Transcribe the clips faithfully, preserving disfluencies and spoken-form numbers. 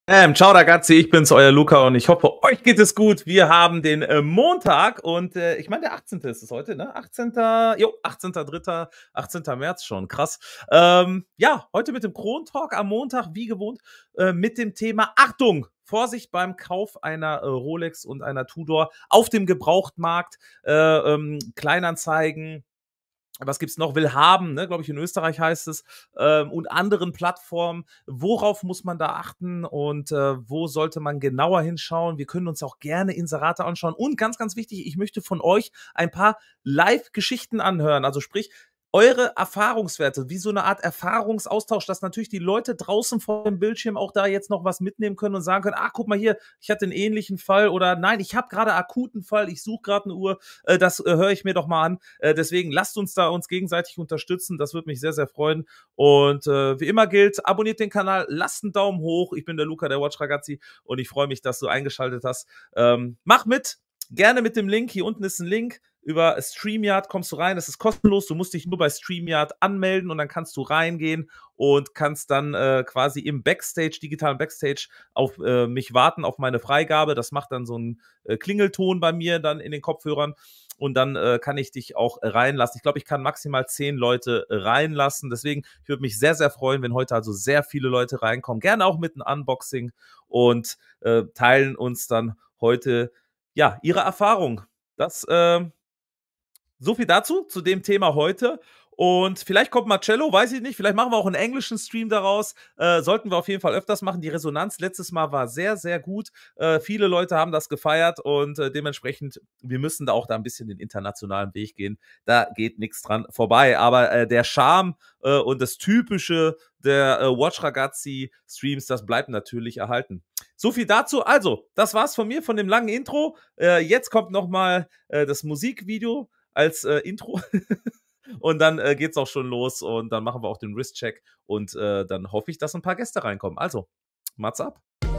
Ähm, ciao ragazzi, ich bin's, euer Luca und ich hoffe, euch geht es gut. Wir haben den, äh, Montag und, äh, ich meine, der achtzehnte ist es heute, ne? achtzehnter Jo, achtzehnter dritter achtzehnter März schon, krass. Ähm, ja, heute mit dem Krontalk am Montag, wie gewohnt, äh, mit dem Thema Achtung! Vorsicht beim Kauf einer, äh, Rolex und einer Tudor auf dem Gebrauchtmarkt, äh, ähm, Kleinanzeigen, was gibt's noch? Willhaben, ne, glaube ich, in Österreich heißt es, ähm, und anderen Plattformen. Worauf muss man da achten und, äh, wo sollte man genauer hinschauen? Wir können uns auch gerne Inserate anschauen und ganz, ganz wichtig, ich möchte von euch ein paar Live-Geschichten anhören. Also sprich, eure Erfahrungswerte, wie so 'ne Art Erfahrungsaustausch, dass natürlich die Leute draußen vor dem Bildschirm auch da jetzt noch was mitnehmen können und sagen können: „Ah, guck mal hier, ich hatte 'n ähnlichen Fall“ oder „Nein, ich habe grade akuten Fall, ich suche grad 'ne Uhr, äh, das, äh, höre ich mir doch mal an.“ Äh, deswegen lasst uns da uns gegenseitig unterstützen, das würde mich sehr, sehr freuen. Und, äh, wie immer gilt, abonniert den Kanal, lasst 'n Daumen hoch. Ich bin der Luca, der Watch Ragazzi und ich freue mich, dass du eingeschaltet hast. Ähm, mach mit, gerne mit dem Link. Hier unten ist 'n Link. Über StreamYard kommst du rein. Das ist kostenlos. Du musst dich nur bei StreamYard anmelden und dann kannst du reingehen und kannst dann, äh, quasi im Backstage digitalen Backstage auf, äh, mich warten, auf meine Freigabe. Das macht dann so 'n, äh, Klingelton bei mir dann in den Kopfhörern und dann, äh, kann ich dich auch reinlassen. Ich glaube, ich kann maximal zehn Leute reinlassen. Deswegen, ich würde mich sehr, sehr freuen, wenn heute also sehr viele Leute reinkommen. Gerne auch mit 'n Unboxing und, äh, teilen uns dann heute, ja, ihre Erfahrung. Das, ähm so viel dazu, zu dem Thema heute. Und vielleicht kommt Marcello, weiß ich nicht. Vielleicht machen wir auch 'n englischen Stream daraus. Äh, sollten wir auf jeden Fall öfters machen. Die Resonanz letztes Mal war sehr, sehr gut. Äh, viele Leute haben das gefeiert und, äh, dementsprechend wir müssen da auch da 'n bisschen den internationalen Weg gehen. Da geht nix dran vorbei. Aber, äh, der Charme, äh, und das Typische der, äh, Watch Ragazzi Streams, das bleibt natürlich erhalten. So viel dazu. Also, das war's von mir, von dem langen Intro. Äh, jetzt kommt noch mal, äh, das Musikvideo als, äh, Intro und dann, äh, geht's auch schon los und dann machen wir auch den Wrist-Check und, äh, dann hoffe ich, dass 'n paar Gäste reinkommen. Also, wart's ab.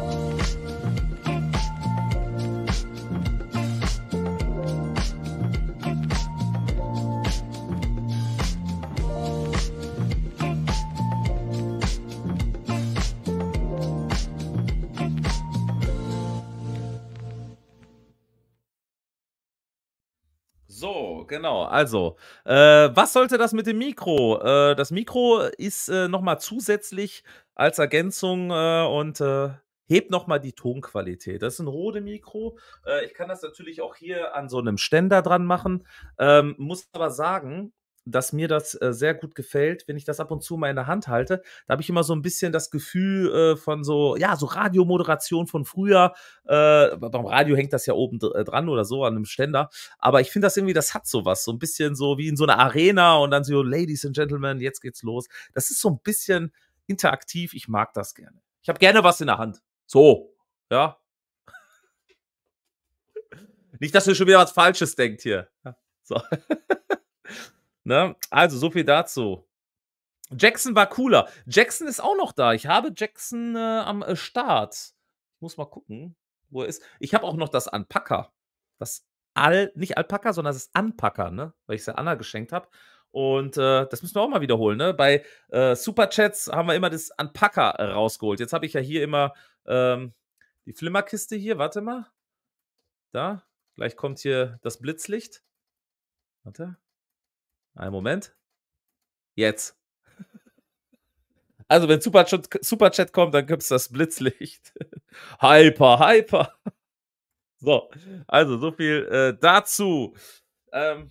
So, genau. Also, äh, was sollte das mit dem Mikro? Äh, das Mikro ist, äh, noch mal zusätzlich als Ergänzung, äh, und, äh, hebt noch mal die Tonqualität. Das ist 'n Rode-Mikro. Äh, ich kann das natürlich auch hier an so 'nem Ständer dran machen, ähm, muss aber sagen, dass mir das, äh, sehr gut gefällt, wenn ich das ab und zu mal in der Hand halte. Da habe ich immer so 'n bisschen das Gefühl, äh, von so ja, so Radiomoderation von früher. Äh, b beim Radio hängt das ja oben dr dran oder so an 'nem Ständer. Aber ich finde das irgendwie, das hat so was, so 'n bisschen so wie in so 'ner Arena und dann so: „Ladies and Gentlemen, jetzt geht's los.“ Das ist so 'n bisschen interaktiv. Ich mag das gerne. Ich habe gerne was in der Hand. So, ja? Nicht, dass ihr schon wieder was Falsches denkt hier. Ja, so. Ne? Also, so viel dazu. Jackson war cooler. Jackson ist auch noch da. Ich habe Jackson, äh, am, äh, Start. Ich muss mal gucken, wo er ist. Ich habe auch noch das Alpaka. Das Al nicht Alpaka, sondern das Unpacker, ne, weil ich's der Anna geschenkt habe. Und, äh, das müssen wir auch mal wiederholen, ne? Bei, äh, Superchats haben wir immer das Unpacker rausgeholt. Jetzt habe ich ja hier immer, ähm, die Flimmerkiste hier. Warte mal. Da, gleich kommt hier das Blitzlicht. Warte. Einen Moment. Jetzt. Also, wenn Superchat k Superchat kommt, dann gibt's das Blitzlicht. Hyper, hyper. So, also so viel, äh, dazu. Ähm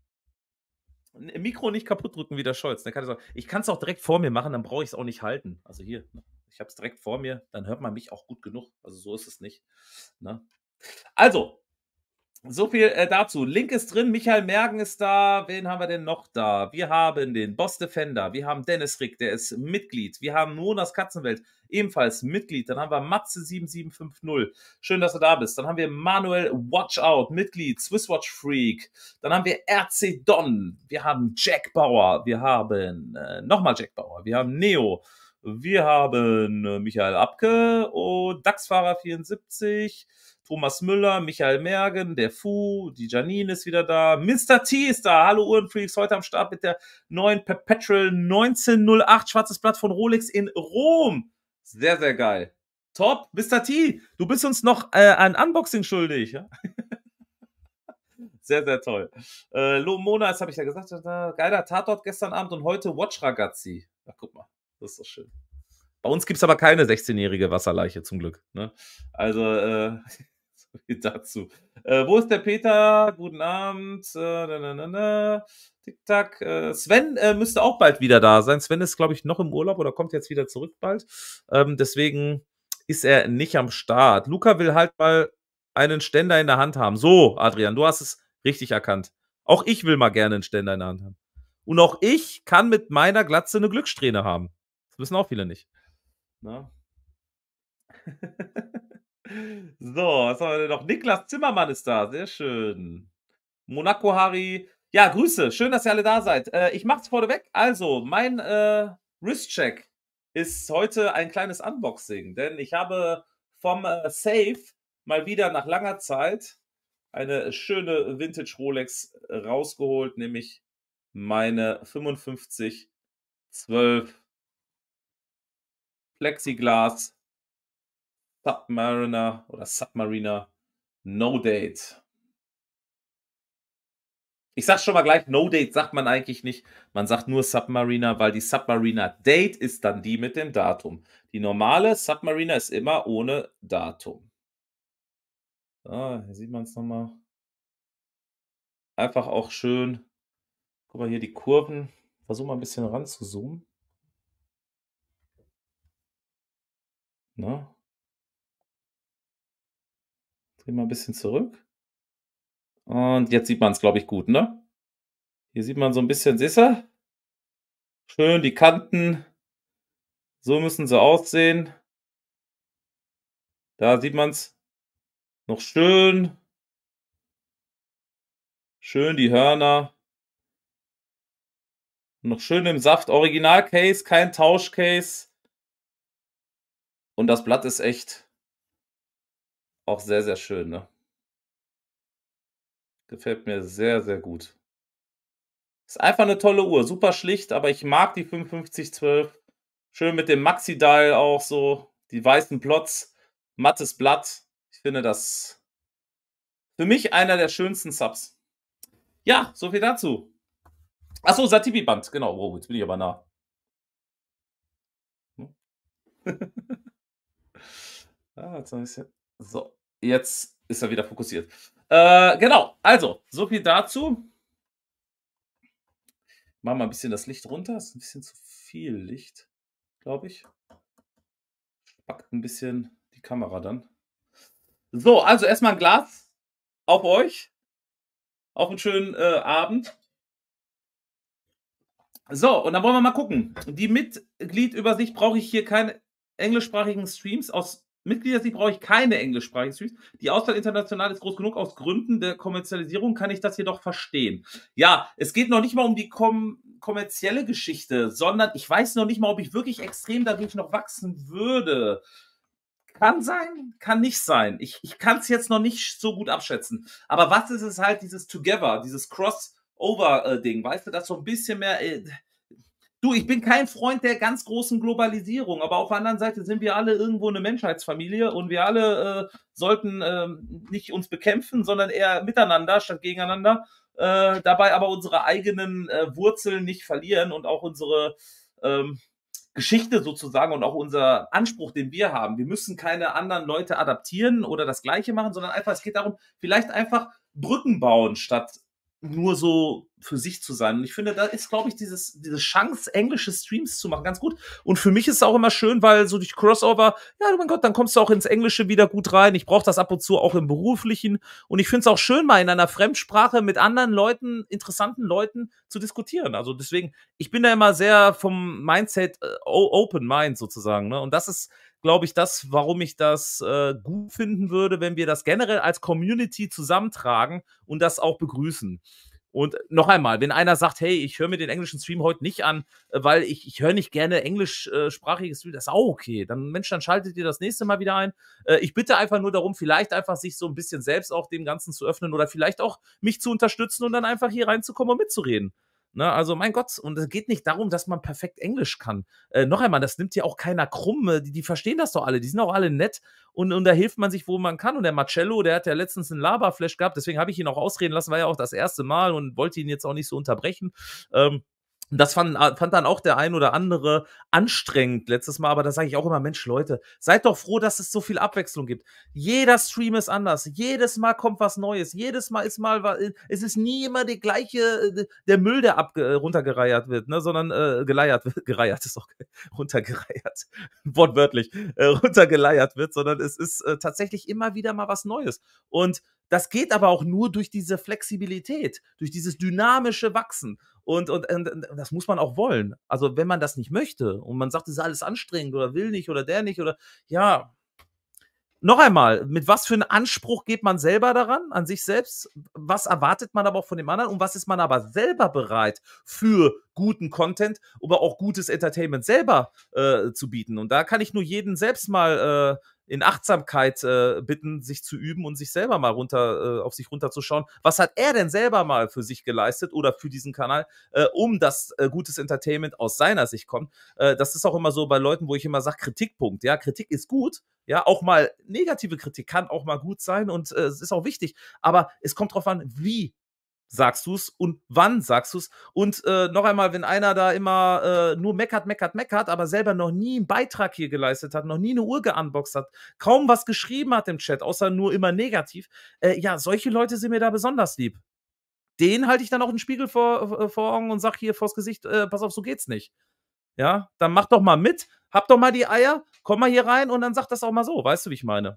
N Mikro nicht kaputtdrücken wie der Scholz, ne, keine Sorge. Ich kann's auch direkt vor mir machen, dann brauche ich's auch nicht halten. Also hier, ne? Ich habe es direkt vor mir, dann hört man mich auch gut genug. Also, so ist es nicht, ne? Also, so viel, äh, dazu. Link ist drin, Michael Mergen ist da. Wen haben wir denn noch da? Wir haben den Boss Defender, wir haben Dennis Rick, der ist Mitglied. Wir haben Monas Katzenwelt, ebenfalls Mitglied. Dann haben wir Matze sieben sieben fünf null. Schön, dass du da bist. Dann haben wir Manuel Watch Out, Mitglied, Swisswatch Freak. Dann haben wir R C Don. Wir haben Jack Bauer. Wir haben, äh, noch mal Jack Bauer. Wir haben Neo. Wir haben, äh, Michael Abke und Dachsfahrer vierundsiebzig. Thomas Müller, Michael Mergen, der Fu, die Janine ist wieder da. Mister T ist da. Hallo Uhrenfreaks, heute am Start mit der neuen Perpetual neunzehn null acht, schwarzes Blatt von Rolex in Rom. Sehr, sehr geil. Top, Mister T, du bist uns noch äh, ein Unboxing schuldig. Ja? Sehr, sehr toll. Äh, Lo Mona, das habe ich ja gesagt, äh, geiler Tatort gestern Abend und heute Watch Ragazzi. Ach, guck mal, das ist doch schön. Bei uns gibt es aber keine sechzehnjährige Wasserleiche, zum Glück. Ne? Also, äh, so viel dazu. Äh, wo ist der Peter? Guten Abend. Äh, na, na, na, na. Tick-Tack. Äh, Sven äh, müsste auch bald wieder da sein. Sven ist, glaube ich, noch im Urlaub oder kommt jetzt wieder zurück bald. Ähm, deswegen ist er nicht am Start. Luca will halt mal einen Ständer in der Hand haben. So, Adrian, du hast es richtig erkannt. Auch ich will mal gerne einen Ständer in der Hand haben. Und auch ich kann mit meiner Glatze eine Glückssträhne haben. Das wissen auch viele nicht. Na? So, was haben wir denn noch? Niklas Zimmermann ist da. Sehr schön. Monaco Harry. Ja, Grüße. Schön, dass ihr alle da seid. Äh, ich mach's vorneweg. Also, mein äh, Wrist-Check ist heute ein kleines Unboxing, denn ich habe vom äh, Safe mal wieder nach langer Zeit eine schöne Vintage Rolex rausgeholt, nämlich meine fünfundfünfzig zwölf Plexiglas Submariner oder Submariner No Date. Ich sag schon mal gleich, No Date sagt man eigentlich nicht. Man sagt nur Submariner, weil die Submariner Date ist dann die mit dem Datum. Die normale Submariner ist immer ohne Datum. So, hier sieht man es nochmal. Einfach auch schön. Guck mal hier die Kurven. Versuch mal ein bisschen ran zu zoomen. Na? Dreh mal ein bisschen zurück. Und jetzt sieht man es, glaube ich, gut, ne? Hier sieht man so ein bisschen, siehst du? Schön die Kanten. So müssen sie aussehen. Da sieht man es noch schön. Schön die Hörner. Noch schön im Saft. Original-Case, kein Tauschcase. Und das Blatt ist echt auch sehr, sehr schön, ne? Gefällt mir sehr, sehr gut. Ist einfach eine tolle Uhr. Super schlicht, aber ich mag die fünfundfünfzig zwölf. Schön mit dem Maxi-Dial auch so. Die weißen Plots. Mattes Blatt. Ich finde das für mich einer der schönsten Subs. Ja, so viel dazu. Achso, Satibi-Band. Genau. Oh, jetzt bin ich aber nah. Ah, jetzt ein bisschen. So, jetzt ist er wieder fokussiert. Äh, genau, also, so viel dazu. Machen wir ein bisschen das Licht runter. Ist ein bisschen zu viel Licht, glaube ich. Spackt ein bisschen die Kamera dann. So, also erstmal ein Glas auf euch. Auf einen schönen äh, Abend. So, und dann wollen wir mal gucken. Die Mitgliedübersicht brauche ich hier keine englischsprachigen Streams. Aus Mitgliedersicht brauche ich keine englischsprachigen Streams. Die Auswahl international ist groß genug. Aus Gründen der Kommerzialisierung kann ich das jedoch verstehen. Ja, es geht noch nicht mal um die kom kommerzielle Geschichte, sondern ich weiß noch nicht mal, ob ich wirklich extrem dadurch noch wachsen würde. Kann sein, kann nicht sein. Ich, ich kann es jetzt noch nicht so gut abschätzen. Aber was ist es halt, dieses Together, dieses Crossover-Ding, weißt du, das so ein bisschen mehr... Äh, Du, ich bin kein Freund der ganz großen Globalisierung, aber auf der anderen Seite sind wir alle irgendwo eine Menschheitsfamilie und wir alle äh, sollten äh, nicht uns bekämpfen, sondern eher miteinander statt gegeneinander. Äh, dabei aber unsere eigenen äh, Wurzeln nicht verlieren und auch unsere ähm, Geschichte sozusagen und auch unser Anspruch, den wir haben. Wir müssen keine anderen Leute adaptieren oder das Gleiche machen, sondern einfach, es geht darum, vielleicht einfach Brücken bauen, statt nur so für sich zu sein. Und ich finde, da ist, glaube ich, dieses, diese Chance, englische Streams zu machen, ganz gut. Und für mich ist es auch immer schön, weil so durch Crossover, ja, mein Gott, dann kommst du auch ins Englische wieder gut rein. Ich brauche das ab und zu auch im Beruflichen. Und ich finde es auch schön, mal in einer Fremdsprache mit anderen Leuten, interessanten Leuten zu diskutieren. Also deswegen, ich bin da immer sehr vom Mindset äh, Open Mind sozusagen. Ne? Und das ist, glaube ich, das, warum ich das äh, gut finden würde, wenn wir das generell als Community zusammentragen und das auch begrüßen. Und noch einmal, wenn einer sagt, hey, ich höre mir den englischen Stream heute nicht an, weil ich, ich höre nicht gerne englischsprachige Stream, das ist auch okay. Dann, Mensch, dann schaltet ihr das nächste Mal wieder ein. Ich bitte einfach nur darum, vielleicht einfach sich so ein bisschen selbst auch dem Ganzen zu öffnen oder vielleicht auch mich zu unterstützen und dann einfach hier reinzukommen und mitzureden. Ne? Also, mein Gott, und es geht nicht darum, dass man perfekt Englisch kann. Äh, noch einmal, das nimmt ja auch keiner krumm, äh, die die verstehen das doch alle, die sind auch alle nett und und da hilft man sich, wo man kann. Und der Marcello, der hat ja letztens 'n Laberflash gehabt, deswegen habe ich ihn auch ausreden lassen, war ja auch das erste Mal und wollte ihn jetzt auch nicht so unterbrechen. Ähm, das fand a fand dann auch der ein oder andere anstrengend letztes Mal, aber da sage ich auch immer: „Mensch Leute, seid doch froh, dass es so viel Abwechslung gibt. Jeder Stream ist anders. Jedes Mal kommt was Neues. Jedes Mal ist mal wa äh, es ist nie immer die gleiche äh, d der Müll, der abge äh, runtergereiert wird, ne, sondern, äh, geleiert wird gereiert ist doch geil, runtergereiert, wortwörtlich, äh, runtergeleiert wird, sondern es ist, äh, tatsächlich immer wieder mal was Neues. Und das geht aber auch nur durch diese Flexibilität, durch dieses dynamische Wachsen. Und und und und das muss man auch wollen. Also, wenn man das nicht möchte und man sagt, das ist alles anstrengend oder will nicht oder der nicht oder ja, noch einmal, mit was für 'n Anspruch geht man selber daran, an sich selbst? Was erwartet man aber auch von dem anderen und was ist man aber selber bereit für guten Content, aber auch gutes Entertainment selber, äh, zu bieten? Und da kann ich nur jeden selbst mal, äh, in Achtsamkeit, äh, bitten, sich zu üben und sich selber mal runter äh, auf sich runterzuschauen. Was hat er denn selber mal für sich geleistet oder für diesen Kanal, äh, um dass, äh, gutes Entertainment aus seiner Sicht kommt? Äh, das ist auch immer so bei Leuten, wo ich immer sage: „Kritikpunkt“, ja? Kritik ist gut, ja, auch mal negative Kritik kann auch mal gut sein und, äh, es ist auch wichtig, aber es kommt drauf an, wie sagst du's und wann sagst du's? Und, äh, noch einmal, wenn einer da immer, äh, nur meckert, meckert, meckert, aber selber noch nie 'n Beitrag hier geleistet hat, noch nie 'ne Uhr geunboxed hat, kaum was geschrieben hat im Chat, außer nur immer negativ, äh, ja, solche Leute sind mir da besonders lieb. Denen halte ich dann auch 'n Spiegel vor äh, vor Augen und sage hier vors Gesicht: „Äh, pass auf, so geht's nicht.“ Ja, dann mach doch mal mit, hab doch mal die Eier, komm mal hier rein und dann sag das auch mal so. Weißt du, wie ich meine?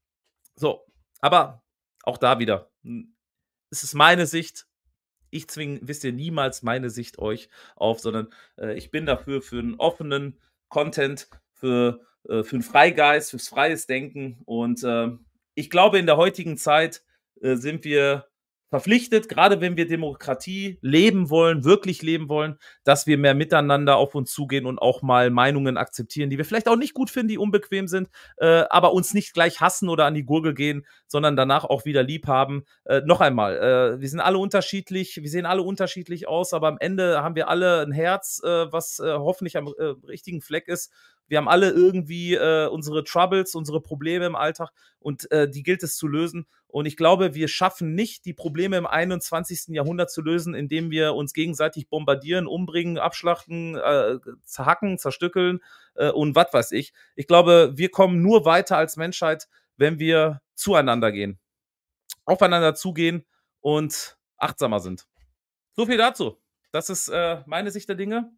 So, aber auch da wieder, hm, es ist meine Sicht. Ich zwinge, wisst ihr, niemals meine Sicht euch auf, sondern, äh, ich bin dafür für 'n offenen Content, für äh, für 'n Freigeist, fürs freies Denken und, ähm, ich glaube, in der heutigen Zeit, äh, sind wir verpflichtet, grade wenn wir Demokratie leben wollen, wirklich leben wollen, dass wir mehr miteinander auf uns zugehen und auch mal Meinungen akzeptieren, die wir vielleicht auch nicht gut finden, die unbequem sind, äh, aber uns nicht gleich hassen oder an die Gurgel gehen, sondern danach auch wieder lieb haben. Äh, noch einmal, äh, wir sind alle unterschiedlich, wir sehen alle unterschiedlich aus, aber am Ende haben wir alle 'n Herz, äh, was, äh, hoffentlich am, äh, richtigen Fleck ist. Wir haben alle irgendwie, äh, unsere Troubles, unsere Probleme im Alltag und, äh, die gilt es zu lösen. Und ich glaube, wir schaffen nicht, die Probleme im einundzwanzigsten Jahrhundert zu lösen, indem wir uns gegenseitig bombardieren, umbringen, abschlachten, äh, zerhacken, zerstückeln, äh, und was weiß ich. Ich glaube, wir kommen nur weiter als Menschheit, wenn wir zueinander gehen, aufeinander zugehen und achtsamer sind. So viel dazu. Das ist, äh, meine Sicht der Dinge.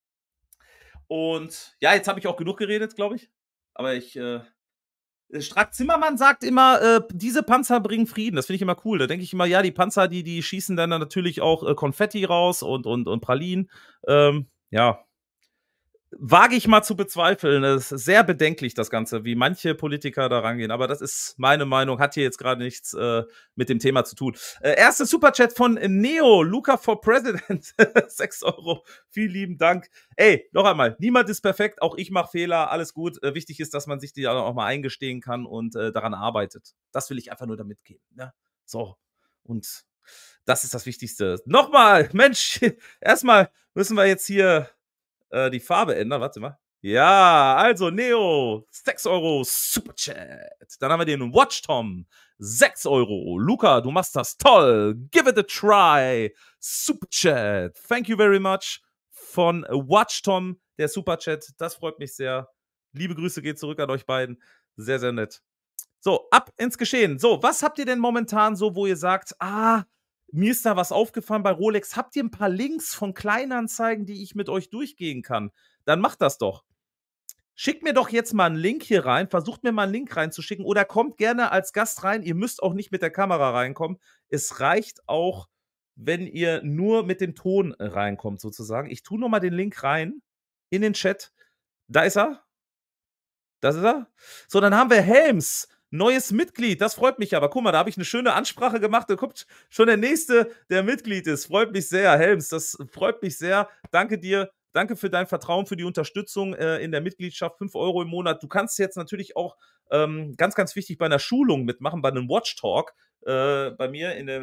Und ja, jetzt habe ich auch genug geredet, glaube ich. Aber ich, äh äh, Strack-Zimmermann sagt immer, äh, diese Panzer bringen Frieden. Das finde ich immer cool. Da denke ich immer, ja, die Panzer, die die schießen dann natürlich auch, äh, Konfetti raus und und und Pralinen. Ähm, ja. Wage ich mal zu bezweifeln. Es ist sehr bedenklich, das Ganze, wie manche Politiker da rangehen. Aber das ist meine Meinung, hat hier jetzt grade nichts, äh, mit dem Thema zu tun. Äh, erster Superchat von Neo, Luca for President, sechs Euro. Vielen lieben Dank. Ey, noch einmal, niemand ist perfekt, auch ich mache Fehler, alles gut. Äh, wichtig ist, dass man sich die dann auch mal eingestehen kann und, äh, daran arbeitet. Das will ich einfach nur da mitgeben, ne? So, und das ist das Wichtigste. Noch mal, Mensch, erst mal müssen wir jetzt hier, äh, die Farbe ändern. Warte mal. Ja, also Neo, sechs Euro Superchat. Dann haben wir den Watch Tom, sechs Euro. Luca, du machst das toll. Give it a try. Superchat. Thank you very much von Watch Tom, der Superchat. Das freut mich sehr. Liebe Grüße geht zurück an euch beiden. Sehr, sehr nett. So, ab ins Geschehen. So, was habt ihr denn momentan so, wo ihr sagt: „Ah, mir ist da was aufgefallen bei Rolex.“ Habt ihr 'n paar Links von Kleinanzeigen, die ich mit euch durchgehen kann? Dann macht das doch. Schickt mir doch jetzt mal 'n Link hier rein. Versucht mir mal 'n Link reinzuschicken oder kommt gerne als Gast rein. Ihr müsst auch nicht mit der Kamera reinkommen. Es reicht auch, wenn ihr nur mit dem Ton reinkommt sozusagen. Ich tue noch mal den Link rein in den Chat. Da ist er. Das ist er. So, dann haben wir Helms, neues Mitglied. Das freut mich aber. Guck mal, da habe ich 'ne schöne Ansprache gemacht. Da kommt schon der Nächste, der Mitglied ist. Freut mich sehr, Helms. Das freut mich sehr. Danke dir. Danke für dein Vertrauen, für die Unterstützung, äh, in der Mitgliedschaft. fünf Euro im Monat. Du kannst jetzt natürlich auch, ähm, ganz, ganz wichtig, bei 'ner Schulung mitmachen, bei 'nem Watch Talk, äh, bei mir in der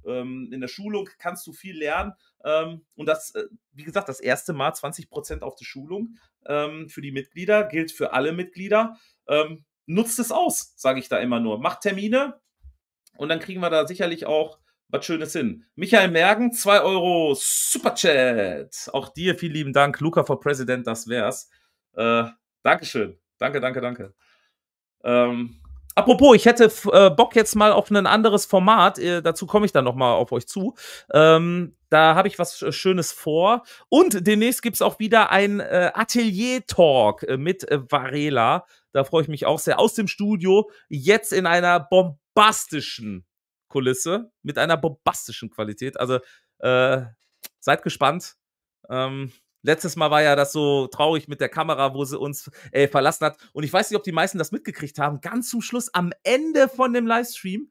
ähm, in der Schulung kannst du viel lernen. Ähm, und das, äh, wie gesagt, das erste Mal zwanzig Prozent auf die Schulung ähm, für die Mitglieder, gilt für alle Mitglieder. Ähm, nutzt es aus, sage ich da immer nur. Macht Termine und dann kriegen wir da sicherlich auch was Schönes hin. Michael Mergen, zwei Euro Superchat. Auch dir vielen lieben Dank. Luca for President, das wär's. Äh, Dankeschön. Danke, danke, danke. Ähm, apropos, ich hätte äh, Bock jetzt mal auf ein anderes Format. Äh, dazu komme ich dann nochmal auf euch zu. Ähm, da habe ich was Schönes vor. Und demnächst gibt es auch wieder ein äh, Atelier-Talk äh, mit äh, Varela. Da freue ich mich auch sehr. Aus dem Studio, jetzt in einer bombastischen Kulisse, mit einer bombastischen Qualität. Also äh, seid gespannt. Ähm, Letztes Mal war ja das so traurig mit der Kamera, wo sie uns äh, verlassen hat. Und ich weiß nicht, ob die meisten das mitgekriegt haben. Ganz zum Schluss, am Ende von dem Livestream,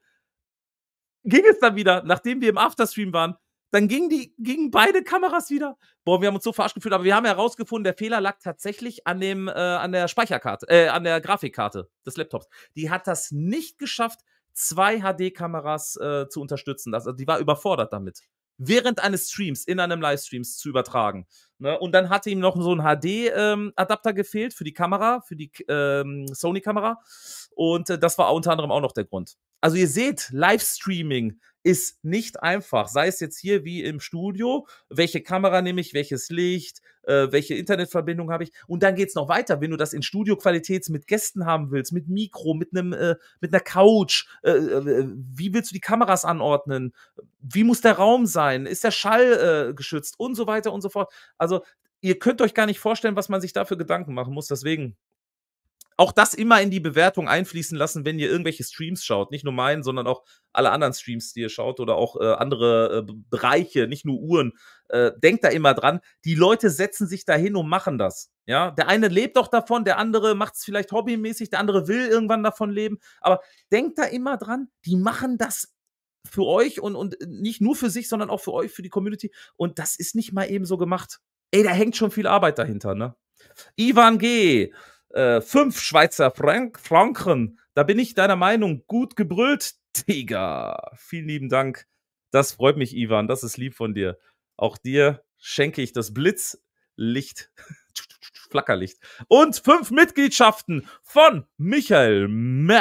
ging es dann wieder, nachdem wir im Afterstream waren, dann gingen, die, gingen beide Kameras wieder. Boah, wir haben uns so verarscht gefühlt, aber wir haben herausgefunden, der Fehler lag tatsächlich an, dem, äh, an der Speicherkarte, äh, an der Grafikkarte des Laptops. Die hat das nicht geschafft, zwei H D-Kameras äh, zu unterstützen. Das, also die war überfordert damit, während eines Streams, in einem Livestreams zu übertragen. Ne? Und dann hatte ihm noch so ein H D-Adapter ähm, gefehlt für die Kamera, für die ähm, Sony-Kamera. Und äh, das war unter anderem auch noch der Grund. Also ihr seht, Livestreaming ist nicht einfach. Sei es jetzt hier wie im Studio, welche Kamera nehme ich, welches Licht, äh, welche Internetverbindung habe ich. Und dann geht es noch weiter, wenn du das in Studioqualität mit Gästen haben willst, mit Mikro, mit, einem, äh, mit einer Couch. Äh, äh, wie willst du die Kameras anordnen? Wie muss der Raum sein? Ist der Schall äh, geschützt? Und so weiter und so fort. Also ihr könnt euch gar nicht vorstellen, was man sich dafür Gedanken machen muss. Deswegen auch das immer in die Bewertung einfließen lassen, wenn ihr irgendwelche Streams schaut. Nicht nur meinen, sondern auch alle anderen Streams, die ihr schaut oder auch äh, andere äh, Bereiche, nicht nur Uhren. Äh, denkt da immer dran, die Leute setzen sich da hin und machen das. Ja? Der eine lebt auch davon, der andere macht es vielleicht hobbymäßig, der andere will irgendwann davon leben. Aber denkt da immer dran, die machen das für euch und, und nicht nur für sich, sondern auch für euch, für die Community. Und das ist nicht mal eben so gemacht. Ey, da hängt schon viel Arbeit dahinter, ne? Ivan G., Äh, fünf Schweizer Frank Franken. Da bin ich deiner Meinung. Gut gebrüllt, Tiger. Vielen lieben Dank. Das freut mich, Ivan. Das ist lieb von dir. Auch dir schenke ich das Blitzlicht. Flackerlicht. Und fünf Mitgliedschaften von Michael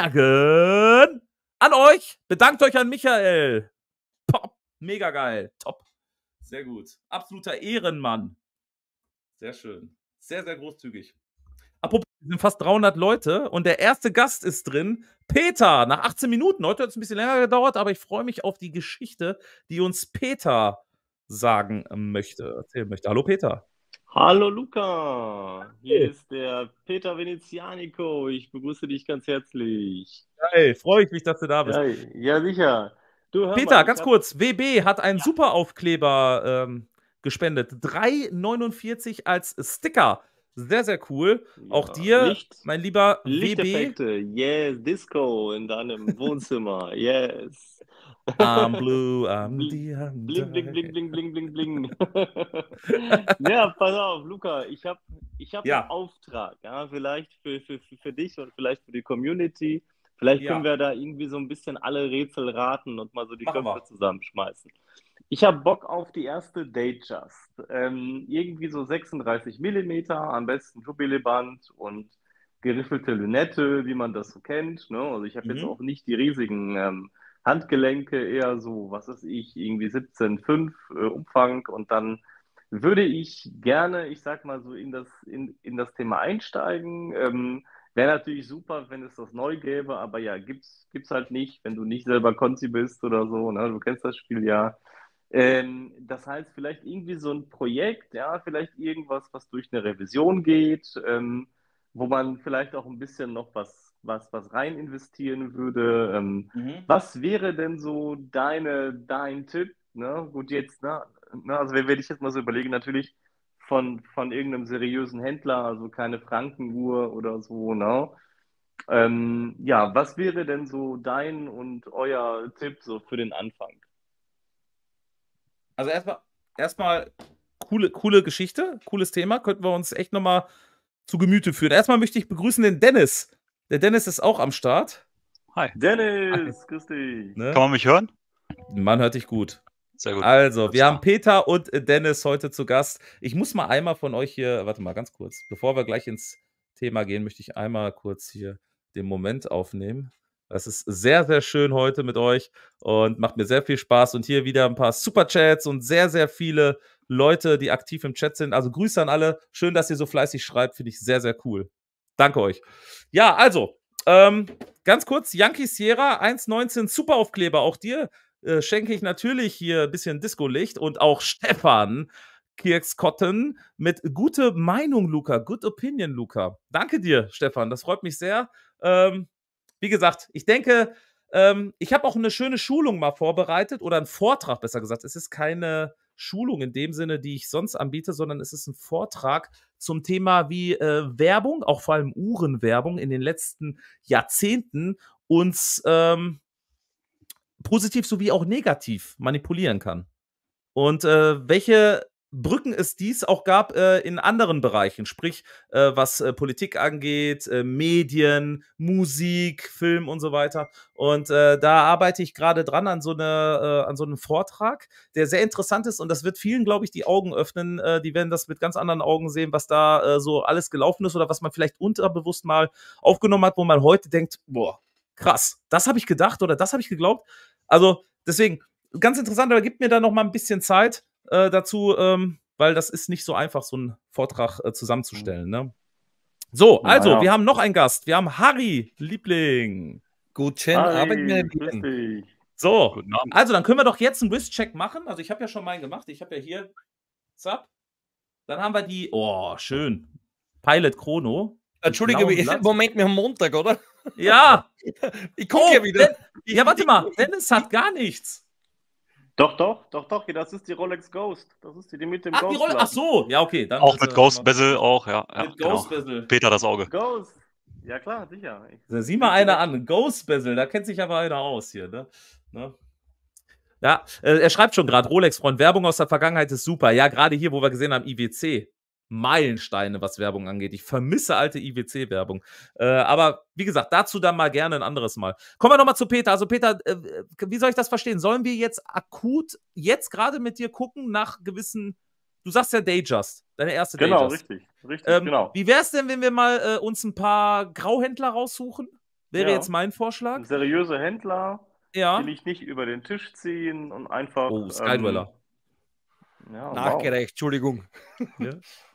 Mergen an euch. Bedankt euch an Michael. Pop. Mega geil. Top. Sehr gut. Absoluter Ehrenmann. Sehr schön. Sehr, sehr großzügig. Apropos, wir sind fast dreihundert Leute und der erste Gast ist drin. Peter, nach achtzehn Minuten. Heute hat es ein bisschen länger gedauert, aber ich freue mich auf die Geschichte, die uns Peter sagen möchte, erzählen möchte. Hallo Peter. Hallo Luca, hier hey. ist der Peter Venezianico. Ich begrüße dich ganz herzlich. Hey, freue ich mich, dass du da bist. Ja, ja sicher. Du, hör Peter, mal, ganz hab... kurz, W B hat einen ja. Superaufkleber ähm, gespendet. drei neunundvierzig als Sticker. Sehr, sehr cool. Ja, auch dir, Licht, mein lieber Lichteffekte. W B. Yes, Disco in deinem Wohnzimmer. Yes. I'm blue, I'm the Bling, bling, bling, bling, bling, bling, bling. Ja, pass auf, Luca, ich habe ich hab ja. einen Auftrag, ja, vielleicht für, für, für dich und vielleicht für die Community. Vielleicht können ja. wir da irgendwie so ein bisschen alle Rätsel raten und mal so die Machen Köpfe wir. zusammenschmeißen. Ich habe Bock auf die erste Datejust. Ähm, irgendwie so sechsunddreißig Millimeter, am besten Jubileband und geriffelte Lünette, wie man das so kennt. Ne? Also ich habe mhm. jetzt auch nicht die riesigen ähm, Handgelenke, eher so, was weiß ich, irgendwie siebzehn Komma fünf äh, Umfang. Und dann würde ich gerne, ich sag mal so, in das, in, in das Thema einsteigen. Ähm, Wäre natürlich super, wenn es das neu gäbe, aber ja, gibt's, gibt's halt nicht, wenn du nicht selber Konzi bist oder so. Ne? Du kennst das Spiel ja. Ähm, das heißt, vielleicht irgendwie so ein Projekt, ja, vielleicht irgendwas, was durch eine Revision geht, ähm, wo man vielleicht auch ein bisschen noch was, was, was rein investieren würde. Ähm, mhm. Was wäre denn so deine, dein Tipp? Ne? Gut, jetzt, ne? Also wenn wir dich jetzt mal so überlegen, natürlich von, von irgendeinem seriösen Händler, also keine Frankenuhr oder so, ne? Ähm, ja, was wäre denn so dein und euer Tipp so für den Anfang? Also erstmal, erstmal coole, coole Geschichte, cooles Thema, könnten wir uns echt nochmal zu Gemüte führen. Erstmal möchte ich begrüßen den Dennis. Der Dennis ist auch am Start. Hi. Dennis, grüß dich. Ne? Kann man mich hören? Man hört dich gut. Sehr gut. Also, wir haben Peter und Dennis heute zu Gast. Ich muss mal einmal von euch hier, warte mal ganz kurz, bevor wir gleich ins Thema gehen, möchte ich einmal kurz hier den Moment aufnehmen. Es ist sehr, sehr schön heute mit euch und macht mir sehr viel Spaß. Und hier wieder ein paar Superchats und sehr, sehr viele Leute, die aktiv im Chat sind. Also Grüße an alle. Schön, dass ihr so fleißig schreibt. Finde ich sehr, sehr cool. Danke euch. Ja, also, ähm, ganz kurz, Yankee Sierra eins neunzehn Superaufkleber. Auch dir äh, schenke ich natürlich hier ein bisschen Disco-Licht und auch Stefan Kirkskotten mit gute Meinung, Luca. Good Opinion, Luca. Danke dir, Stefan. Das freut mich sehr. Ähm, wie gesagt, ich denke, ähm, ich habe auch eine schöne Schulung mal vorbereitet oder einen Vortrag, besser gesagt. Es ist keine Schulung in dem Sinne, die ich sonst anbiete, sondern es ist ein Vortrag zum Thema, wie äh, Werbung, auch vor allem Uhrenwerbung in den letzten Jahrzehnten uns ähm, positiv sowie auch negativ manipulieren kann. Und äh, welche Brücken es dies auch gab äh, in anderen Bereichen, sprich äh, was äh, Politik angeht, äh, Medien, Musik, Film und so weiter. Und äh, da arbeite ich gerade dran an so, eine, äh, an so einem Vortrag, der sehr interessant ist und das wird vielen, glaube ich, die Augen öffnen. Äh, die werden das mit ganz anderen Augen sehen, was da äh, so alles gelaufen ist oder was man vielleicht unterbewusst mal aufgenommen hat, wo man heute denkt, boah, krass, das habe ich gedacht oder das habe ich geglaubt. Also deswegen, ganz interessant, aber gib mir da noch mal ein bisschen Zeit äh, dazu, ähm, weil das ist nicht so einfach, so einen Vortrag äh, zusammenzustellen. Ne? So, also, ja. Wir haben noch einen Gast. Wir haben Harry, Liebling. Guten Abend, meine Lieben. So, also dann können wir doch jetzt einen Whiz-Check machen. Also ich habe ja schon meinen gemacht. Ich habe ja hier, zap. Dann haben wir die, oh, schön, Pilot Chrono. Entschuldige, Moment, wir haben Montag, oder? Ja. Ich gucke oh, ja wieder. Den, ja, warte mal, Dennis hat gar nichts. Doch, doch, doch, doch, das ist die Rolex Ghost. Das ist die, die mit dem ach, Ghost. Die Rolex, ach so, ja, okay. Dann auch mit Ghost Bezel, auch, ja. Mit ja, Ghost genau. Bezel. Peter das Auge. Ghost. Ja, klar, sicher. Ich, da, sieh mal einer an. Ghost Bezel, da kennt sich aber einer aus hier, ne? ne? Ja, äh, er schreibt schon gerade, Rolex-Freund, Werbung aus der Vergangenheit ist super. Ja, gerade hier, wo wir gesehen haben, I W C. Meilensteine, was Werbung angeht. Ich vermisse alte I W C-Werbung. Äh, aber wie gesagt, dazu dann mal gerne ein anderes Mal. Kommen wir nochmal zu Peter. Also Peter, äh, wie soll ich das verstehen? Sollen wir jetzt akut jetzt gerade mit dir gucken nach gewissen, du sagst ja Datejust, deine erste genau, Datejust. Genau, richtig, richtig, ähm, genau. Wie wäre es denn, wenn wir mal äh, uns ein paar Grauhändler raussuchen? Wäre ja. jetzt mein Vorschlag. Seriöse Händler, ja. die mich nicht über den Tisch ziehen und einfach... Oh, Skydweller. Ähm, ja, Nachgereicht, wow. Entschuldigung. Ja.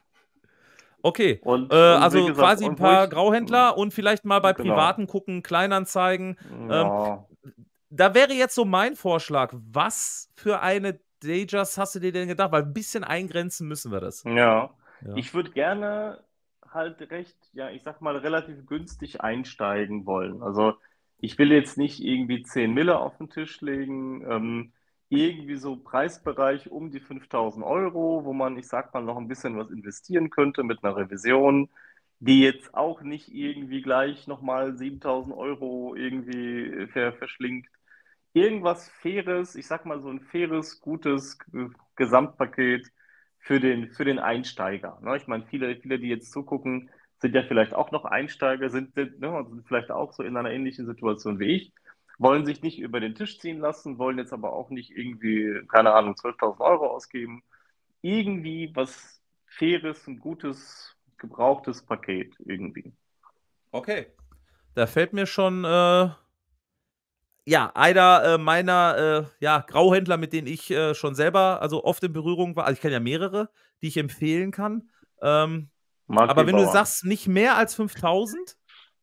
Okay, und, äh, und also gesagt, quasi ein paar ich, Grauhändler und vielleicht mal bei genau. Privaten gucken, Kleinanzeigen. Ja. Ähm, da wäre jetzt so mein Vorschlag, was für eine Datejust hast du dir denn gedacht? Weil ein bisschen eingrenzen müssen wir das. Ja, ja. Ich würde gerne halt recht, ja, ich sag mal, relativ günstig einsteigen wollen. Also ich will jetzt nicht irgendwie zehn Mille auf den Tisch legen, ähm, irgendwie so Preisbereich um die fünftausend Euro, wo man, ich sag mal, noch ein bisschen was investieren könnte mit einer Revision, die jetzt auch nicht irgendwie gleich nochmal siebentausend Euro irgendwie ver verschlingt. Irgendwas Faires, ich sag mal so ein faires, gutes Gesamtpaket für den, für den Einsteiger. Ne? Ich meine, viele, viele, die jetzt zugucken, sind ja vielleicht auch noch Einsteiger, sind, sind, ne, sind vielleicht auch so in einer ähnlichen Situation wie ich, wollen sich nicht über den Tisch ziehen lassen, wollen jetzt aber auch nicht irgendwie, keine Ahnung, zwölftausend Euro ausgeben. Irgendwie was Faires, ein gutes, gebrauchtes Paket irgendwie. Okay. Da fällt mir schon, äh, ja, einer äh, meiner äh, ja, Grauhändler, mit denen ich äh, schon selber also oft in Berührung war, also ich kenne ja mehrere, die ich empfehlen kann. Ähm, aber wenn du sagst, nicht mehr als fünftausend?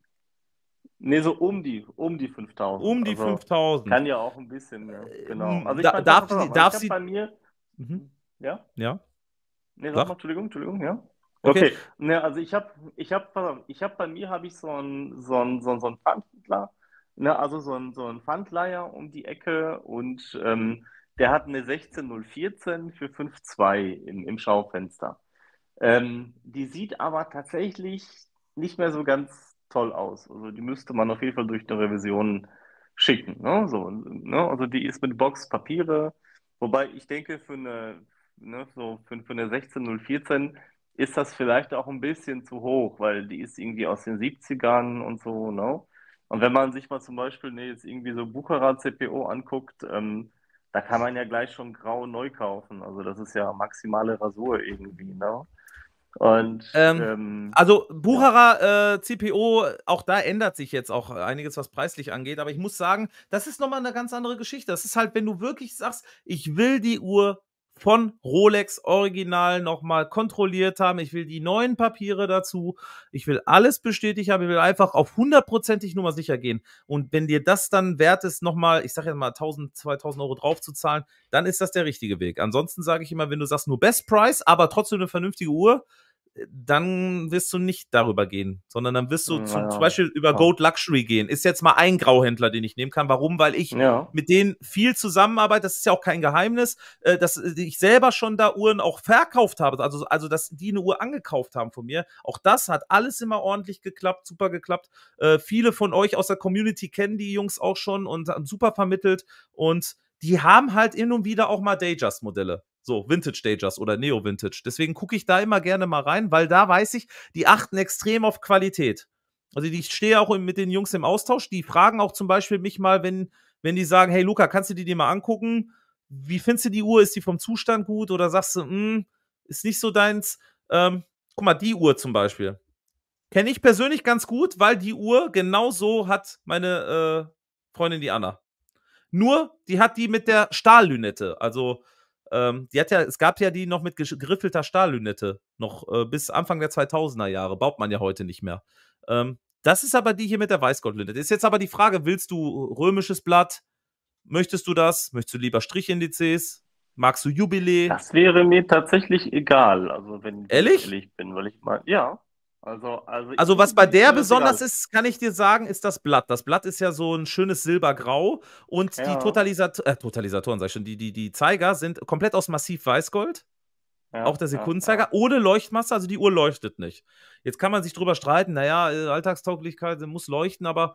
Nee, so um die, um die fünftausend. Um die also, fünftausend. Kann ja auch ein bisschen, ja. Genau. Also da, ich, darf pass, sie, darf ich sie bei mir, mhm. ja? Ja. Nee, sag, sag mal, Entschuldigung, Entschuldigung, ja. Okay. okay. Ne, also ich habe, ich habe, ich habe bei mir habe ich so einen, so einen, so einen, so einen Pfandler, ne, also so einen, so einen Pfandleiher um die Ecke und ähm, der hat eine sechzehn null vierzehn für fünf Komma zwei im, im Schaufenster. Ähm, die sieht aber tatsächlich nicht mehr so ganz toll aus. Also die müsste man auf jeden Fall durch eine Revision schicken. Ne? So, ne? Also die ist mit Box Papiere, wobei ich denke, für eine, ne, so für, für eine sechzehn null vierzehn ist das vielleicht auch ein bisschen zu hoch, weil die ist irgendwie aus den siebzigern und so. Ne? Und wenn man sich mal zum Beispiel ne, jetzt irgendwie so Bucherer C P O anguckt, ähm, da kann man ja gleich schon grau neu kaufen. Also das ist ja maximale Rasur irgendwie, ne? Und Ähm, ähm, also ja. Bucherer äh, C P O, auch da ändert sich jetzt auch einiges, was preislich angeht. Aber ich muss sagen, das ist nochmal eine ganz andere Geschichte. Das ist halt, wenn du wirklich sagst, ich will die Uhr von Rolex original nochmal kontrolliert haben. Ich will die neuen Papiere dazu. Ich will alles bestätigt haben. Ich will einfach auf hundertprozentig Nummer sicher gehen. Und wenn dir das dann wert ist, nochmal, ich sag jetzt mal tausend, zweitausend Euro drauf zu zahlen, dann ist das der richtige Weg. Ansonsten sage ich immer, wenn du sagst nur Best Price, aber trotzdem eine vernünftige Uhr, dann wirst du nicht darüber gehen, sondern dann wirst du zum, Ja, zum Beispiel über ja. Gold Luxury gehen. Ist jetzt mal ein Grauhändler, den ich nehmen kann. Warum? Weil ich Ja. mit denen viel zusammenarbeite. Das ist ja auch kein Geheimnis, äh, dass ich selber schon da Uhren auch verkauft habe. Also, also, dass die eine Uhr angekauft haben von mir. Auch das hat alles immer ordentlich geklappt, super geklappt. Äh, viele von euch aus der Community kennen die Jungs auch schon und haben super vermittelt. Und die haben halt hin und wieder auch mal Datejust-Modelle. So, Vintage Datejust oder Neo Vintage. Deswegen gucke ich da immer gerne mal rein, weil da weiß ich, die achten extrem auf Qualität. Also ich stehe auch mit den Jungs im Austausch, die fragen auch zum Beispiel mich mal, wenn, wenn die sagen, hey Luca, kannst du die dir mal angucken? Wie findest du die Uhr? Ist die vom Zustand gut? Oder sagst du, mh, ist nicht so deins? Ähm, guck mal, die Uhr zum Beispiel. Kenne ich persönlich ganz gut, weil die Uhr genau so hat meine äh, Freundin, die Anna. Nur, die hat die mit der Stahllünette. Also, ähm, die hat ja, es gab ja die noch mit geriffelter Stahllünette. Noch äh, bis Anfang der zweitausender Jahre. Baut man ja heute nicht mehr. Ähm, das ist aber die hier mit der Weißgoldlünette. Ist jetzt aber die Frage, willst du römisches Blatt? Möchtest du das? Möchtest du lieber Strichindizes? Magst du Jubiläe? Das wäre mir tatsächlich egal, also wenn, wenn Ehrlich? ich ehrlich bin, weil ich mal, ja. Also, also, Also, ich, was bei der mir das besonders egal. ist, kann ich dir sagen, ist das Blatt. Das Blatt ist ja so ein schönes Silbergrau und die Ja, Totalisat äh, Totalisatoren, sag ich schon, die, die, die Zeiger sind komplett aus Massiv Weißgold. Auch ja, der ja, Sekundenzeiger, ja. ohne Leuchtmasse, also die Uhr leuchtet nicht. Jetzt kann man sich drüber streiten, naja, äh, Alltagstauglichkeit muss leuchten, aber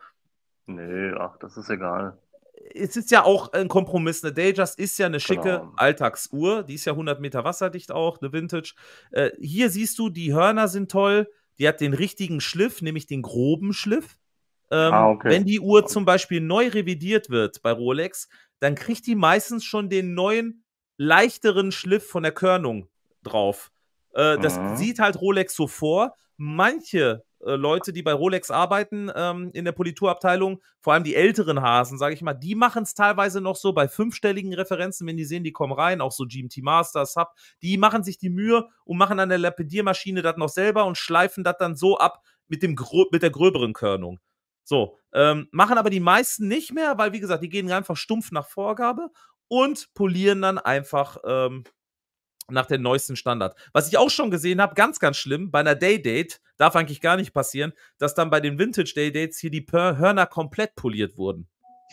Nö, ach, das ist egal. es ist ja auch ein Kompromiss. Eine Datejust ist ja eine schicke Genau. Alltagsuhr, die ist ja hundert Meter wasserdicht auch, eine Vintage. Äh, hier siehst du, die Hörner sind toll, die hat den richtigen Schliff, nämlich den groben Schliff. Ähm, Ah, okay. wenn die Uhr zum Beispiel neu revidiert wird bei Rolex, dann kriegt die meistens schon den neuen, leichteren Schliff von der Körnung drauf. Äh, das Mhm. sieht halt Rolex so vor. Manche äh, Leute, die bei Rolex arbeiten ähm, in der Politurabteilung, vor allem die älteren Hasen, sage ich mal, die machen es teilweise noch so bei fünfstelligen Referenzen, wenn die sehen, die kommen rein, auch so G M T Master, Sub, die machen sich die Mühe und machen an der Lapidiermaschine das noch selber und schleifen das dann so ab mit, dem mit der gröberen Körnung. So, ähm, machen aber die meisten nicht mehr, weil, wie gesagt, die gehen einfach stumpf nach Vorgabe und polieren dann einfach ähm, nach dem neuesten Standard. Was ich auch schon gesehen habe, ganz, ganz schlimm, bei einer Day-Date, darf eigentlich gar nicht passieren, dass dann bei den Vintage-Day-Dates hier die Hörner komplett poliert wurden.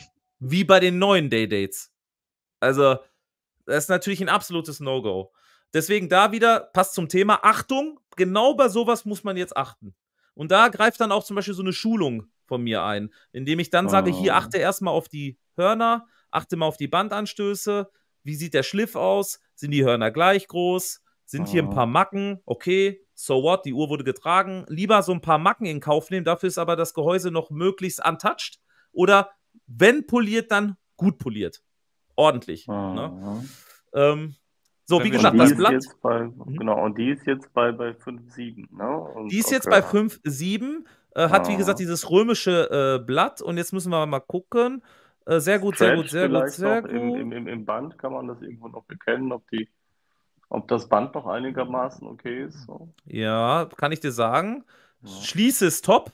Wie bei den neuen Day-Dates. Also, das ist natürlich ein absolutes No-Go. Deswegen da wieder, passt zum Thema, Achtung, genau bei sowas muss man jetzt achten. Und da greift dann auch zum Beispiel so eine Schulung von mir ein, indem ich dann sage, hier achte erstmal auf die Hörner, achte mal auf die Bandanstöße, wie sieht der Schliff aus, sind die Hörner gleich groß, sind hier ein paar Macken, okay, so what, die Uhr wurde getragen, lieber so ein paar Macken in Kauf nehmen, dafür ist aber das Gehäuse noch möglichst untouched oder wenn poliert, dann gut poliert, ordentlich. Mhm. Ne? Ähm, so, Wenn wie wir gesagt, Und die das ist Blatt. jetzt bei, Mhm. genau, und die ist jetzt bei, bei fünf sieben, ne? Und, Die ist jetzt okay. bei fünf sieben, äh, hat wie gesagt Ah. dieses römische äh, Blatt und jetzt müssen wir mal gucken. Äh, sehr gut, sehr gut, Stretch sehr gut, vielleicht sehr noch gut. im, im, im Band, kann man das irgendwo noch erkennen, ob die, ob das Band noch einigermaßen okay ist. So. Ja, kann ich dir sagen. Ja. Schließe ist top.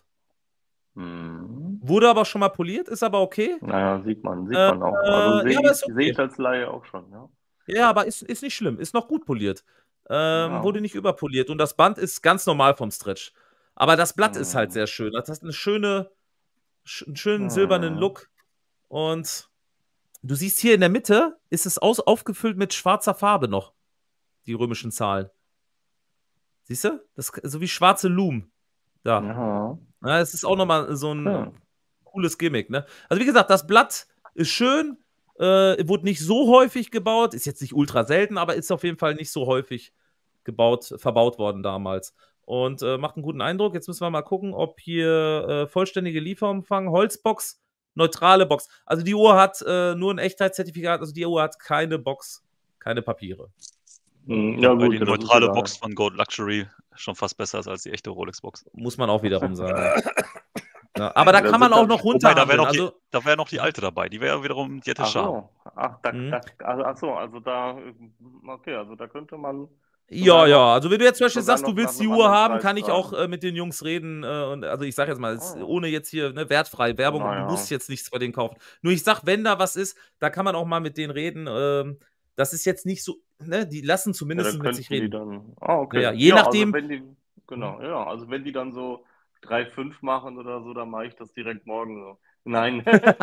Mhm. Wurde aber schon mal poliert, ist aber okay. Naja, sieht man, sieht Äh, man auch. Also sehe ja, aber ich, ist okay. sehe ich als Laie auch schon, ja. Ja, aber ist, ist nicht schlimm, ist noch gut poliert. Ähm, Ja. Wurde nicht überpoliert und das Band ist ganz normal vom Stretch. Aber das Blatt Mhm. ist halt sehr schön. Das hat eine schöne, sch einen schönen Mhm. silbernen Look und du siehst hier in der Mitte, ist es aus aufgefüllt mit schwarzer Farbe noch, die römischen Zahlen. Siehst du? Das ist so wie schwarze Lumen. Da. Ja. Ja, es ist auch nochmal so ein Okay. cooles Gimmick, ne? Also wie gesagt, das Blatt ist schön, äh, wurde nicht so häufig gebaut, ist jetzt nicht ultra selten, aber ist auf jeden Fall nicht so häufig gebaut, verbaut worden damals. Und äh, macht einen guten Eindruck. Jetzt müssen wir mal gucken, ob hier äh, vollständige Lieferumfang, Holzbox neutrale Box. Also die Uhr hat äh, nur ein Echtheitszertifikat, also die Uhr hat keine Box, keine Papiere. Mhm. Ja, Weil gut, die neutrale Box von Gold Luxury schon fast besser ist als die echte Rolex-Box. Muss man auch wiederum sagen. Ja, aber da kann man auch noch runter. Da wäre noch, also, da wär noch die alte dabei. Die wäre wiederum die hätte ach Charme. so, ach, da, mhm. da, also, ach so, also da, okay, also da könnte man. Ja, ja, also wenn du jetzt zum Beispiel sagst, du willst die Uhr haben, kann ich auch äh, mit den Jungs reden. Äh, und, also ich sage jetzt mal, oh. ohne jetzt hier ne, wertfrei Werbung, oh, ja. Du musst jetzt nichts bei denen kaufen. Nur ich sag, wenn da was ist, da kann man auch mal mit denen reden. Ähm, das ist jetzt nicht so, ne, die lassen zumindest ja, mit sich reden. Die dann, oh, okay. Ja, je ja, nachdem. Also wenn die, genau, ja, also wenn die dann so drei fünf machen oder so, dann mache ich das direkt morgen so. Nein.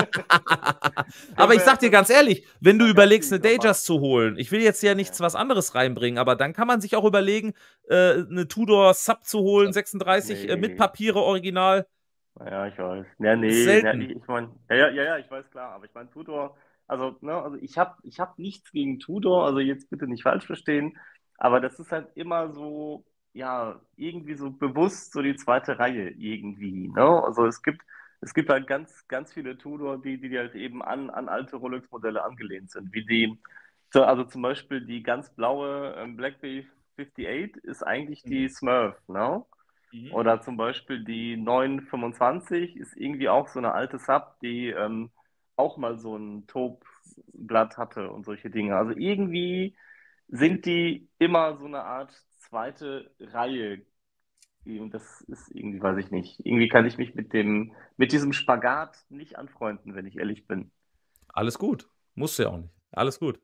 Aber ich sag dir ganz ehrlich, wenn du überlegst, eine Datejust zu holen, ich will jetzt ja nichts was anderes reinbringen, aber dann kann man sich auch überlegen, äh, eine Tudor Sub zu holen, sechsunddreißig, nee. äh, mit Papiere original. Naja, ich weiß. Ja, nee, ja, ich, ich meine, ja, ja, ja, ich weiß, klar, aber ich meine, Tudor, also, ne, also ich habe ich hab nichts gegen Tudor, also jetzt bitte nicht falsch verstehen, aber das ist halt immer so, ja, irgendwie so bewusst so die zweite Reihe irgendwie, ne? Also es gibt Es gibt halt ganz, ganz viele Tudor, die, die halt eben an, an alte Rolex-Modelle angelehnt sind. Wie die, also zum Beispiel die ganz blaue ähm, Blackbay achtundfünfzig ist eigentlich die Smurf, ne? Mhm. Oder zum Beispiel die neun fünfundzwanzig ist irgendwie auch so eine alte Sub, die ähm, auch mal so ein Taubblatt hatte und solche Dinge. Also irgendwie sind die immer so eine Art zweite Reihe. Und das ist irgendwie, weiß ich nicht. Irgendwie kann ich mich mit dem, mit diesem Spagat nicht anfreunden, wenn ich ehrlich bin. Alles gut. Musst du ja auch nicht. Alles gut.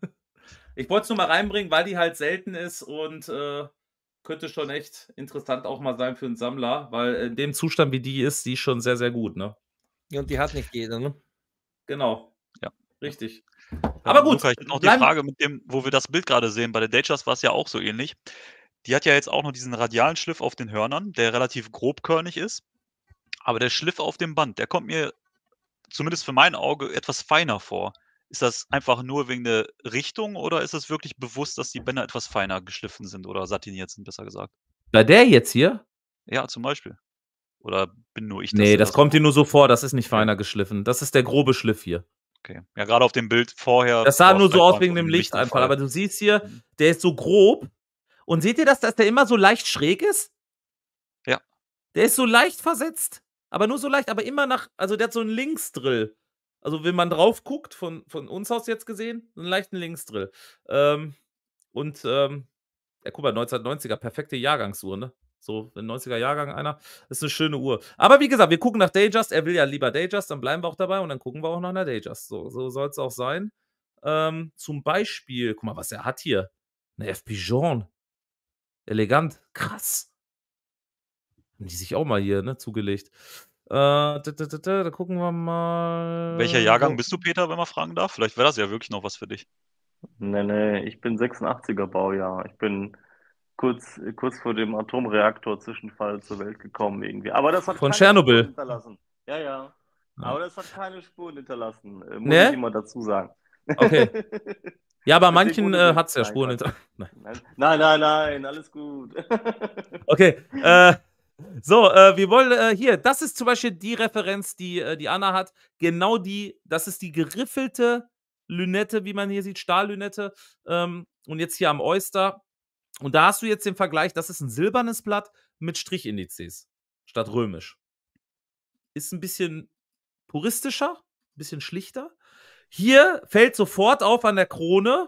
Ich wollte es nur mal reinbringen, weil die halt selten ist und äh, könnte schon echt interessant auch mal sein für einen Sammler, weil in dem Zustand, wie die ist, die ist schon sehr, sehr gut, ne? Ja, und die hat nicht jeder, ne? Genau. Ja. Richtig. Aber gut. Luca, ich habe noch die Frage mit dem, wo wir das Bild gerade sehen. Bei der Datejust war es ja auch so ähnlich. Die hat ja jetzt auch noch diesen radialen Schliff auf den Hörnern, der relativ grobkörnig ist. Aber der Schliff auf dem Band, der kommt mir zumindest für mein Auge etwas feiner vor. Ist das einfach nur wegen der Richtung oder ist es wirklich bewusst, dass die Bänder etwas feiner geschliffen sind oder satiniert sind, besser gesagt? Bei der jetzt hier? Ja, zum Beispiel. Oder bin nur ich das? Nee, das, das kommt dir nur so vor, das ist nicht feiner okay. geschliffen. Das ist der grobe Schliff hier. Okay. Ja, gerade auf dem Bild vorher. Das sah nur so aus wegen dem Lichteinfall, aber du siehst hier, der ist so grob. Und seht ihr das, dass der immer so leicht schräg ist? Ja. Der ist so leicht versetzt, aber nur so leicht, aber immer nach, also der hat so einen Linksdrill. Also wenn man drauf guckt, von, von uns aus jetzt gesehen, so einen leichten Linksdrill. Ähm, und, ähm, ja, guck mal, neunzehnhundertneunziger, perfekte Jahrgangsuhr, ne? So, ein neunziger Jahrgang einer, ist eine schöne Uhr. Aber wie gesagt, wir gucken nach Datejust, er will ja lieber Datejust, dann bleiben wir auch dabei und dann gucken wir auch nach einer Datejust. So, so soll es auch sein. Ähm, zum Beispiel, guck mal, was er hat hier. Eine F. Pigeon. Elegant, krass. Haben die sich auch mal hier, ne, zugelegt. Äh, da, da, da, da, da gucken wir mal. Welcher Jahrgang bist du, Peter, wenn man fragen darf? Vielleicht wäre das ja wirklich noch was für dich. Nee, nee, ich bin sechsundachtziger Baujahr. Ich bin kurz, kurz vor dem Atomreaktor-Zwischenfall zur Welt gekommen irgendwie. Aber das hat Von keine Tschernobyl. Spuren hinterlassen. Ja, ja, ja. Aber das hat keine Spuren hinterlassen, muss nee? ich immer dazu sagen. Okay. Ja, bei manchen äh, hat es ja Spuren hinterlassen. Nein. nein, nein, nein, alles gut. Okay, äh, so, äh, wir wollen äh, hier, das ist zum Beispiel die Referenz, die äh, die Anna hat. Genau die, das ist die geriffelte Lünette, wie man hier sieht, Stahllünette. Ähm, und jetzt hier am Oyster. Und da hast du jetzt den Vergleich, das ist ein silbernes Blatt mit Strichindizes statt römisch. Ist ein bisschen puristischer, ein bisschen schlichter. Hier fällt sofort auf an der Krone.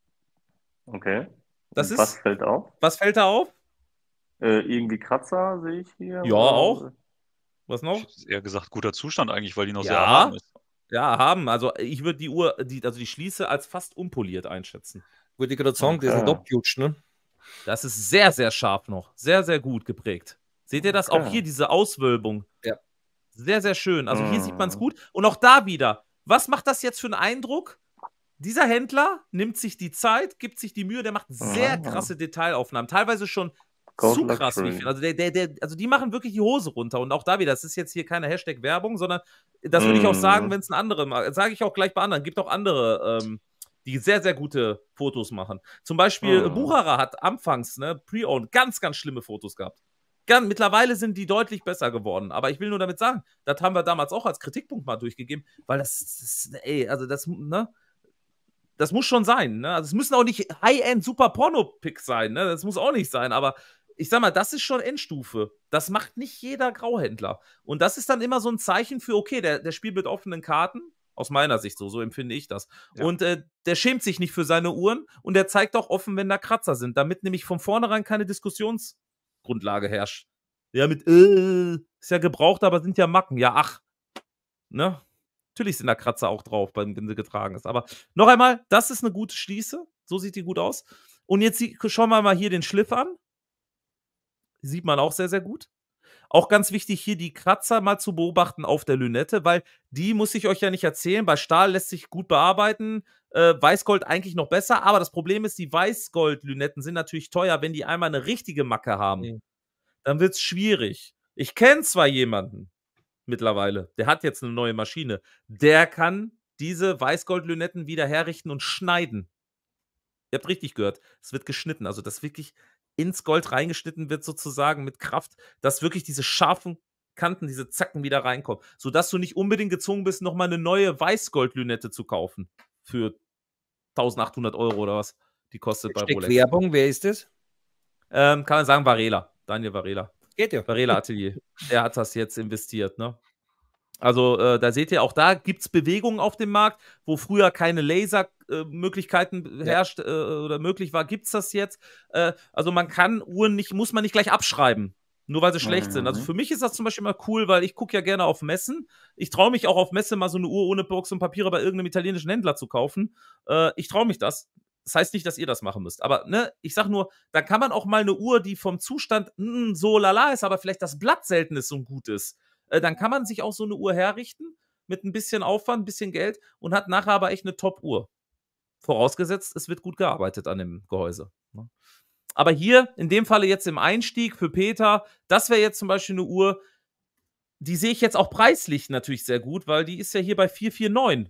Okay. Das ist, was fällt auf? Was fällt da auf? Äh, irgendwie Kratzer sehe ich hier. Ja, oder? Auch. Was noch? Ich hätte eher gesagt, guter Zustand eigentlich, weil die noch ja. sehr erhaben ist. Ja, haben. Also ich würde die Uhr, die, also die Schließe als fast unpoliert einschätzen. Würde ich gerade sagen, okay. Das ist ein Doppjutsch, ne? Das ist sehr, sehr scharf noch. Sehr, sehr gut geprägt. Seht ihr das? Okay. Auch hier diese Auswölbung. Ja. Sehr, sehr schön. Also hier mm. sieht man es gut. Und auch da wieder. Was macht das jetzt für einen Eindruck? Dieser Händler nimmt sich die Zeit, gibt sich die Mühe, der macht sehr krasse Detailaufnahmen. Teilweise schon Gold zu krass. Wie viel. Also, der, der, der, also die machen wirklich die Hose runter. Und auch da wieder, das ist jetzt hier keine Hashtag-Werbung, sondern das würde mm. ich auch sagen, wenn es ein anderer, sage ich auch gleich bei anderen, gibt auch andere, ähm, die sehr, sehr gute Fotos machen. Zum Beispiel mm. Bucherer hat anfangs, ne, Pre-Owned, ganz, ganz schlimme Fotos gehabt. gern, mittlerweile sind die deutlich besser geworden. Aber ich will nur damit sagen, das haben wir damals auch als Kritikpunkt mal durchgegeben, weil das, das ey, also das, ne, das muss schon sein, ne? Also es müssen auch nicht High-End super Porno-Pick sein, ne? Das muss auch nicht sein, aber ich sag mal, das ist schon Endstufe. Das macht nicht jeder Grauhändler. Und das ist dann immer so ein Zeichen für, okay, der, der spielt mit offenen Karten. Aus meiner Sicht so, so empfinde ich das. Ja. Und äh, der schämt sich nicht für seine Uhren und der zeigt auch offen, wenn da Kratzer sind, damit nämlich von vornherein keine Diskussionsgrundlage herrscht. Ja, mit, äh, ist ja gebraucht, aber sind ja Macken. Ja, ach. Ne? Natürlich sind da Kratzer auch drauf, wenn sie getragen ist. Aber noch einmal, das ist eine gute Schließe. So sieht die gut aus. Und jetzt schauen wir mal hier den Schliff an. Sieht man auch sehr, sehr gut. Auch ganz wichtig, hier die Kratzer mal zu beobachten auf der Lünette, weil die muss ich euch ja nicht erzählen. Bei Stahl lässt sich gut bearbeiten. Äh, Weißgold eigentlich noch besser. Aber das Problem ist, die Weißgold-Lünetten sind natürlich teuer. Wenn die einmal eine richtige Macke haben, mhm. dann wird es schwierig. Ich kenne zwar jemanden mittlerweile, der hat jetzt eine neue Maschine. Der kann diese Weißgold-Lünetten wieder herrichten und schneiden. Ihr habt richtig gehört. Es wird geschnitten. Also das wirklich ins Gold reingeschnitten wird sozusagen mit Kraft, dass wirklich diese scharfen Kanten, diese Zacken wieder reinkommen. Sodass du nicht unbedingt gezwungen bist, nochmal eine neue Weißgold-Lünette zu kaufen. Für eintausendachthundert Euro oder was die kostet bei Rolex. Werbung, wer ist das? Ähm, kann man sagen, Varela. Daniel Varela. Geht ja. Varela Atelier. Der hat das jetzt investiert, ne? Also äh, da seht ihr, auch da gibt es Bewegungen auf dem Markt, wo früher keine Lasermöglichkeiten äh, herrscht äh, oder möglich war, gibt es das jetzt. Äh, also man kann Uhren nicht, muss man nicht gleich abschreiben, nur weil sie schlecht mhm. sind. Also für mich ist das zum Beispiel immer cool, weil ich gucke ja gerne auf Messen. Ich traue mich auch auf Messe mal so eine Uhr ohne Box und Papiere bei irgendeinem italienischen Händler zu kaufen. Äh, ich traue mich das. Das heißt nicht, dass ihr das machen müsst. Aber ne, ich sag nur, da kann man auch mal eine Uhr, die vom Zustand mh, so lala ist, aber vielleicht das Blatt selten ist und gut ist. Dann kann man sich auch so eine Uhr herrichten, mit ein bisschen Aufwand, ein bisschen Geld und hat nachher aber echt eine Top-Uhr. Vorausgesetzt, es wird gut gearbeitet an dem Gehäuse. Aber hier, in dem Falle jetzt im Einstieg für Peter, das wäre jetzt zum Beispiel eine Uhr, die sehe ich jetzt auch preislich natürlich sehr gut, weil die ist ja hier bei vier vier neun.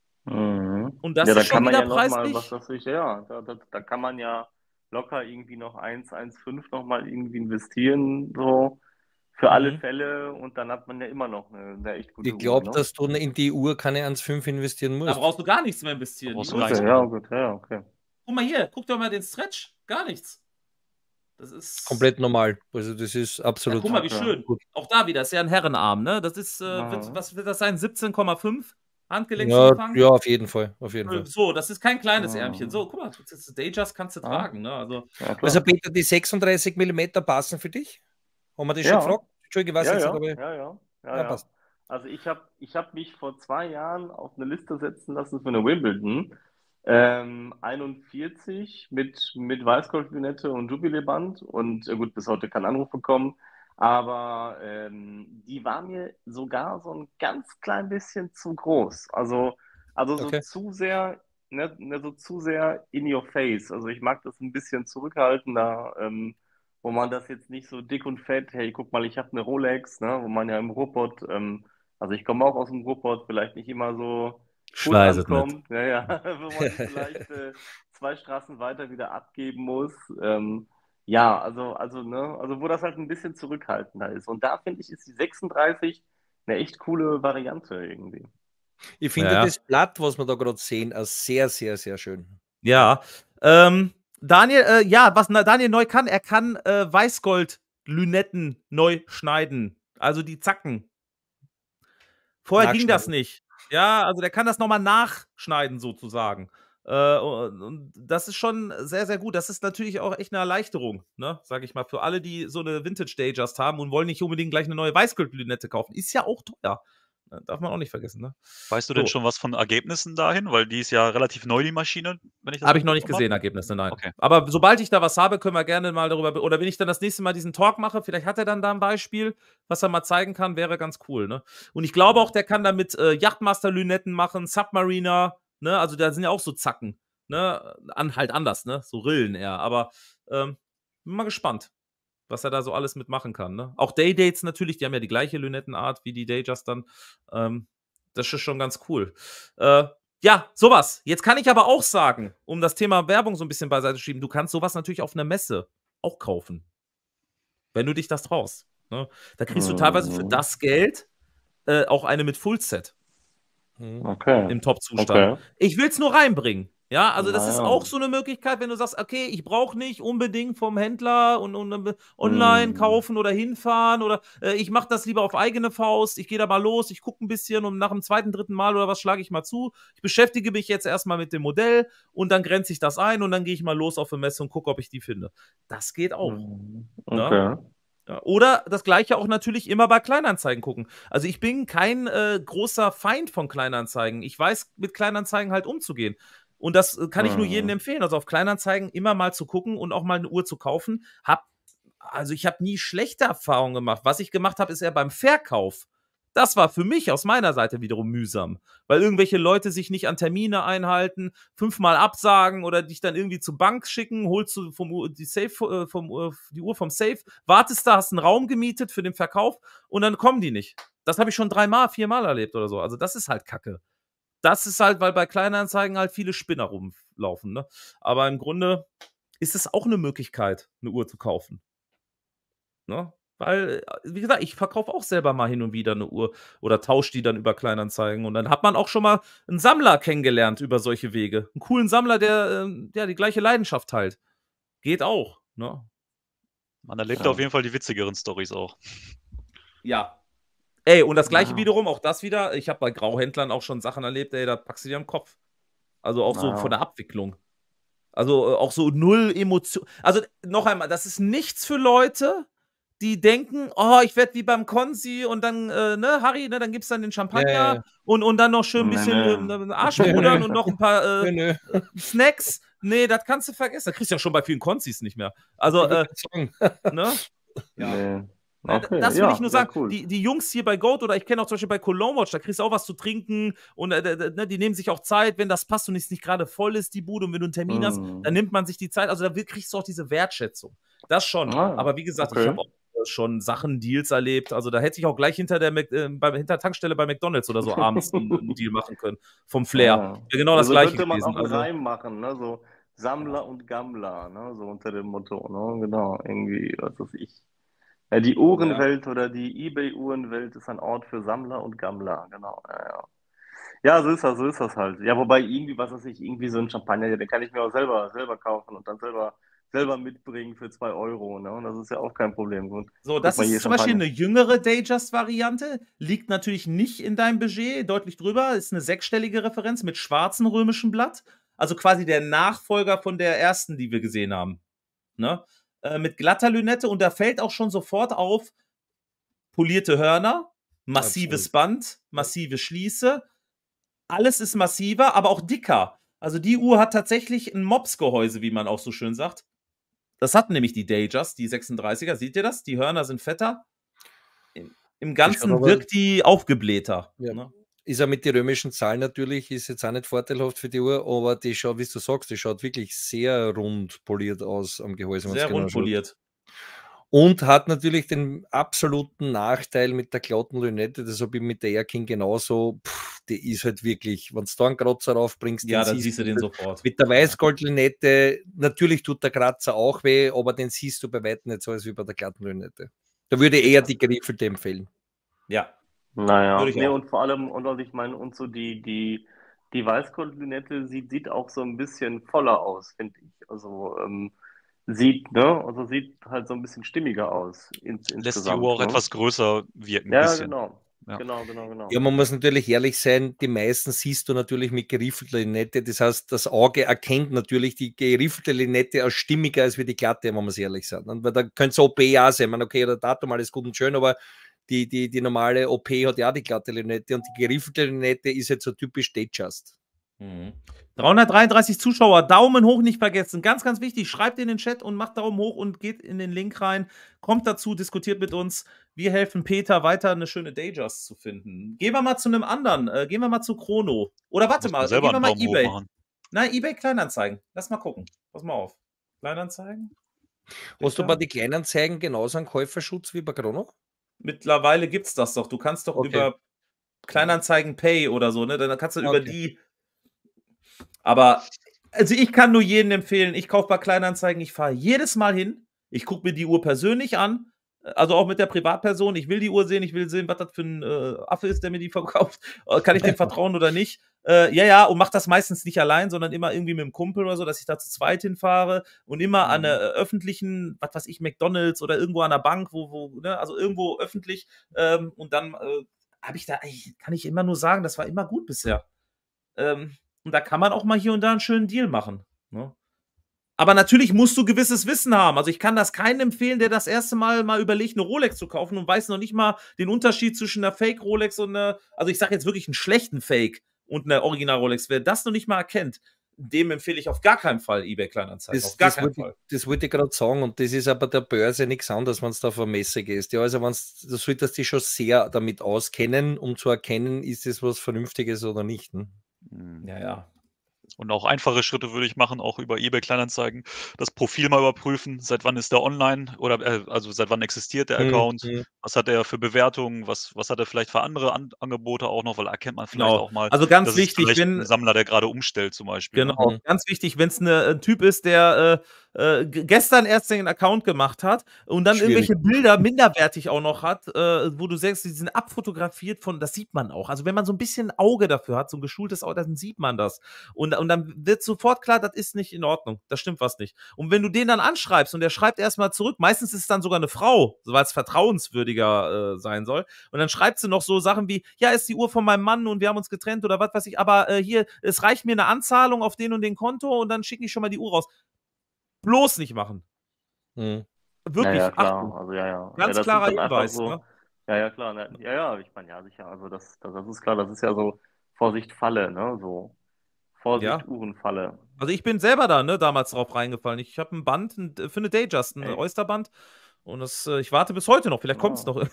Mhm. Und das ja, da ist schon kann man wieder ja noch preislich. Mal, was das ich, ja, da, da, da kann man ja locker irgendwie noch eins, eins Komma fünf nochmal irgendwie investieren, so. Für alle mhm. Fälle und dann hat man ja immer noch eine, eine echt gute ich glaub, Uhr. Ich glaube, ne? dass du in die Uhr keine eins Komma fünf investieren musst. Da brauchst du gar nichts mehr investieren. Da brauchst Die du Uhr nichts ist- ja, gut, ja, okay. Guck mal hier, guck doch mal den Stretch. Gar nichts. Das ist Komplett normal. Also das ist Ja, absolut. guck mal, wie Okay. schön. gut. Auch da wieder, ist ja ein Herrenarm, ne? Das ist, äh, Mhm. wird, was wird das sein? siebzehn Komma fünf Ja, Handgelenksumfang? ja, auf jeden Fall. Auf jeden Fall. So, das ist kein kleines Mhm. Ärmchen. So, guck mal, das ist Datejust kannst du Ja. tragen, ne? Also, Ja, klar. Also Peter, die sechsunddreißig Millimeter passen für dich? Haben wir das Ja. schon gefragt? Entschuldige, was ja, jetzt ja, aber. ja, ja, ja, Ja, ja. passt. Also ich habe ich hab mich vor zwei Jahren auf eine Liste setzen lassen für eine Wimbledon. Ähm, einundvierzig mit, mit Weißgold-Lünette und Jubiläeband und äh, gut, bis heute keinen Anruf bekommen. Aber ähm, die war mir sogar so ein ganz klein bisschen zu groß. Also, also so Okay. zu sehr, ne, ne, so zu sehr in your face. Also ich mag das ein bisschen zurückhaltender, ähm, wo man das jetzt nicht so dick und fett, hey, guck mal, ich habe eine Rolex, ne, wo man ja im Ruhrpott, ähm, also ich komme auch aus dem Ruhrpott, vielleicht nicht immer so gut Schleiset nicht. ankommt, ja, ja, wo man die vielleicht äh, zwei Straßen weiter wieder abgeben muss. Ähm, ja, also, also, ne, also wo das halt ein bisschen zurückhaltender ist. Und da finde ich, ist die sechsunddreißig eine echt coole Variante irgendwie. Ich finde Ja. das Blatt, was wir da gerade sehen, auch sehr, sehr, sehr schön. Ja. Ähm, Daniel, äh, ja, was na, Daniel neu kann, er kann äh, Weißgold-Lünetten neu schneiden. Also die Zacken. Vorher ging das Nachschneiden. nicht. Ja, also der kann das nochmal nachschneiden, sozusagen. Äh, und, und das ist schon sehr, sehr gut. Das ist natürlich auch echt eine Erleichterung, ne? Sag ich mal, für alle, die so eine Vintage-Datejust haben und wollen nicht unbedingt gleich eine neue Weißgold-Lünette kaufen. Ist ja auch teuer. Ne? Darf man auch nicht vergessen, ne? Weißt du denn So. schon was von Ergebnissen dahin? Weil die ist ja relativ neu, die Maschine, wenn ich das Habe ich noch nicht mitbekommen gesehen, habe. Ergebnisse, nein. Okay. Aber sobald ich da was habe, können wir gerne mal darüber, be- oder wenn ich dann das nächste Mal diesen Talk mache, vielleicht hat er dann da ein Beispiel, was er mal zeigen kann, wäre ganz cool, ne? Und ich glaube auch, der kann damit äh, Yachtmaster-Lünetten machen, Submariner, ne? Also da sind ja auch so Zacken, ne? An, halt anders, ne? So Rillen eher, aber ähm, bin mal gespannt, was er da so alles mitmachen kann, ne? Auch Day-Dates natürlich, die haben ja die gleiche Lünettenart wie die Datejust dann. Ähm, das ist schon ganz cool. Äh, ja, sowas. Jetzt kann ich aber auch sagen, um das Thema Werbung so ein bisschen beiseite zu schieben, du kannst sowas natürlich auf einer Messe auch kaufen. wenn du dich das traust. Ne? Da kriegst du teilweise für das Geld äh, auch eine mit Fullset. Okay. Im Top-Zustand. Okay. Ich will es nur reinbringen. Ja, also das naja. ist auch so eine Möglichkeit, wenn du sagst, okay, ich brauche nicht unbedingt vom Händler und, und online mm. kaufen oder hinfahren oder äh, ich mache das lieber auf eigene Faust, ich gehe da mal los, ich gucke ein bisschen und nach dem zweiten, dritten Mal oder was schlage ich mal zu. Ich beschäftige mich jetzt erstmal mit dem Modell und dann grenze ich das ein und dann gehe ich mal los auf eine Messe und gucke, ob ich die finde. Das geht auch. Okay. Ja? Ja, oder das Gleiche auch natürlich immer bei Kleinanzeigen gucken. Also ich bin kein äh, großer Feind von Kleinanzeigen. Ich weiß, mit Kleinanzeigen halt umzugehen. Und das kann ich nur jedem empfehlen. Also auf Kleinanzeigen immer mal zu gucken und auch mal eine Uhr zu kaufen. Hab, also ich habe nie schlechte Erfahrungen gemacht. Was ich gemacht habe, ist eher beim Verkauf. Das war für mich aus meiner Seite wiederum mühsam, weil irgendwelche Leute sich nicht an Termine einhalten, fünfmal absagen oder dich dann irgendwie zur Bank schicken, holst du vom, die, Safe, vom, die Uhr vom Safe, wartest da, hast einen Raum gemietet für den Verkauf und dann kommen die nicht. Das habe ich schon dreimal, viermal erlebt oder so. Also das ist halt Kacke. Das ist halt, weil bei Kleinanzeigen halt viele Spinner rumlaufen. Ne? Aber im Grunde ist es auch eine Möglichkeit, eine Uhr zu kaufen. Ne? Weil, wie gesagt, ich verkaufe auch selber mal hin und wieder eine Uhr oder tausche die dann über Kleinanzeigen. Und dann hat man auch schon mal einen Sammler kennengelernt über solche Wege. Einen coolen Sammler, der äh, ja, die gleiche Leidenschaft teilt. Geht auch. Ne? Man erlebt ja. auf jeden Fall die witzigeren Storys auch. Ja. Ey, und das Gleiche ja. wiederum, auch das wieder, ich habe bei Grauhändlern auch schon Sachen erlebt, ey, da packst du dir am Kopf. Also auch so ja. von der Abwicklung. Also äh, auch so null Emotion. Also noch einmal, das ist nichts für Leute, die denken, oh, ich werde wie beim Konzi und dann, äh, ne, Harry, ne, dann gibt's dann den Champagner ja, ja. Und, und dann noch schön ein bisschen äh, Arschpudern und noch ein paar äh, nö, nö. Snacks. Nee, das kannst du vergessen. Das kriegst du ja schon bei vielen Konzis nicht mehr. Also, äh, ne? Ja. Nee. Okay. Das will ja, ich nur sagen, cool. die, die Jungs hier bei Goat oder ich kenne auch zum Beispiel bei Cologne Watch, da kriegst du auch was zu trinken und äh, ne, die nehmen sich auch Zeit, wenn das passt und es nicht gerade voll ist, die Bude, und wenn du einen Termin mm. hast, dann nimmt man sich die Zeit, also da kriegst du auch diese Wertschätzung. Das schon, ah, aber wie gesagt, okay. ich habe auch schon Sachen, Deals erlebt, also da hätte ich auch gleich hinter der äh, bei, hinter der Tankstelle bei McDonalds oder so abends einen, einen Deal machen können, vom Flair. Ja, ja genau das also Gleiche könnte man gewesen. auch einen also, Reim machen, ne, so Sammler und Gammler, ne, so unter dem Motto, ne, genau, irgendwie, was weiß ich. Ja, die Uhrenwelt ja. oder die eBay-Uhrenwelt ist ein Ort für Sammler und Gammler, genau. Ja, ja. ja, so ist das, so ist das halt. Ja, wobei irgendwie, was weiß ich, irgendwie so ein Champagner, den kann ich mir auch selber, selber kaufen und dann selber, selber mitbringen für zwei Euro, ne? Und das ist ja auch kein Problem. Gut. So, das ist zum Beispiel eine jüngere Datejust-Variante, liegt natürlich nicht in deinem Budget, deutlich drüber, ist eine sechsstellige Referenz mit schwarzem römischen Blatt, also quasi der Nachfolger von der ersten, die wir gesehen haben, ne? Mit glatter Lünette und da fällt auch schon sofort auf polierte Hörner, massives Absolut. Band, massive Schließe. Alles ist massiver, aber auch dicker. Also die Uhr hat tatsächlich ein Mops-Gehäuse, wie man auch so schön sagt. Das hat nämlich die Datejust, die sechsunddreißiger. Seht ihr das? Die Hörner sind fetter. Im, im Ganzen wirkt die aufgeblähter. Ja. Ne? Ist ja mit den römischen Zahlen natürlich, ist jetzt auch nicht vorteilhaft für die Uhr, aber die schaut, wie du sagst, die schaut wirklich sehr rund poliert aus am Gehäuse. Sehr rund poliert. Und hat natürlich den absoluten Nachteil mit der glatten Lünette, das habe ich mit der Air King genauso, pff, die ist halt wirklich, wenn du da einen Kratzer raufbringst, ja, dann siehst du den sofort. Mit der Weißgold-Lünette, natürlich tut der Kratzer auch weh, aber den siehst du bei weitem nicht so als wie bei der glatten Lünette. Da würde ich eher die geriffelte empfehlen. Ja. Naja, nee, und vor allem, und ich meine, und so die, die, die Weißgold-Lünette sieht, sieht auch so ein bisschen voller aus, finde ich. Also, ähm, sieht, ne, also sieht halt so ein bisschen stimmiger aus. Ins, Lässt die Uhr auch ne? etwas größer wirken. Ja, bisschen. Genau. Ja. genau, genau, genau. Ja, man muss natürlich ehrlich sein, die meisten siehst du natürlich mit geriffelter Lünette, das heißt, das Auge erkennt natürlich die geriffelte Lünette als stimmiger als wie die glatte, wenn wir es ehrlich sind. Weil da könnte es O P auch sein, man, okay, der Datum, alles gut und schön, aber Die, die, die normale O P hat ja auch die glatte Lünette und die geriffelte Lünette ist jetzt so typisch Datejust. Mhm. dreihundertdreiunddreißig Zuschauer, Daumen hoch nicht vergessen. Ganz, ganz wichtig, schreibt in den Chat und macht Daumen hoch und geht in den Link rein. Kommt dazu, diskutiert mit uns. Wir helfen Peter weiter, eine schöne Datejust zu finden. Gehen wir mal zu einem anderen. Äh, gehen wir mal zu Chrono. Oder warte mal, gehen wir mal eBay. Nein, eBay Kleinanzeigen. Lass mal gucken. Pass mal auf. Kleinanzeigen. Hast du bei den Kleinanzeigen genauso einen Käuferschutz wie bei Chrono? Mittlerweile gibt's das doch. Du kannst doch okay. über Kleinanzeigen Pay oder so, ne? Dann kannst du okay. über die. Aber, also ich kann nur jedem empfehlen, ich kaufe bei Kleinanzeigen, ich fahre jedes Mal hin, ich gucke mir die Uhr persönlich an, Also auch mit der Privatperson. Ich will die Uhr sehen, ich will sehen, was das für ein äh, Affe ist, der mir die verkauft. Kann ich dem vertrauen oder nicht? Äh, ja, ja, und mach das meistens nicht allein, sondern immer irgendwie mit einem Kumpel oder so, dass ich da zu zweit hinfahre und immer mhm. an einer äh, öffentlichen, was weiß ich, McDonalds oder irgendwo an der Bank, wo, wo, ne, also irgendwo öffentlich. Ähm, und dann äh, habe ich da, kann ich immer nur sagen, das war immer gut bisher. Ähm, und da kann man auch mal hier und da einen schönen Deal machen. Ne? Aber natürlich musst du gewisses Wissen haben. Also ich kann das keinem empfehlen, der das erste Mal mal überlegt, eine Rolex zu kaufen und weiß noch nicht mal den Unterschied zwischen einer Fake-Rolex und einer, also ich sage jetzt wirklich einen schlechten Fake und einer Original-Rolex. Wer das noch nicht mal erkennt, dem empfehle ich auf gar keinen Fall eBay-Kleinanzeigen. Das, auf gar das keinen wollte, Fall. Das wollte ich gerade sagen und das ist aber der Börse nichts anderes, wenn es da auf eine Messe gehst. Ja, also wenn's, du solltest dich schon sehr damit auskennen, um zu erkennen, ist es was Vernünftiges oder nicht. Ne? Ja, ja. Und auch einfache Schritte würde ich machen, auch über eBay Kleinanzeigen. Das Profil mal überprüfen, seit wann ist der online oder äh, also seit wann existiert der Account, mhm. was hat er für Bewertungen, was, was hat er vielleicht für andere An Angebote auch noch, weil erkennt man vielleicht genau. auch mal, also ganz das wichtig, ist wenn ein Sammler, der gerade umstellt zum Beispiel. Genau, Ne? ganz wichtig, wenn es ein Typ ist, der äh, äh, gestern erst den Account gemacht hat und dann Schwierig. irgendwelche Bilder minderwertig auch noch hat, äh, wo du sagst, die sind abfotografiert von, das sieht man auch. Also wenn man so ein bisschen Auge dafür hat, so ein geschultes Auge, dann sieht man das. Und, und dann wird sofort klar, das ist nicht in Ordnung, das stimmt was nicht. Und wenn du den dann anschreibst und der schreibt erstmal zurück, meistens ist es dann sogar eine Frau, weil es vertrauenswürdiger äh, sein soll, und dann schreibt sie noch so Sachen wie, ja, ist die Uhr von meinem Mann und wir haben uns getrennt oder was weiß ich, aber äh, hier, es reicht mir eine Anzahlung auf den und den Konto und dann schicke ich schon mal die Uhr raus. Bloß nicht machen. Hm. Wirklich, ja, ja, klar. Achtung. Also, ja, ja. Ganz ja, klarer Hinweis. So, ne? Ja, ja, klar. Ne? Ja, ja, ich meine, ja, sicher. Also das, das, das ist klar, das ist ja so Vorsicht Falle, ne? So Vorsicht Ja. Uhrenfalle. Also ich bin selber da, ne, damals drauf reingefallen. Ich habe ein Band ein, für eine Dayjust, ein Ey. Oysterband. Und das, äh, ich warte bis heute noch. Vielleicht kommt es Ah. noch.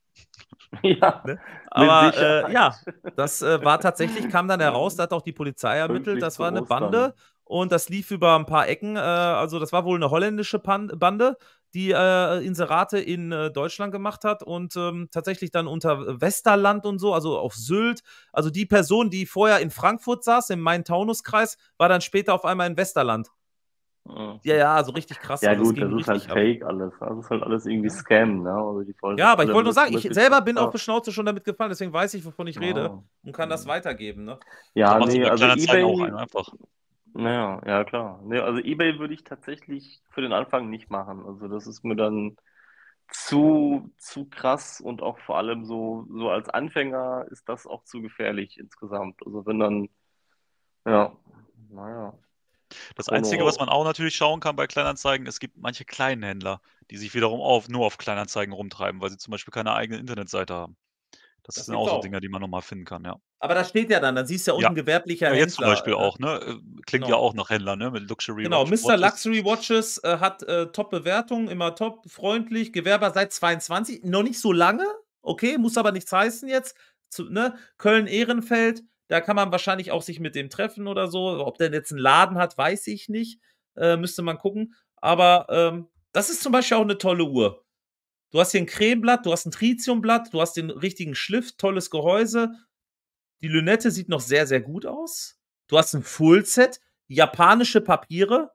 Ja, ne? mit Aber äh, Sicherheit. ja, das äh, war tatsächlich, kam dann heraus, da hat auch die Polizei ermittelt, Pünktlich das zu war eine Ostern. Bande und das lief über ein paar Ecken. Äh, also das war wohl eine holländische Pan Bande, die äh, Inserate in äh, Deutschland gemacht hat und ähm, tatsächlich dann unter Westerland und so, also auf Sylt. Also die Person, die vorher in Frankfurt saß, im Main-Taunus-Kreis, war dann später auf einmal in Westerland. Ja, Ja, ja, also richtig krass. ja also gut, das ging ist halt richtig ab. fake alles. Das ist halt alles irgendwie Ja. Scam, ne? Also die wollen Ja, aber ich alle wollte nur sagen, ich möglichst- selber bin ja. auf die Schnauze schon damit gefallen, deswegen weiß ich, wovon ich rede Ah. und kann das weitergeben. Ne? Ja, Da macht nee, eBay also Kleinanzeigen auch eBay, ein, einfach. naja, ja klar. Nee, also eBay würde ich tatsächlich für den Anfang nicht machen. Also das ist mir dann zu, zu krass und auch vor allem so, so als Anfänger ist das auch zu gefährlich insgesamt. Also wenn dann, ja, naja. Das Chrono- Einzige, was man auch natürlich schauen kann bei Kleinanzeigen, es gibt manche kleinen Händler, die sich wiederum auf, nur auf Kleinanzeigen rumtreiben, weil sie zum Beispiel keine eigene Internetseite haben. Das, Das sind gibt's auch so auch. Dinge, die man nochmal finden kann, ja. Aber da steht ja dann, dann siehst du ja Ja. unten gewerblicher Ja, jetzt zum Händler. Beispiel äh, auch, ne? Äh, Klingt Genau. ja auch nach Händler, ne? Mit Luxury Genau, Watch- Mister Watches. Luxury Watches äh, hat äh, Top-Bewertungen, immer top, freundlich, Gewerber seit zweiundzwanzig, noch nicht so lange, okay, muss aber nichts heißen jetzt. Zu, ne? Köln-Ehrenfeld, da kann man wahrscheinlich auch sich mit dem treffen oder so. Ob der jetzt einen Laden hat, weiß ich nicht. Äh, müsste man gucken. Aber ähm, das ist zum Beispiel auch eine tolle Uhr. Du hast hier ein Cremeblatt, du hast ein Tritiumblatt, du hast den richtigen Schliff, tolles Gehäuse. Die Lünette sieht noch sehr, sehr gut aus. Du hast ein Fullset, japanische Papiere.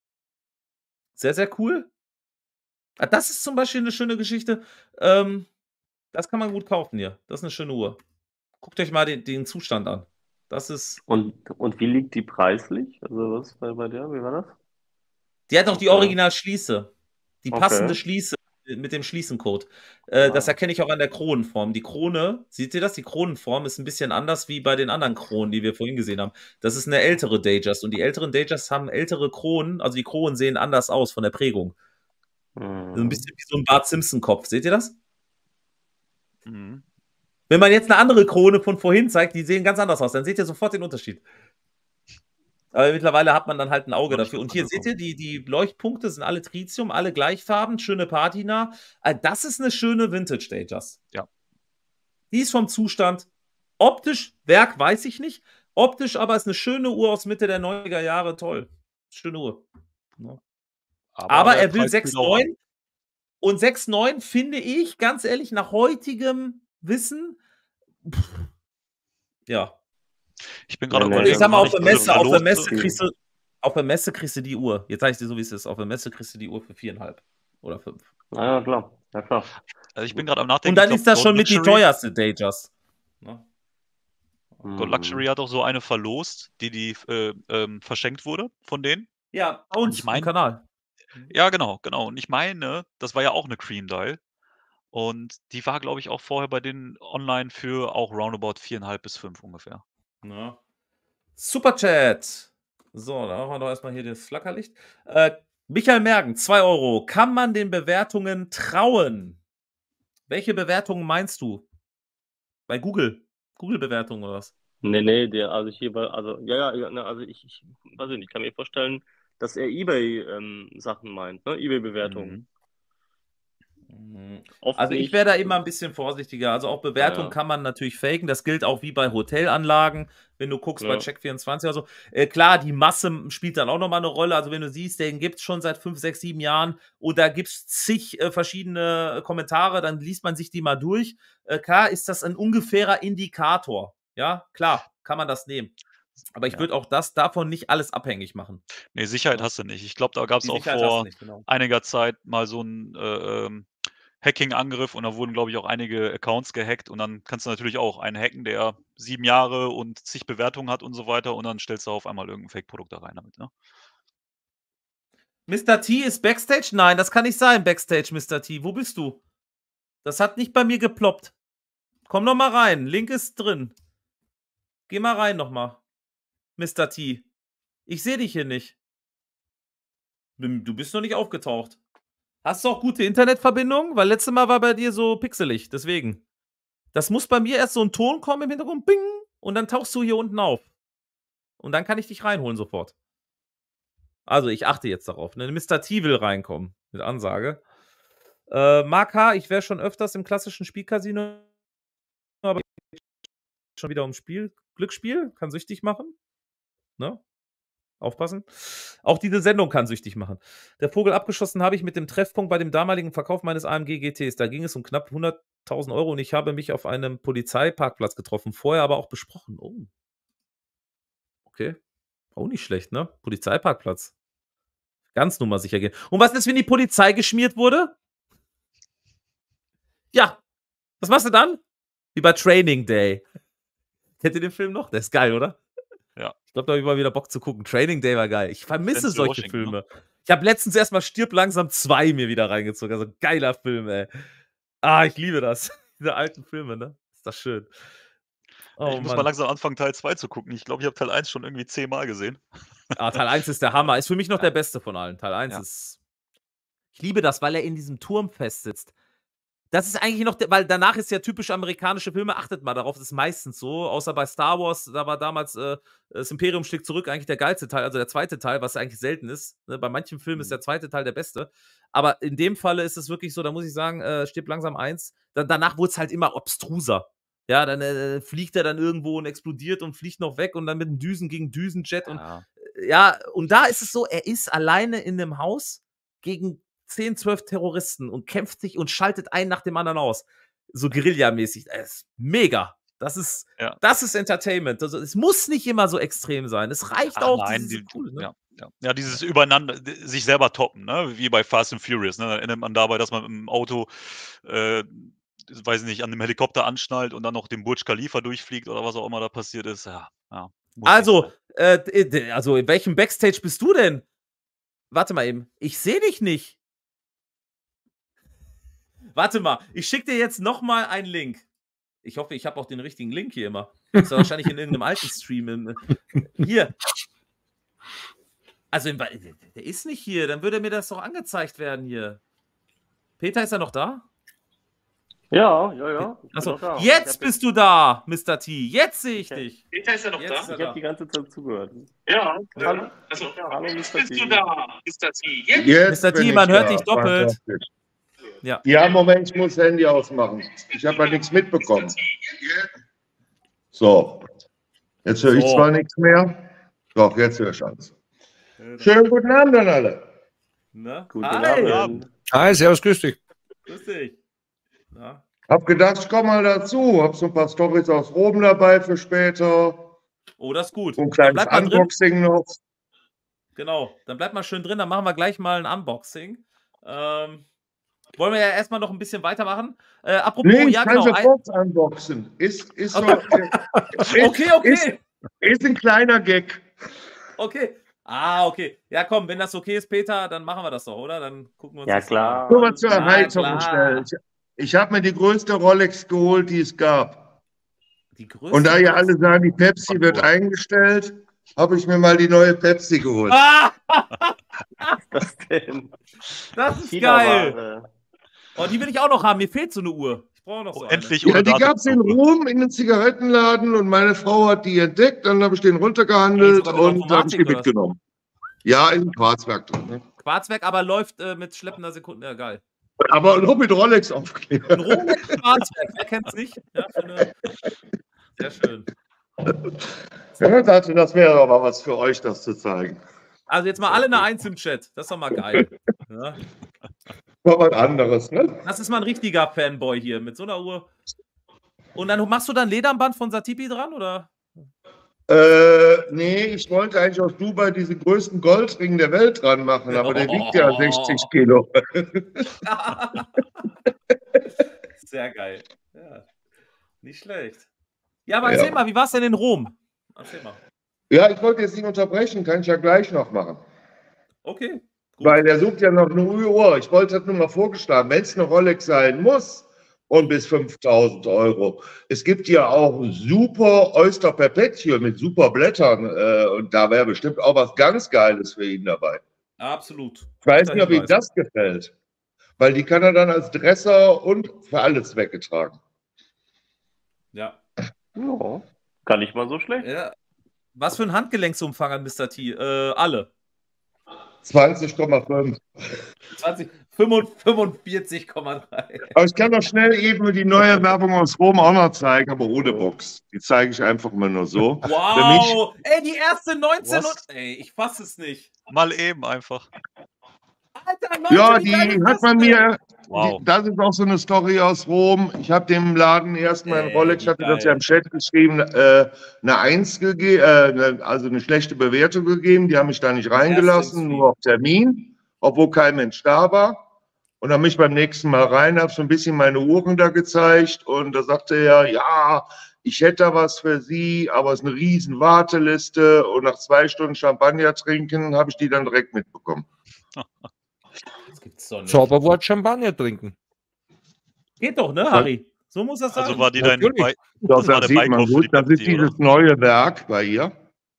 Sehr, sehr cool. Ah, das ist zum Beispiel eine schöne Geschichte. Ähm, das kann man gut kaufen hier. Das ist eine schöne Uhr. Guckt euch mal den, den Zustand an. Das ist. Und, und wie liegt die preislich? Also was bei, bei der, wie war das? Die hat noch die Okay. Original-Schließe. Die Okay. passende Schließe mit dem Schließencode. Äh, Das Ah. erkenne ich auch an der Kronenform. Die Krone, seht ihr das? Die Kronenform ist ein bisschen anders wie bei den anderen Kronen, die wir vorhin gesehen haben. Das ist eine ältere Dayjust und die älteren Dayjusts haben ältere Kronen, also die Kronen sehen anders aus von der Prägung. Mhm. So ein bisschen wie so ein Bart Simpson-Kopf. Seht ihr das? Mhm. Wenn man jetzt eine andere Krone von vorhin zeigt, die sehen ganz anders aus, dann seht ihr sofort den Unterschied. Aber mittlerweile hat man dann halt ein Auge Hab ich dafür. Und das hier seht ihr, die, die Leuchtpunkte sind alle Tritium, alle gleichfarben, schöne Patina. Also das ist eine schöne Vintage Dayjust. Ja. Die ist vom Zustand optisch, Werk weiß ich nicht, optisch aber ist eine schöne Uhr aus Mitte der neunziger Jahre, toll. Schöne Uhr. Ja. Aber, Aber der er will Preis sechs geht auch an. neun und sechs neun finde ich, ganz ehrlich, nach heutigem Wissen, pff, ja. Ich bin gerade Ja, nee, überlegen, Ich sag mal, wann auf ich der diese Messe, auf der verloste- Messe kriegst du, auf der Messe kriegst du die Uhr. Jetzt sag ich dir so, wie es ist. Auf der Messe kriegst du die Uhr für viereinhalb oder fünf. Ja, klar. Ja, klar. Also ich bin gerade am Nachdenken. Und dann glaub, ist das Gold schon mit die Luxury, teuerste Datejust. Ne? Gold Luxury hat auch so eine verlost, die, die äh, ähm, verschenkt wurde von denen. Ja, bei uns ich im mein, Kanal. Ja, genau, genau. Und ich meine, das war ja auch eine Cream Dial. Und die war, glaube ich, auch vorher bei denen online für auch roundabout viereinhalb bis fünf ungefähr. Ja. Superchat. So, da machen wir doch erstmal hier das Flackerlicht. Äh, Michael Mergen, zwei Euro. Kann man den Bewertungen trauen? Welche Bewertungen meinst du? Bei Google? Google-Bewertungen oder was? Nee, nee, der, also hier war, also, ja, ja, ne, also ich, ich weiß nicht, ich kann mir vorstellen, dass er Ebay-Sachen ähm, meint, ne? Ebay-Bewertungen. Mhm. Oft Also ich nicht. wäre da immer ein bisschen vorsichtiger. Also auch Bewertungen Ja, ja. kann man natürlich faken. Das gilt auch wie bei Hotelanlagen. Wenn du guckst bei Ja. Check vierundzwanzig oder so. Äh, klar, die Masse spielt dann auch nochmal eine Rolle. Also wenn du siehst, den gibt es schon seit fünf, sechs, sieben Jahren und da gibt es zig äh, verschiedene Kommentare, dann liest man sich die mal durch. Äh, klar ist das ein ungefährer Indikator. Ja, klar, kann man das nehmen. Aber ich Ja. würde auch das davon nicht alles abhängig machen. Nee, Sicherheit Ja. hast du nicht. Ich glaube, da gab es Die auch Sicherheit hast du vor nicht, genau. einiger Zeit mal so einen äh, ähm, Hacking-Angriff und da wurden, glaube ich, auch einige Accounts gehackt und dann kannst du natürlich auch einen hacken, der sieben Jahre und zig Bewertungen hat und so weiter und dann stellst du auf einmal irgendein Fake-Produkt da rein damit, ne? Mister T ist Backstage? Nein, das kann nicht sein, Backstage, Mister T. Wo bist du? Das hat nicht bei mir geploppt. Komm noch mal rein. Link ist drin. Geh mal rein noch mal. Mister T. Ich sehe dich hier nicht. Du bist noch nicht aufgetaucht. Hast du auch gute Internetverbindung? Weil letztes Mal war bei dir so pixelig. Deswegen. Das muss bei mir erst so ein Ton kommen im Hintergrund. Bing. Und dann tauchst du hier unten auf. Und dann kann ich dich reinholen sofort. Also ich achte jetzt darauf. Ne? Mister T will reinkommen. Mit Ansage. Äh, Mark H., ich wäre schon öfters im klassischen Spielcasino, aber schon wieder ums Spiel. Glücksspiel kann süchtig machen. Ne? Aufpassen. Auch diese Sendung kann süchtig machen. Der Vogel abgeschossen habe ich mit dem Treffpunkt bei dem damaligen Verkauf meines A M G G Ts. Da ging es um knapp hunderttausend Euro und ich habe mich auf einem Polizeiparkplatz getroffen. Vorher aber auch besprochen. Oh. Okay. Auch nicht schlecht, ne? Polizeiparkplatz. Ganz nummersicher gehen. Und was ist, wenn die Polizei geschmiert wurde? Ja. Was machst du dann? Wie bei Training Day. Kennt ihr den Film noch? Der ist geil, oder? Ja. Ich glaube, da habe ich mal wieder Bock zu gucken. Training Day war geil. Ich vermisse Denzel solche Washington, Filme. ne? Ich habe letztens erstmal Stirb langsam zwei mir wieder reingezogen. Also geiler Film, ey. Ah, ich liebe das. Diese alten Filme, ne? Ist das schön. Oh, ich muss Mann. mal langsam anfangen, Teil zwei zu gucken. Ich glaube, ich habe Teil eins schon irgendwie zehnmal gesehen. Ah, Teil eins ist der Hammer. Ist für mich noch ja. der beste von allen. Teil eins ja. ist. Ich liebe das, weil er in diesem Turm festsitzt. Das ist eigentlich noch, der, weil danach ist ja typisch amerikanische Filme, achtet mal darauf, das ist meistens so, außer bei Star Wars, da war damals äh, das Imperium schlägt zurück eigentlich der geilste Teil, also der zweite Teil, was eigentlich selten ist. Ne? Bei manchen Filmen mhm. ist der zweite Teil der beste, aber in dem Falle ist es wirklich so, da muss ich sagen, äh, stirbt langsam eins, dann, danach wurde es halt immer obstruser. Ja, dann äh, fliegt er dann irgendwo und explodiert und fliegt noch weg und dann mit einem Düsen gegen Düsenjet ja. und äh, ja, und da ist es so, er ist alleine in einem Haus gegen zehn, zwölf Terroristen und kämpft sich und schaltet einen nach dem anderen aus. So Guerilla-mäßig. Das ist mega. Das ist, ja. das ist Entertainment. Also, es muss nicht immer so extrem sein. Es reicht Ach, auch. Nein, die, cool, ne? ja, ja. ja, dieses Übereinander, sich selber toppen, ne? Wie bei Fast and Furious. Ne? Da erinnert man dabei, dass man im Auto, äh, weiß nicht, an einem Helikopter anschnallt und dann noch den Burj Khalifa durchfliegt oder was auch immer da passiert ist. Ja, ja. Also, äh, also, in welchem Backstage bist du denn? Warte mal eben. Ich sehe dich nicht. Warte mal, ich schicke dir jetzt nochmal einen Link. Ich hoffe, ich habe auch den richtigen Link hier immer. Das ist ja wahrscheinlich in irgendeinem alten Stream. Hier. Also, der ist nicht hier. Dann würde mir das doch angezeigt werden hier. Peter, ist er noch da? Ja, ja, ja. Achso, jetzt bist du da, Mister T. Jetzt sehe ich dich. Peter, ist er noch da? Ich habe die ganze Zeit zugehört. Ja. Hallo, also, hallo jetzt bist du da, Mister T. Jetzt, jetzt Mister T, man hört dich doppelt. Ja. ja, Moment, ich muss das Handy ausmachen. Ich habe ja nichts mitbekommen. So, jetzt höre ich so. zwar nichts mehr. Doch, jetzt höre ich alles. Schönen guten Abend an alle. Na? Guten Hi. Abend. Hi, servus, grüß dich. Grüß dich. Na? Hab gedacht, ich komme mal dazu. Hab so ein paar Storys aus Rom dabei für später. Oh, das ist gut. Und ein kleines Unboxing noch. Genau, dann bleibt mal schön drin. Dann machen wir gleich mal ein Unboxing. Ähm... wollen wir ja erstmal noch ein bisschen weitermachen. Äh, apropos, Nee, ich ja, kann genau. sofort unboxen. Ist, ist so, äh, ist, Okay, okay. Ist, ist ein kleiner Gag. Okay. Ah, okay. Ja, komm, wenn das okay ist, Peter, dann machen wir das doch, oder? Dann gucken wir uns Ja, das klar. an. Nur mal zur Ja, Erheiterung klar. schnell. Ich, ich habe mir die größte Rolex geholt, die es gab. Die größte Und da ja Rolex. alle sagen, die Pepsi wird eingestellt, habe ich mir mal die neue Pepsi geholt. Ah, Was ist das denn? das ist geil. China-Ware. Oh, die will ich auch noch haben. Mir fehlt so eine Uhr. Ich brauche noch so Oh, eine. endlich Ja, ohne die gab es in Datenlupe. Rom in den Zigarettenladen und meine Frau hat die entdeckt, dann habe ich den Ey, runtergehandelt sogar mit und habe ich die Automatik, oder was? mitgenommen. Ja, in Quarzwerk drin. Ne? Quarzwerk, aber läuft äh, mit schleppender Sekunde. Ja, geil. Aber nur mit Rolex Ein aufkleber. Rolex Quarzwerk, wer kennt's nicht? Ja, für eine... Sehr schön. Ja, dachte, das wäre doch mal was für euch, das zu zeigen. Also jetzt mal alle eine Eins im Chat. Das ist doch mal geil. Ja. Mal was anderes, ne? Das ist mal ein richtiger Fanboy hier mit so einer Uhr. Und dann machst du dann Lederband von Satipi dran, oder? Äh, nee, ich wollte eigentlich aus Dubai diesen größten Goldring der Welt dran machen, aber der wiegt ja sechzig Kilo. Sehr geil. Ja. Nicht schlecht. Ja, aber erzähl Ja. mal, wie war es denn in Rom? Erzähl mal. Ja, ich wollte jetzt nicht unterbrechen, kann ich ja gleich noch machen. Okay. Gut. Weil der sucht ja noch eine Uhr. Ich wollte das nur mal vorgeschlagen, wenn es eine Rolex sein muss und bis fünftausend Euro. Es gibt ja auch super Oyster Perpetual mit super Blättern äh, und da wäre bestimmt auch was ganz Geiles für ihn dabei. Absolut. Ich weiß Guter nicht, ob ihm Hinweis. das gefällt, weil die kann er dann als Dresser und für alle Zwecke tragen. Ja. Ja, gar nicht mal so schlecht. Ja. Was für ein Handgelenksumfang hat Mister T? Äh, alle. zwanzig Komma fünf. zwanzig, fünfundvierzig Komma drei. Aber ich kann doch schnell eben die neue Werbung aus Rom auch noch zeigen, aber ohne Box. Die zeige ich einfach mal nur so. Wow! Ey, die erste neunzehn Was? und. Ey, ich fasse es nicht. Mal eben einfach. Alter, neunzehn, Ja, wie die geil ist hat das man denn? mir. Wow. Die, das ist auch so eine Story aus Rom. Ich habe dem Laden erstmal in Ey, Rolex, ich wie hatte das geil. ja im Chat geschrieben, äh, eine Eins gegeben, äh, also eine schlechte Bewertung gegeben. Die haben mich da nicht reingelassen, Erste nur auf Termin, obwohl kein Mensch da war. Und dann bin ich beim nächsten Mal rein, habe so ein bisschen meine Uhren da gezeigt und da sagte er, ja, ich hätte da was für Sie, aber es ist eine riesen Warteliste und nach zwei Stunden Champagner trinken habe ich die dann direkt mitbekommen. Das gibt's doch nicht. Zauberwort Champagner trinken. Geht doch, ne, Harry? So muss das sein. Also war die dein Natürlich. Bei Das, war das der sieht man Beikauf für gut. die Das ist Pepsi, oder? dieses neue Werk bei ihr.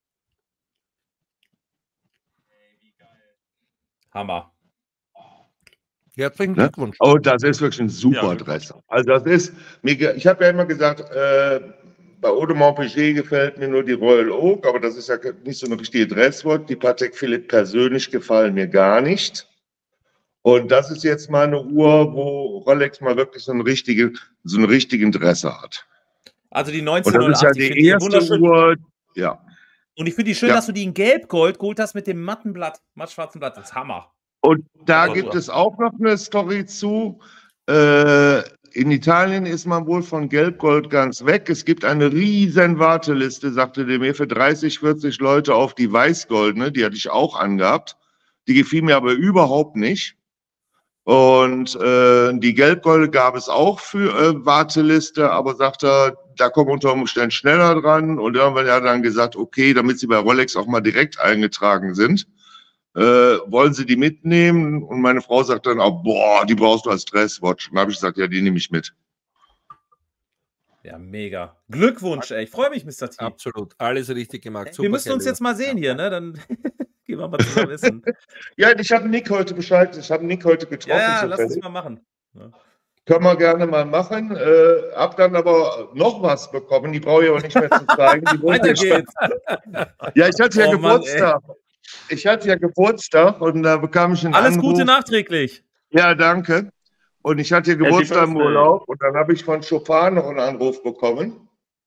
Hammer. Herzlichen Ne? Glückwunsch. Oh, das ist wirklich ein super Ja, Dress. Also das ist, mir, ge- ich habe ja immer gesagt, äh, bei Audemars Piguet gefällt mir nur die Royal Oak, aber das ist ja nicht so eine richtige Dresswort. Die Patek Philippe persönlich gefallen mir gar nicht. Und das ist jetzt mal eine Uhr, wo Rolex mal wirklich so einen richtigen, so einen richtigen Dresser hat. Also die Und das ist neunzehnhundertacht, ja ich die finde die erste wunderschön. Uhr, ja. Und ich finde die schön, Ja. dass du die in Gelb-Gold geholt hast mit dem matten Blatt, mattschwarzen Blatt. Das ist Hammer. Und da Super gibt Uhr. es auch noch eine Story zu. Äh, in Italien ist man wohl von Gelb-Gold ganz weg. Es gibt eine riesen Warteliste, sagte der mir, für dreißig, vierzig Leute auf die Weißgoldene. Die hatte ich auch angehabt. Die gefiel mir aber überhaupt nicht. Und äh, die Gelbgold gab es auch für äh, Warteliste, aber sagte er, da kommen unter Umständen schneller dran. Und irgendwann hat er dann gesagt, okay, damit sie bei Rolex auch mal direkt eingetragen sind, äh, wollen sie die mitnehmen? Und meine Frau sagt dann auch, boah, die brauchst du als Dresswatch. Und dann habe ich gesagt, ja, die nehme ich mit. Ja, mega. Glückwunsch, ey. Ich freue mich, Mister T. Absolut. Alles richtig gemacht. Wir Super müssen uns geil. jetzt mal sehen hier, ne? Dann gehen wir mal zusammen essen. Ja, ich habe Nick heute Bescheid, ich habe Nick heute getroffen. Ja, ja, lass uns zufällig. mal machen. Ja. Können wir gerne mal machen. Äh, hab dann aber noch was bekommen, die brauche ich aber nicht mehr zu zeigen. Die wollte Weiter ich- geht's. Ja, ich hatte ja Oh Mann, Geburtstag. ich hatte ja Geburtstag und da bekam ich einen Alles Anruf. Gute nachträglich. Ja, danke. Und ich hatte ja Geburtstag im Birthday. Urlaub und dann habe ich von Chopin noch einen Anruf bekommen.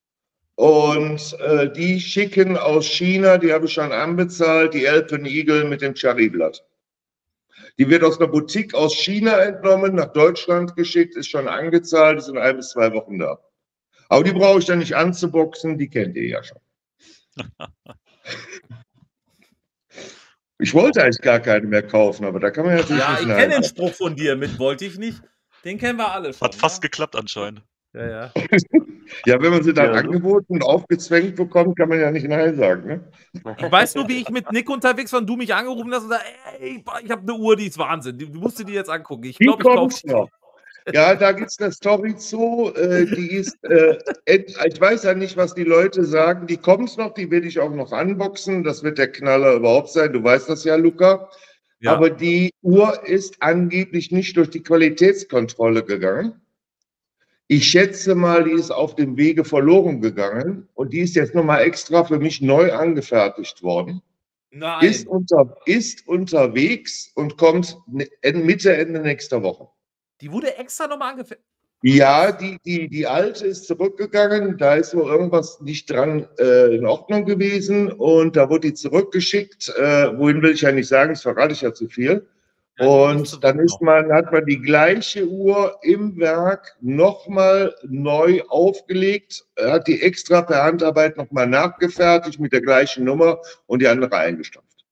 Und äh, die schicken aus China, die habe ich schon anbezahlt, die Alpen Eagle mit dem Cherryblatt. Die wird aus einer Boutique aus China entnommen, nach Deutschland geschickt, ist schon angezahlt, ist in ein bis zwei Wochen da. Aber die brauche ich dann nicht anzuboxen, die kennt ihr ja schon. Ich wollte eigentlich gar keine mehr kaufen, aber da kann man ja natürlich Ja, nicht ich nein kenne den sagen. Spruch von dir mit wollte ich nicht. Den kennen wir alle schon. Hat fast ne? geklappt anscheinend. Ja, ja. Ja, wenn man sie dann Ja, so. angeboten und aufgezwängt bekommt, kann man ja nicht nein sagen. Ne? Ich weiß nur, wie ich mit Nick unterwegs war und du mich angerufen hast und sagst, ey, boah, ich habe eine Uhr, die ist Wahnsinn. Du musst dir die jetzt angucken. Ich Die glaube, ich kaufe kommt noch. Ja, da gibt es eine Story zu. Äh, die ist, äh, ich weiß ja nicht, was die Leute sagen. Die kommt noch, die will ich auch noch unboxen. Das wird der Knaller überhaupt sein. Du weißt das ja, Luca. Ja. Aber die Uhr ist angeblich nicht durch die Qualitätskontrolle gegangen. Ich schätze mal, die ist auf dem Wege verloren gegangen und die ist jetzt nochmal extra für mich neu angefertigt worden. Nein. Ist, unter, ist unterwegs und kommt Mitte, Ende nächster Woche. Die wurde extra nochmal angefertigt. Ja, die, die, die alte ist zurückgegangen, da ist wohl irgendwas nicht dran äh, in Ordnung gewesen und da wurde die zurückgeschickt. Äh, wohin will ich ja nicht sagen, das verrate ich ja zu viel. Ja, die Und müsste dann noch. ist man, hat man die gleiche Uhr im Werk nochmal neu aufgelegt, hat die extra per Handarbeit nochmal nachgefertigt mit der gleichen Nummer und die andere eingestampft.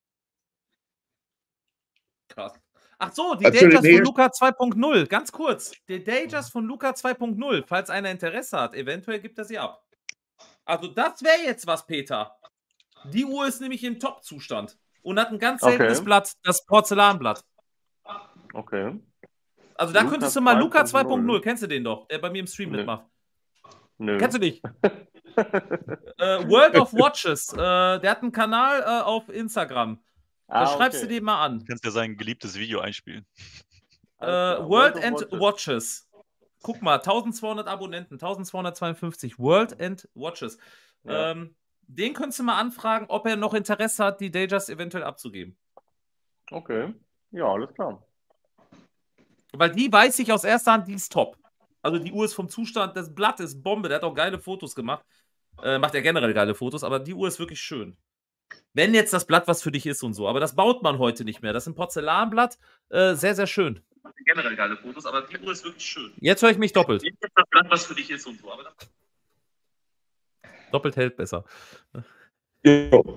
Krass. Ach so, die Natürlich Datejust von nicht. Luca zwei Punkt null. Ganz kurz. Die Datejust von Luca zwei Punkt null. Falls einer Interesse hat, eventuell gibt er sie ab. Also das wäre jetzt was, Peter. Die Uhr ist nämlich im Top-Zustand und hat ein ganz seltenes Okay. Blatt, das Porzellanblatt. Okay. Also da Luca könntest du mal Luca zwei Punkt null, zwei Punkt null. kennst du den doch, der bei mir im Stream Nö. mitmacht. Nö. Kennst du nicht? äh, World of Watches, äh, der hat einen Kanal äh, auf Instagram. Da Ah, schreibst du okay. den mal an. Du kannst ja sein geliebtes Video einspielen. Äh, Alles klar. World of and Watches. Guck mal, tausendzweihundert Abonnenten, eintausendzweihundertzweiundfünfzig. World and Watches. Ja. Ähm, den könntest du mal anfragen, ob er noch Interesse hat, die Datejust eventuell abzugeben. Okay. Ja, alles klar. Weil die weiß ich aus erster Hand, die ist top. Also die Uhr ist vom Zustand, das Blatt ist Bombe, der hat auch geile Fotos gemacht. Äh, macht er generell geile Fotos, aber die Uhr ist wirklich schön. Wenn jetzt das Blatt was für dich ist und so, aber das baut man heute nicht mehr. Das ist ein Porzellanblatt, äh, sehr, sehr schön. Generell geile Fotos, aber die Uhr ist wirklich schön. Jetzt höre ich mich doppelt. Wenn jetzt das Blatt was für dich ist und so, aber das doppelt hält besser. Jo.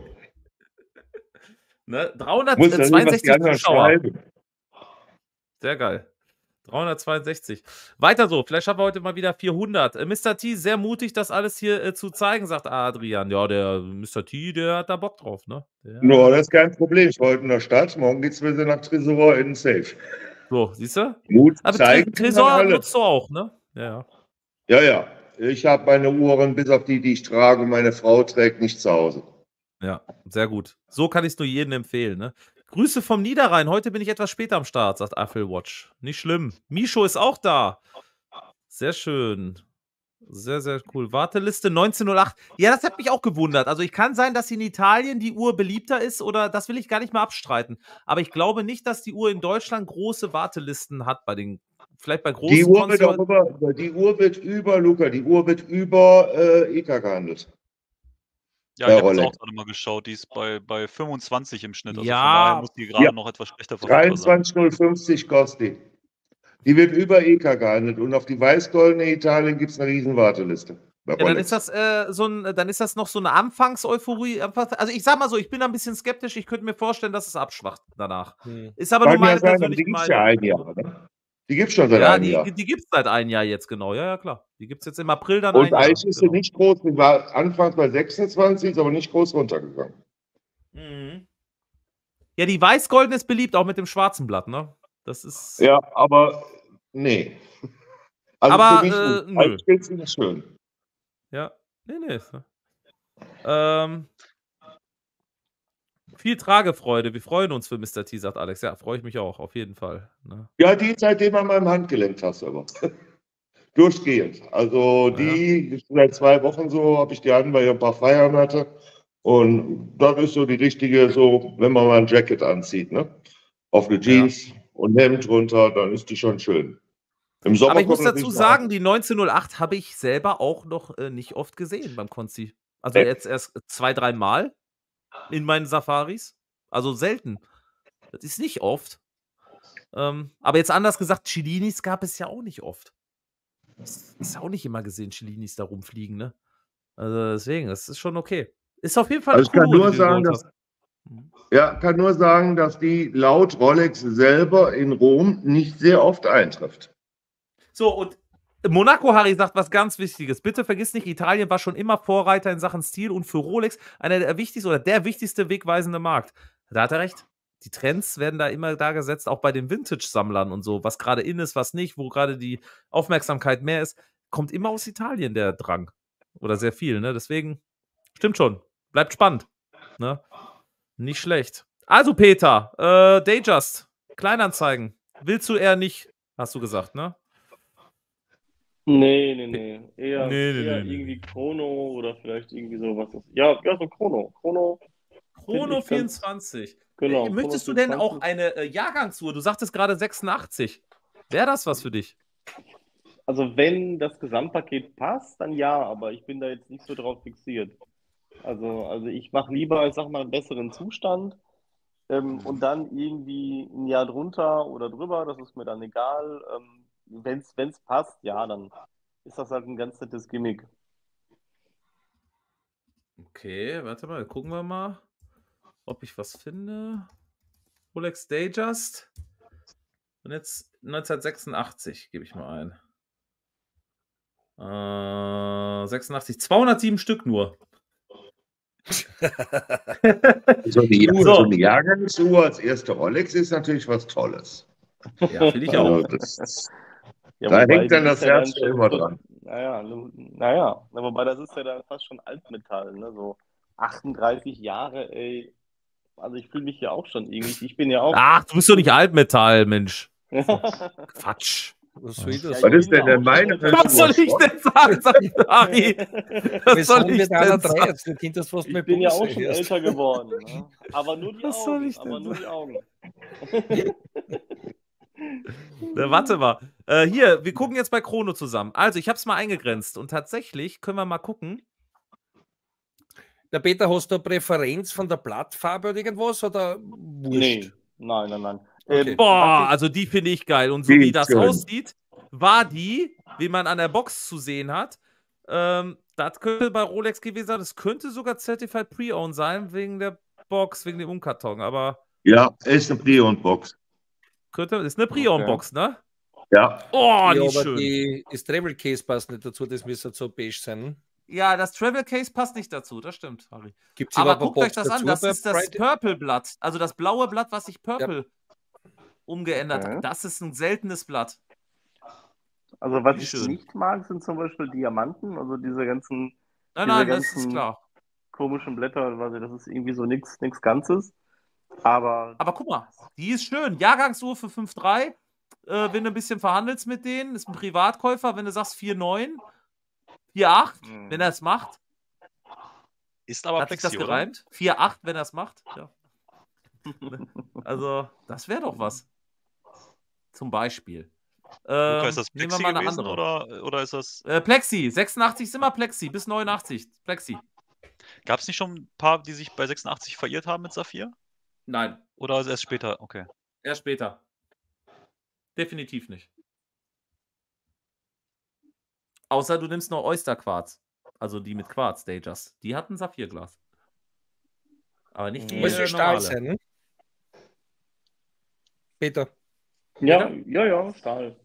Ne? Muss ja nie, was die dreihundertzweiundsechzig anderen Zuschauer. schreiben. Sehr geil. dreihundertzweiundsechzig. Weiter so, vielleicht schaffen wir heute mal wieder vierhundert. Äh, Mister T, sehr mutig, das alles hier äh, zu zeigen, sagt Adrian. Ja, der Mister T, der hat da Bock drauf, ne? Der, No, das ist kein Problem. Ich war heute in der Stadt. Morgen geht's wieder nach Tresor in den Safe. So, siehst du? Mut Aber zeigen Tre- können Tresor alle. nutzt du auch, ne? Ja. Ja, ja. Ich habe meine Uhren, bis auf die, die ich trage, und meine Frau trägt, nicht zu Hause. Ja, sehr gut. So kann ich es nur jedem empfehlen, ne? Grüße vom Niederrhein. Heute bin ich etwas später am Start, sagt Apple Watch. Nicht schlimm. Misho ist auch da. Sehr schön. Sehr, sehr cool. Warteliste neunzehnhundertacht. Ja, das hat mich auch gewundert. Also, ich kann sein, dass in Italien die Uhr beliebter ist oder das will ich gar nicht mehr abstreiten. Aber ich glaube nicht, dass die Uhr in Deutschland große Wartelisten hat bei den, vielleicht bei großen Die Uhr, wird auch Konsumenten. über, die Uhr wird über, Luca, die Uhr wird über äh, E K gehandelt. Ja, Bei ich habe jetzt Rolex. auch gerade mal geschaut, die ist bei, bei fünfundzwanzig im Schnitt. Also Ja. von daher muss die gerade Ja. noch etwas schlechter verfügbar sein. dreiundzwanzig Euro fünfzig kostet die. Die wird über E K gehandelt und auf die weißgoldene Italien gibt es eine riesen Warteliste. Bei Ja, dann Rolex. ist das äh, so ein, dann ist das noch so eine Anfangseuphorie. Also ich sag mal so, ich bin da ein bisschen skeptisch. Ich könnte mir vorstellen, dass es abschwacht danach. Hm. Ist aber Kann nur meine ja sein, aber persönliche die gibt es Meinung. ja ein Jahr. Ne? Die gibt es schon seit Ja, einem Jahr. die, die gibt es seit einem Jahr jetzt, genau. Ja, ja, klar. Die gibt es jetzt im April dann Und ein Jahr. eigentlich ist sie Genau. nicht groß, die war anfangs bei sechsundzwanzig, ist aber nicht groß runtergegangen. Mhm. Ja, die weiß-goldene ist beliebt, auch mit dem schwarzen Blatt, ne? Das ist. Ja, aber nee. Also Aber, für mich äh, nicht. nö. Eigentlich steht sie nicht schön. Ja. Nee, nee. Ähm, viel Tragefreude. Wir freuen uns für Mister T, sagt Alex. Ja, freue ich mich auch, auf jeden Fall. Ne? Ja, die seitdem an meinem Handgelenk hast du aber. Durchgehend. Also die, seit zwei Wochen so, habe ich die an, weil ich ein paar Feiern hatte. Und das ist so die richtige, so, wenn man mal ein Jacket anzieht, ne? Auf eine Jeans und Hemd drunter, dann ist die schon schön. Im Sommer Aber ich muss kommt dazu natürlich sagen, noch- die neunzehnhundertacht habe ich selber auch noch äh, nicht oft gesehen beim Konzi. Also Äh. jetzt erst zwei, drei Mal in meinen Safaris. Also selten. Das ist nicht oft. Ähm, aber jetzt anders gesagt, Cellinis gab es ja auch nicht oft. Das ist ja auch nicht immer gesehen, Cellinis da rumfliegen, ne? Also deswegen, das ist schon okay. Ist auf jeden Fall Also ich eine kann coole Uhr, nur die du sagen, geholt dass, hast. Ja, kann nur sagen, dass die laut Rolex selber in Rom nicht sehr oft eintrifft. So, und Monaco, Harry, sagt was ganz Wichtiges. Bitte vergiss nicht, Italien war schon immer Vorreiter in Sachen Stil und für Rolex einer der wichtigsten oder der wichtigste wegweisende Markt. Da hat er recht. Die Trends werden da immer da gesetzt, auch bei den Vintage-Sammlern und so, was gerade in ist, was nicht, wo gerade die Aufmerksamkeit mehr ist, kommt immer aus Italien der Drang. Oder sehr viel, ne? Deswegen, stimmt schon. Bleibt spannend. Ne? Nicht schlecht. Also, Peter, äh, Datejust, Kleinanzeigen. Willst du eher nicht, hast du gesagt, ne? Nee, nee, nee. Eher, Nee, nee, eher nee, nee. irgendwie Chrono oder vielleicht irgendwie sowas. Ja, ja, so Chrono. Chrono. Chrono ich ganz- vierundzwanzig. Genau. Äh, Möchtest Chrono du denn vierundzwanzig. auch eine äh, Jahrgangsuhr? Du sagtest gerade sechsundachtzig. Wäre das was für dich? Also wenn das Gesamtpaket passt, dann ja, aber ich bin da jetzt nicht so drauf fixiert. Also, also ich mache lieber, ich sag mal, einen besseren Zustand ähm, und dann irgendwie ein Jahr drunter oder drüber, das ist mir dann egal. Ähm, wenn es passt, ja, dann ist das halt ein ganz nettes Gimmick. Okay, warte mal, gucken wir mal, ob ich was finde. Rolex Datejust. Und jetzt neunzehnhundertsechsundachtzig gebe ich mal ein. Äh, sechsundachtzig, zweihundertsieben Stück nur. So eine, So. so eine Jahrgangsuhr als erste Rolex ist natürlich was Tolles. Ja, finde ich auch. Also das, Ja, da wobei, hängt dann die das ist ja Herz dann immer schon- dran. Naja, nu- naja, na, wobei das ist ja dann fast schon Altmetall, ne? So achtunddreißig Jahre, ey. Also ich fühle mich ja auch schon irgendwie. Ich bin ja auch. Ach, du bist doch nicht Altmetall, Mensch. Quatsch. Was soll ich das? Ja, Was ist bin denn ja denn auch meine schon älter Was soll ich denn sagen, sagt Harry? Was Wir soll sind ich mit denn einer drei, sagen? jetzt Kind das fast Ich mit bin ja Bums auch schon erst. älter geworden. Ne? Aber nur die Was soll Augen. ich denn Aber nur sagen? die Augen. Na, warte mal. Äh, hier, wir gucken jetzt bei Chrono zusammen. Also, ich habe es mal eingegrenzt und tatsächlich können wir mal gucken. Der Peter, hast du eine Präferenz von der Blattfarbe oder irgendwas? Oder wurscht? Nee, nein, nein, nein. Okay. Ähm, Boah, was ich- also die finde ich geil. Und so Die wie ist das schön. aussieht, war die, wie man an der Box zu sehen hat, ähm, das könnte bei Rolex gewesen sein. Das könnte sogar Certified Pre-Owned sein, wegen der Box, wegen dem Umkarton. Aber Ja, ist eine Pre-Owned-Box. könnte, ist eine Pre-Owned-Box, ne? Ja. Oh, ja, nicht aber schön. die, das Travel Case passt nicht dazu, das müsste so beige sein. Ja, das Travel Case passt nicht dazu, das stimmt, Harry. Gibt es Aber überhaupt eine guckt euch Box das an, dazu das bei ist das Pride? Purple-Blatt. Also das blaue Blatt, was sich Purple umgeändert Okay. hat. Das ist ein seltenes Blatt. Also was Wie ich schön. nicht mag, sind zum Beispiel Diamanten, also diese ganzen Nein, Diese nein, das ist ganzen- klar. komischen Blätter, weiß ich, das ist irgendwie so nichts nix Ganzes. Aber Aber guck mal, die ist schön. Jahrgangsuhr für fünf Komma drei. Äh, wenn du ein bisschen verhandelst mit denen, ist ein Privatkäufer. Wenn du sagst vier Komma neun, vier Komma acht, Hm. wenn er es macht. Ist aber Hat sich das Plexi, oder? gereimt? vier Komma acht, wenn er es macht. Ja. Also, das wäre doch was. Zum Beispiel. Luca, Ähm, ist das nehmen wir Plexi mal eine gewesen andere. oder, oder ist das. Äh, Plexi, sechsundachtzig ist immer Plexi, bis neunundachtzig. Plexi. Gab es nicht schon ein paar, die sich bei sechsundachtzig verirrt haben mit Saphir? Nein, Oder erst später? Okay. erst später. Definitiv nicht. Außer du nimmst noch Oyster-Quarz. Also die mit Quarz, Datejust. Die hatten Saphirglas. Aber nicht die Muss äh, ja Stahl normale. sein, ne? Peter. ja, ja, ja, Stahl.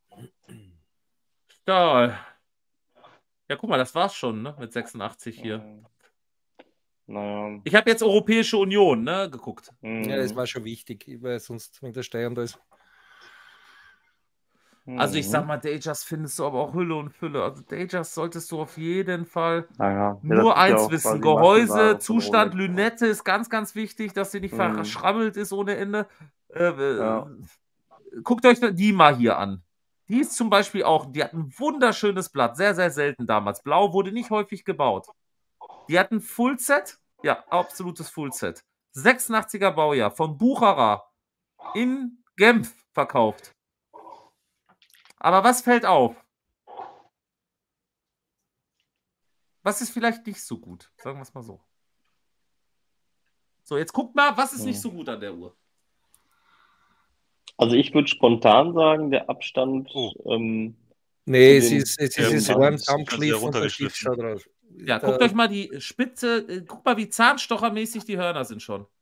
Stahl. Ja, guck mal, das war's schon, ne? Mit sechsundachtzig hier. Naja. Ich habe jetzt Europäische Union, ne, geguckt. hm. Ja, das war schon wichtig, weil sonst, wenn der Steuern da ist. Also ich Mhm. sag mal, Datejust findest du aber auch Hülle und Fülle. Also Datejust solltest du auf jeden Fall Naja, ja, das nur ist ja eins auch wissen. quasi Gehäuse, Markenware von Zustand, Rolex. Lünette ist ganz, ganz wichtig, dass sie nicht Mhm. verschrammelt ist ohne Ende. Äh, äh, Ja. Guckt euch die mal hier an. Die ist zum Beispiel auch, die hat ein wunderschönes Blatt, sehr, sehr selten damals. Blau wurde nicht häufig gebaut. Die hat ein Fullset, ja, absolutes Fullset. sechsundachtziger Baujahr von Bucherer in Genf verkauft. Aber was fällt auf? Was ist vielleicht nicht so gut? Sagen wir es mal so. So, jetzt guckt mal, was ist Hm. nicht so gut an der Uhr? Also ich würde spontan sagen, der Abstand. Oh. Ähm, Nee, es Zu den- ist, es Ja, ist, es dann war ein ist- dann Zaumschliff sehr und der Schiff runtergeschliffen. schaut raus. Ja, Da- guckt euch mal die Spitze, äh, guckt mal, wie zahnstochermäßig die Hörner sind schon.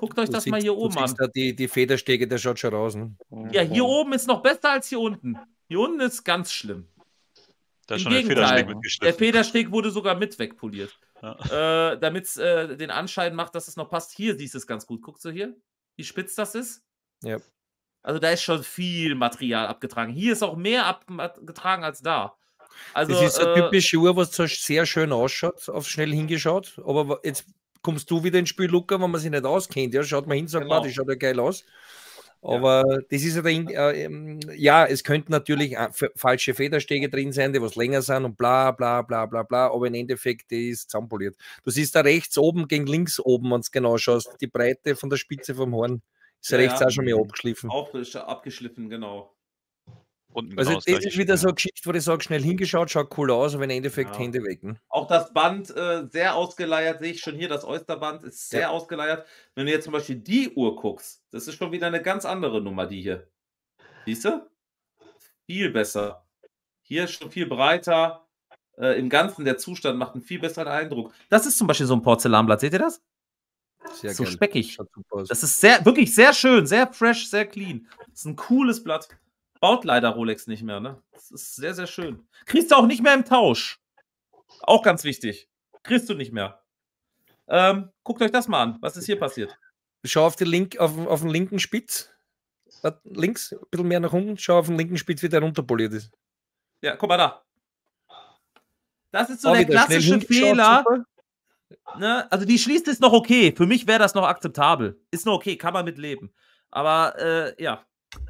Guckt euch Du das siehst, mal hier du oben an. siehst da die, die Federstege, der schaut schon raus. Ne? Ja, hier oben ist noch besser als hier unten. Hier unten ist ganz schlimm. Da ist Im schon der Gegenteil, Federsteg der mitgeschliffen. Federsteg wurde sogar mit wegpoliert. Ja. Äh, Damit es äh, den Anschein macht, dass es noch passt. Hier siehst du es ganz gut. Guckst du hier, wie spitz das ist? Ja. Also da ist schon viel Material abgetragen. Hier ist auch mehr abgetragen als da. Also, das ist eine äh, typische Uhr, was so sehr schön ausschaut, auf schnell hingeschaut. Aber jetzt kommst du wieder ins Spiel, Luca, wenn man sich nicht auskennt. Ja, schaut mal hin, sagt Genau. man, das schaut ja geil aus. Aber ja. das ist ja, der, äh, ja, es könnten natürlich falsche Federstege drin sein, die was länger sind und bla bla bla bla bla, aber im Endeffekt, die ist zusammenpoliert. Du siehst da rechts oben gegen links oben, wenn du genau schaust, die Breite von der Spitze vom Horn ist ja, rechts ja. auch schon mehr abgeschliffen. Auch abgeschliffen, genau. Unten also genau das, das das ist wieder so eine Geschichte, wo ich sage, schnell hingeschaut, schaut cool aus, aber im Endeffekt ja. Hände weg. Ne? Auch das Band äh, sehr ausgeleiert, sehe ich schon hier, das Oysterband ist sehr ja. ausgeleiert. Wenn du jetzt zum Beispiel die Uhr guckst, das ist schon wieder eine ganz andere Nummer, die hier. Siehst du? Viel besser. Hier ist schon viel breiter. Äh, Im Ganzen, der Zustand macht einen viel besseren Eindruck. Das ist zum Beispiel so ein Porzellanblatt, seht ihr das? Sehr so geil. Speckig. Das ist sehr, wirklich sehr schön, sehr fresh, sehr clean. Das ist ein cooles Blatt. Baut leider Rolex nicht mehr, ne? Das ist sehr, sehr schön. Kriegst du auch nicht mehr im Tausch. Auch ganz wichtig. Kriegst du nicht mehr. Ähm, guckt euch das mal an. Was ist hier passiert? Schau auf, die Link, auf, auf den linken Spitz. Links, ein bisschen mehr nach unten. Schau auf den linken Spitz, wie der runterpoliert ist. Ja, guck mal da. Das ist so oh, der klassische Fehler. Ne? Also die schließt ist noch okay. Für mich wäre das noch akzeptabel. Ist noch okay, kann man mit leben. Aber äh, ja.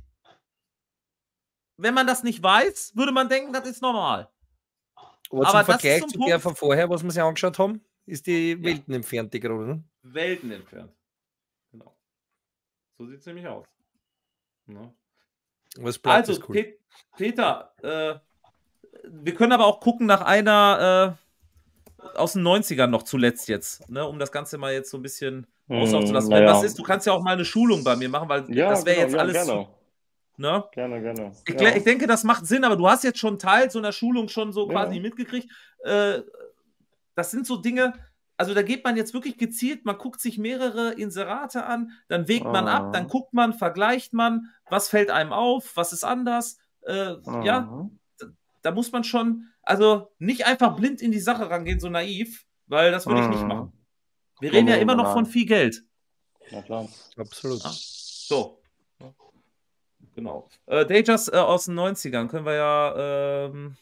Wenn man das nicht weiß, würde man denken, das ist normal. Aber, Aber zum Vergleich zu der von vorher, was wir sich angeschaut haben, ist die ja. Welten entfernt, die gerade, ne? Welten entfernt. Genau. So sieht es nämlich aus. Ne? Was bleibt, also, ist cool. Pe Peter, äh, wir können aber auch gucken nach einer äh, aus den neunzigern noch zuletzt jetzt, ne? Um das Ganze mal jetzt so ein bisschen hm, auszulassen. Wenn ja. was ist, du kannst ja auch mal eine Schulung bei mir machen, weil ja, das wäre genau, jetzt ja, alles... Gerne. Ne? Gerne, gerne. Ich, ja. ich denke, das macht Sinn, aber du hast jetzt schon Teil so einer Schulung schon so quasi ja. mitgekriegt. Äh, das sind so Dinge, also da geht man jetzt wirklich gezielt, man guckt sich mehrere Inserate an, dann wägt ah. man ab, dann guckt man, vergleicht man, was fällt einem auf, was ist anders. Äh, ah. Ja, da, da muss man schon, also nicht einfach blind in die Sache rangehen, so naiv, weil das würde ah. ich nicht machen. Wir reden ja immer noch von viel Geld. Na klar. Absolut. Ja. So. Genau. Äh, Datejust äh, aus den neunzigern können wir ja ähm,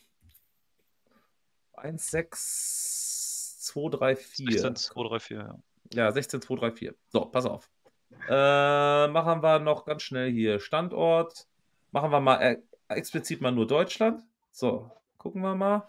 eins sechs zwei drei vier. sechzehn zwei drei vier, ja. Ja, sechzehn zwei drei vier. So, pass auf. Äh, machen wir noch ganz schnell hier Standort. Machen wir mal äh, explizit mal nur Deutschland. So, gucken wir mal.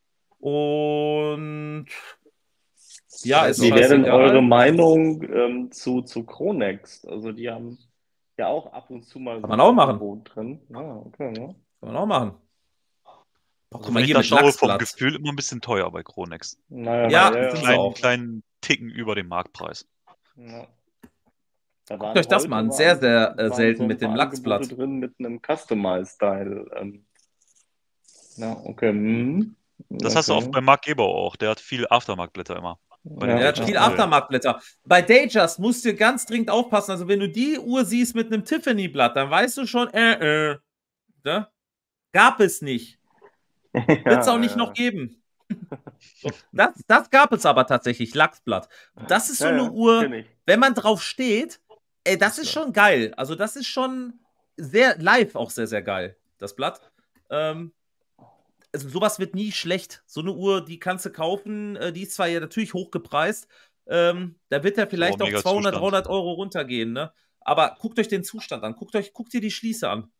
Und ja, ist Wie wäre denn eure Meinung ähm, zu, zu Chronext? Also die haben ja auch ab und zu mal Kann man auch machen. Drin. Ah, okay, ja. Kann man auch machen. Also guck mal, hier, ich schaue vom Gefühl immer ein bisschen teuer bei Chronext. Naja, ja, ja, ja. Einen kleinen, kleinen Ticken über dem Marktpreis. Ja. Guckt euch das mal an, sehr, sehr äh, selten so mit dem Lachsblatt. Drin mit einem Customize-Style. Ähm. Ja, okay. Hm. Das okay. hast du auch bei Marc Gebauer auch. Der hat viel Aftermarktblätter immer. Ja, er hat viel Aftermarktblätter. Bei Datejust musst du ganz dringend aufpassen. Also, wenn du die Uhr siehst mit einem Tiffany-Blatt, dann weißt du schon, äh, äh. Ne? Gab es nicht. Ja, wird es auch nicht ja. noch geben. das, das gab es aber tatsächlich, Lachsblatt. Das ist so ja, eine ja, Uhr, wenn man drauf steht, ey, das ist schon geil. Also, das ist schon sehr live auch sehr, sehr geil, das Blatt. Ähm, also sowas wird nie schlecht. So eine Uhr, die kannst du kaufen, äh, die ist zwar ja natürlich hochgepreist, ähm, da wird ja vielleicht oh, auch zweihundert, dreihundert Euro runtergehen, ne? Aber guckt euch den Zustand an, guckt euch, guckt dir die Schließe an.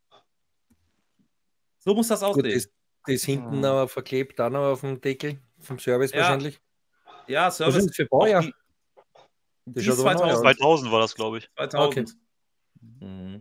So muss das aussehen. Gut, das, das hinten hm. aber verklebt da noch auf dem Deckel, vom Service ja. wahrscheinlich. Ja, Service. Was ist für Baujahr? Die, die die zweitausend. zweitausend war das, glaube ich. zweitausend. Okay. Mhm.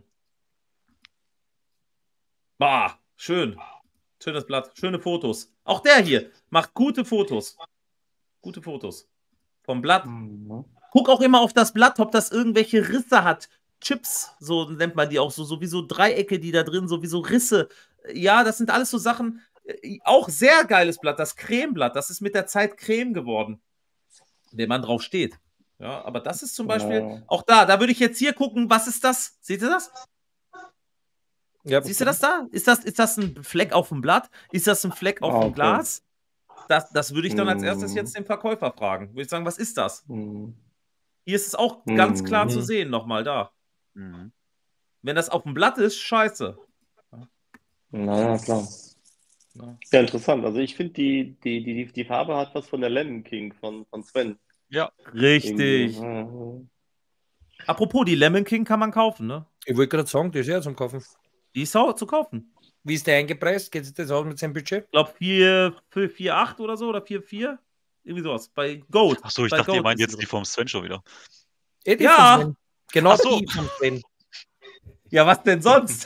Bah, schön. Schönes Blatt, schöne Fotos. Auch der hier macht gute Fotos. Gute Fotos. Vom Blatt. Mhm. Guck auch immer auf das Blatt, ob das irgendwelche Risse hat. Chips, so nennt man die auch, so, so wie so Dreiecke, die da drin, so wie so Risse. Ja, das sind alles so Sachen. Auch sehr geiles Blatt, das Cremeblatt, das ist mit der Zeit Creme geworden. Wenn man drauf steht. Ja, aber das ist zum Beispiel, ja. auch da, da würde ich jetzt hier gucken, was ist das? Seht ihr das? Ja, siehst du das da? Ist das, ist das ein Fleck auf dem Blatt? Ist das ein Fleck auf dem okay. Glas? Das, das würde ich dann als erstes jetzt den Verkäufer fragen. Würde ich sagen, was ist das? Mhm. Hier ist es auch mhm. ganz klar zu sehen, nochmal da. Mhm. Wenn das auf dem Blatt ist, scheiße. Na klar. Ja, ja interessant. Also ich finde, die, die, die, die Farbe hat was von der Lemon King von, von Sven. Ja, richtig. Mhm. Apropos, die Lemon King kann man kaufen, ne? Ich wollte gerade sagen, die ist ja zum Kaufen. Die ist auch zu kaufen. Wie ist der eingepreist? Geht sich das aus mit seinem Budget? Ich glaube vier Komma acht oder so oder vier Komma vier. Irgendwie sowas. Bei Goat. Achso, ich Bei dachte, Goat ihr meint jetzt die vom Sven schon wieder. Eh, die ja. Vom Sven. Genau Ach so. Die vom Sven. Ja, was denn sonst?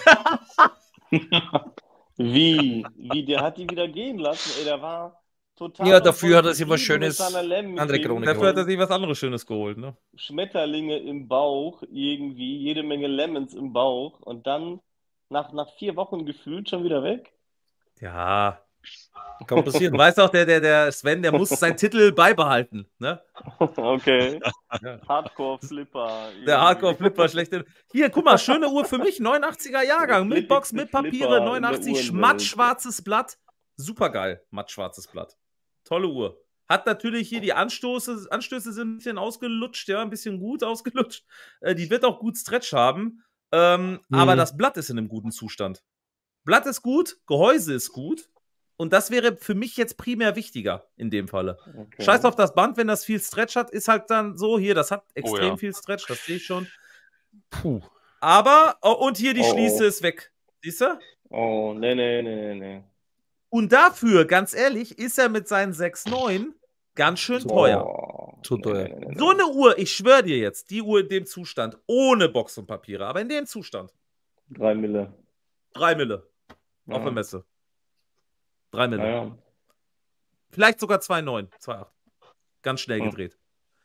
Wie? Wie? Der hat die wieder gehen lassen, ey, der war total. Ja, dafür hat er sich was Schönes. Andere Chronik. Dafür hat er sich was anderes Schönes geholt, ne? Schmetterlinge im Bauch, irgendwie, jede Menge Lemons im Bauch und dann nach, nach vier Wochen gefühlt schon wieder weg. Ja. Kann passieren. Du weißt auch, der, der, der Sven, der muss seinen Titel beibehalten, ne? Okay. Ja. Hardcore-Flipper. Der Hardcore-Flipper schlechthin. Hier, guck mal, schöne Uhr für mich, neunundachtziger Jahrgang, mit Box, mit Papiere, neunundachtzig, mattschwarzes Blatt. Super geil, mattschwarzes Blatt. Tolle Uhr. Hat natürlich hier die Anstoße, Anstöße sind ein bisschen ausgelutscht, ja, ein bisschen gut ausgelutscht. Äh, die wird auch gut Stretch haben, ähm, mhm. aber das Blatt ist in einem guten Zustand. Blatt ist gut, Gehäuse ist gut. Und das wäre für mich jetzt primär wichtiger in dem Falle. Okay. Scheiß auf das Band, wenn das viel Stretch hat, ist halt dann so, hier, das hat extrem oh, ja. viel Stretch, das sehe ich schon. Puh. Aber, oh, und hier die oh, Schließe oh. ist weg. Siehst du? Oh, nee, nee, nee, nee. Und dafür, ganz ehrlich, ist er mit seinen sechs Komma neun ganz schön oh. teuer. Zu teuer. Nee, nee, nee, so eine Uhr, ich schwöre dir jetzt, die Uhr in dem Zustand, ohne Box und Papiere, aber in dem Zustand. Drei Mille. Drei Mille. Ja. Auf der Messe. Drei Mille. Ja, ja. Vielleicht sogar zwei Komma neun, zwei Komma acht. Ganz schnell gedreht.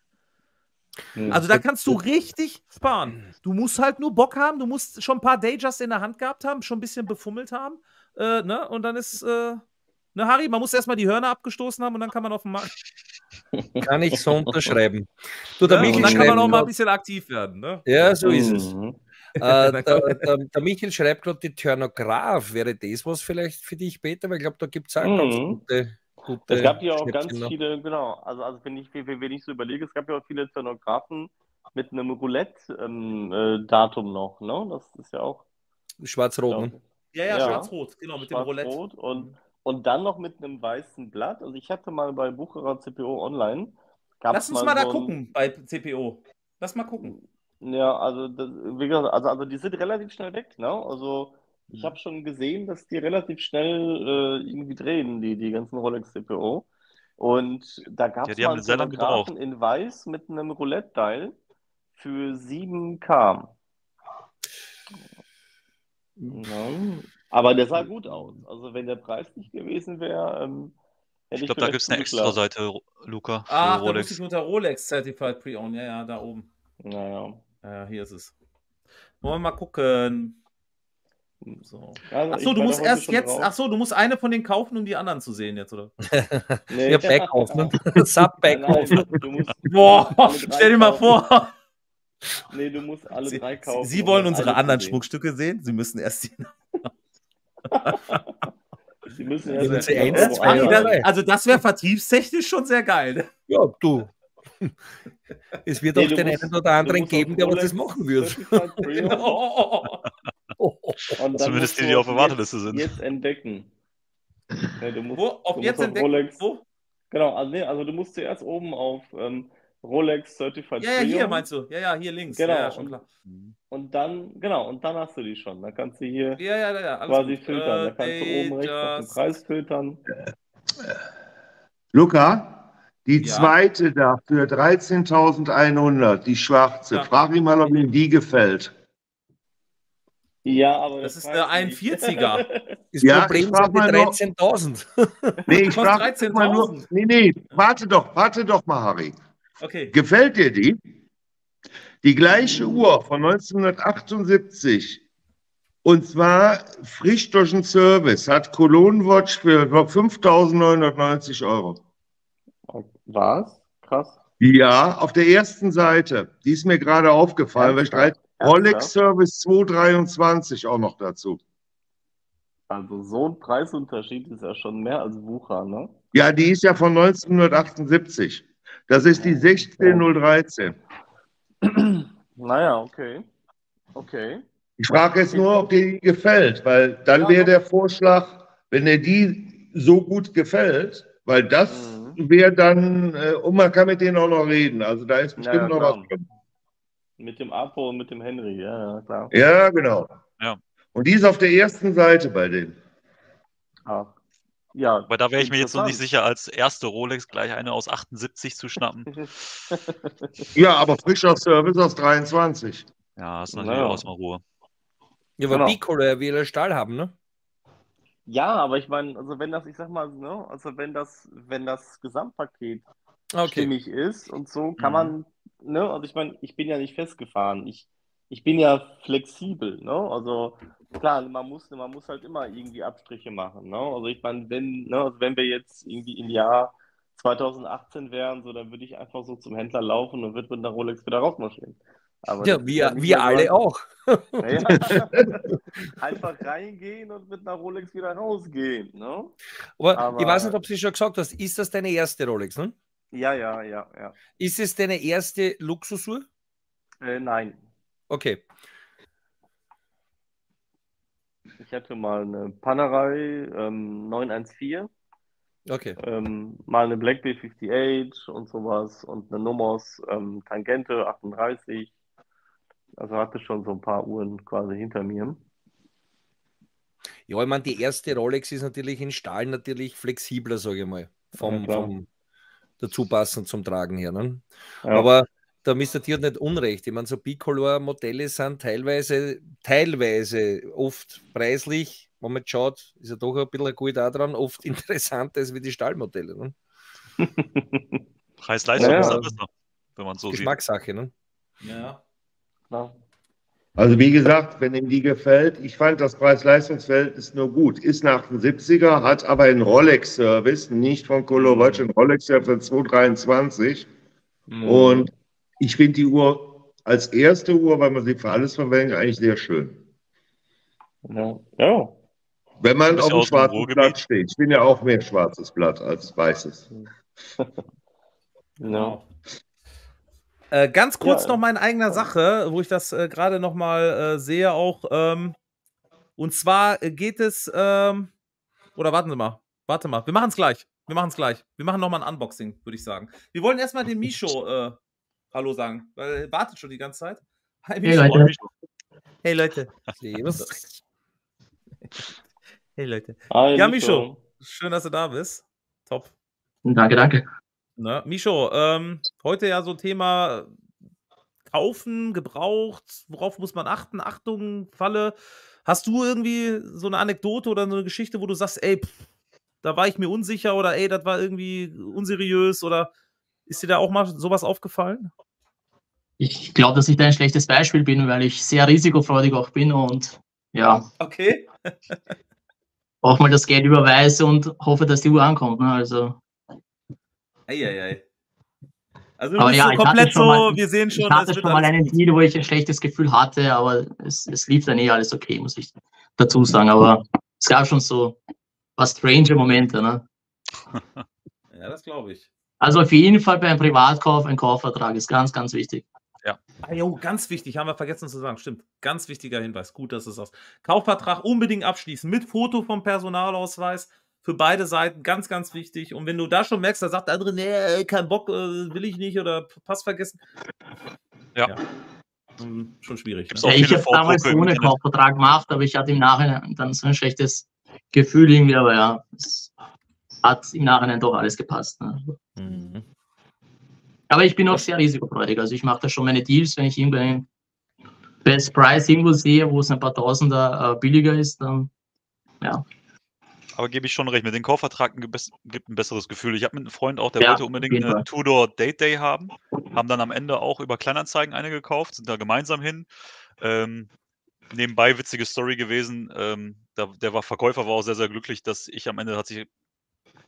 Hm. Also da kannst du richtig sparen. Du musst halt nur Bock haben, du musst schon ein paar Dayjust in der Hand gehabt haben, schon ein bisschen befummelt haben. Äh, ne? Und dann ist, äh, ne, Harry, man muss erstmal die Hörner abgestoßen haben und dann kann man auf dem Markt. Kann ich so unterschreiben. Du, der ja, Michael und dann kann man auch mal ein bisschen aktiv werden. Ne? Ja, so ist es. Mhm. Äh, der, der, der Michael schreibt gerade, die Turnograph. Wäre das was vielleicht für dich, Peter? Weil ich glaube, da gibt es auch mhm. ganz gute, gute. Es gab ja auch ganz noch. viele, genau. Also, also wenn, ich, wenn ich so überlege, es gab ja auch viele Turnographen mit einem Roulette-Datum ähm, äh, noch. Ne? Das ist ja auch. Schwarz-Rot, ne? Ja, ja, ja. Schwarz-Rot, genau, mit Schwarz dem Roulette. Rot und, und dann noch mit einem weißen Blatt. Also, ich hatte mal bei Bucherer C P O online. Lass uns mal, mal da so gucken bei C P O. Lass mal gucken. Ja, also, das, wie gesagt, also, also die sind relativ schnell weg, ne? Also ich habe schon gesehen, dass die relativ schnell äh, irgendwie drehen, die, die ganzen Rolex C P O. Und da gab es ja, mal einen Fotografen in Weiß mit einem Roulette-Dial für sieben K. Ja, aber der sah gut aus. Also wenn der Preis nicht gewesen wäre, ähm, hätte ich glaube, da gibt es eine extra Seite, Luca. Ah, da muss ich unter Rolex Certified Pre-Owned. Ja, ja, da oben. Naja. Ja, hier ist es. Wollen wir mal gucken. So. Also Achso, du musst erst jetzt. Achso, du musst eine von denen kaufen, um die anderen zu sehen jetzt, oder? Nee. Ja, Backoff, ne? Sub-Backoff. Boah, stell dir mal vor. Nee, du musst alle Sie, drei kaufen. Sie wollen unsere anderen Schmuckstücke sehen? Sie müssen erst die. Sie müssen erst die eins, zwei, das, also, das wäre vertriebstechnisch schon sehr geil. Ja, du. Es wird nee, auch den musst, einen oder anderen geben, der was das machen wird. Und zumindest die, die auf der Warteliste sind. Jetzt entdecken. Nee, du musst, Wo? Auf du jetzt musst entdecken? Rolex, Wo? Genau, also, nee, also du musst zuerst oben auf ähm, Rolex Certified Ja, ja, hier meinst du. Ja, ja, hier links. Genau. Ja, ja, schon klar. Und dann, genau, und dann hast du die schon. Dann kannst du hier ja, ja, ja, quasi gut. filtern. Äh, da kannst du oben rechts auf den Preis filtern. Luca? Die ja. zweite da für dreizehntausendeinhundert, die schwarze. Ja. Frag ihn mal, ob ihm die gefällt. Ja, aber das, das ist eine einundvierziger. Das ja, Problem sind die dreizehntausend. Nee, ich frage mal nur. Nee, nee, warte doch, warte doch mal, Harry. Okay. Gefällt dir die? Die gleiche Uhr von neunzehnhundertachtundsiebzig. Und zwar frisch durch den Service. Hat Cologne Watch für fünftausendneunhundertneunzig Euro. Was? Krass. Ja, auf der ersten Seite. Die ist mir gerade aufgefallen, weil ich drei, Rolex Service zweihundertdreiundzwanzig auch noch dazu. Also so ein Preisunterschied ist ja schon mehr als Wucher, ne? Ja, die ist ja von neunzehnhundertachtundsiebzig. Das ist die sechzehn null dreizehn. Naja, okay. Okay. Ich frage jetzt nur, ob dir die gefällt, weil dann Ja, wäre doch. der Vorschlag, wenn dir die so gut gefällt, weil das Mhm. wäre dann, äh, und man kann mit denen auch noch reden. Also da ist bestimmt Ja, noch klar. was drin. Mit dem Apo und mit dem Henry, ja, ja, klar. Ja, genau. Ja. Und die ist auf der ersten Seite bei denen. Ach. Ja, Aber da wäre ich mir jetzt noch nicht interessant. sicher, als erste Rolex gleich eine aus achtundsiebzig zu schnappen. Ja, aber frischer Service aus dreiundzwanzig. Ja, hast natürlich Naja. auch erstmal Ruhe. Ja, aber Genau. Piccolo will er Stahl haben, ne? Ja, aber ich meine, also wenn das, ich sag mal, ne, also wenn das, wenn das Gesamtpaket Okay. stimmig ist und so, kann Mhm. man, ne, also ich meine, ich bin ja nicht festgefahren. Ich, ich bin ja flexibel, ne? Also klar, man muss, man muss halt immer irgendwie Abstriche machen, ne? Also ich meine, wenn, ne, also wenn wir jetzt irgendwie im Jahr zweitausendachtzehn wären, so, dann würde ich einfach so zum Händler laufen und würde mit einer Rolex wieder rausmarschieren. Aber Ja, das ist wir, ja nicht wir mehr so alle einfach. auch. Ja. Einfach reingehen und mit einer Rolex wieder rausgehen, ne? Aber, Aber- ich weiß nicht, ob du schon gesagt hast, ist das deine erste Rolex, ne? Ja, ja, ja, ja. Ist es deine erste Luxusuhr? Äh, nein. Okay. Ich hatte mal eine Panerai ähm, neun eins vier, Okay. ähm, mal eine Black Bay achtundfünfzig und sowas und eine Nomos ähm, Tangente achtunddreißig. Also hatte schon so ein paar Uhren quasi hinter mir. Ja, ich meine, die erste Rolex ist natürlich in Stahl natürlich flexibler, sage ich mal, vom, Ja, klar. vom dazu passend zum Tragen her. Ne? Ja. Aber da Mister Tier hat nicht unrecht. Ich meine, so Bicolor-Modelle sind teilweise, teilweise oft preislich, wenn man schaut, ist ja doch ein bisschen gut da dran, oft interessanter als wie die Stahlmodelle. Ne? Preis-Leistung Ja, ist ja. da besser, wenn man so sieht. Geschmackssache. Ne? Ja. Klar. Also wie gesagt, wenn ihm die gefällt, ich fand das Preis-Leistungs-Verhältnis nur gut. Ist eine achtundsiebziger, hat aber einen Rolex-Service, nicht von Colourwatch, einen Rolex-Service von zweihundertdreiundzwanzig. Mhm. Und ich finde die Uhr als erste Uhr, weil man sie für alles verwendet, eigentlich sehr schön. Ja. Ja. Wenn man Bist auf ja dem aus dem schwarzen Ruhrgebiet. Blatt steht. Ich bin ja auch mehr schwarzes Blatt als weißes. Ja. Genau. Äh, ganz kurz Ja. noch mal in eigener Sache, wo ich das äh, gerade noch mal äh, sehe auch. Ähm, und zwar äh, geht es, ähm, oder warten Sie mal, warte mal, wir machen es gleich. Wir machen es gleich. Wir machen noch mal ein Unboxing, würde ich sagen. Wir wollen erstmal dem Misho äh, Hallo sagen, weil er wartet schon die ganze Zeit. Hi, Hey Leute. Hey Leute. Servus. Hey Leute. Hi, Ja, Misho. Misho, schön, dass du da bist. Top. Danke, danke. Ne? Misho, ähm, heute ja so Thema kaufen, gebraucht, worauf muss man achten? Achtung, Falle. Hast du irgendwie so eine Anekdote oder so eine Geschichte, wo du sagst, ey, pff, da war ich mir unsicher oder ey, das war irgendwie unseriös oder ist dir da auch mal sowas aufgefallen? Ich glaube, dass ich da ein schlechtes Beispiel bin, weil ich sehr risikofreudig auch bin und ja, Okay. auch mal das Geld überweise und hoffe, dass die Uhr ankommt. Ne? Also, Eieiei. Also du aber bist ja, so ich hatte komplett schon so, mal, wir sehen ich schon, hatte es wird schon mal alles einen gut. Deal, wo ich ein schlechtes Gefühl hatte, aber es, es lief dann eh alles okay, muss ich dazu sagen. Aber es gab schon so was strange Momente. Ne? Ja, das glaube ich. Also auf jeden Fall bei einem Privatkauf ein Kaufvertrag ist ganz, ganz wichtig. Ah, jo, ganz wichtig, haben wir vergessen zu sagen. Stimmt, ganz wichtiger Hinweis. Gut, dass du es sagst. Kaufvertrag unbedingt abschließen mit Foto vom Personalausweis. Für beide Seiten ganz, ganz wichtig. Und wenn du da schon merkst, da sagt der andere, nee, kein Bock, äh, will ich nicht oder Pass vergessen. Ja. ja. Hm, schon schwierig. Gibt's Ne? auch Ja, ich viele habe damals Vorprucke im ohne Internet. Kaufvertrag gemacht, aber ich hatte im Nachhinein dann so ein schlechtes Gefühl irgendwie, aber ja, es hat im Nachhinein doch alles gepasst. Ne? Mhm. Aber ich bin auch sehr risikofreudig, also ich mache da schon meine Deals, wenn ich irgendeinen Best Price irgendwo sehe, wo es ein paar Tausender äh, billiger ist, dann ja. Aber gebe ich schon recht, mit den Kaufvertrag gibt ein besseres Gefühl. Ich habe mit einem Freund auch, der Ja, wollte auf unbedingt jeden eine Fall. Tudor Date Day haben, haben dann am Ende auch über Kleinanzeigen eine gekauft, sind da gemeinsam hin. Ähm, nebenbei witzige Story gewesen, ähm, da, der war, Verkäufer war auch sehr, sehr glücklich, dass ich am Ende hat sich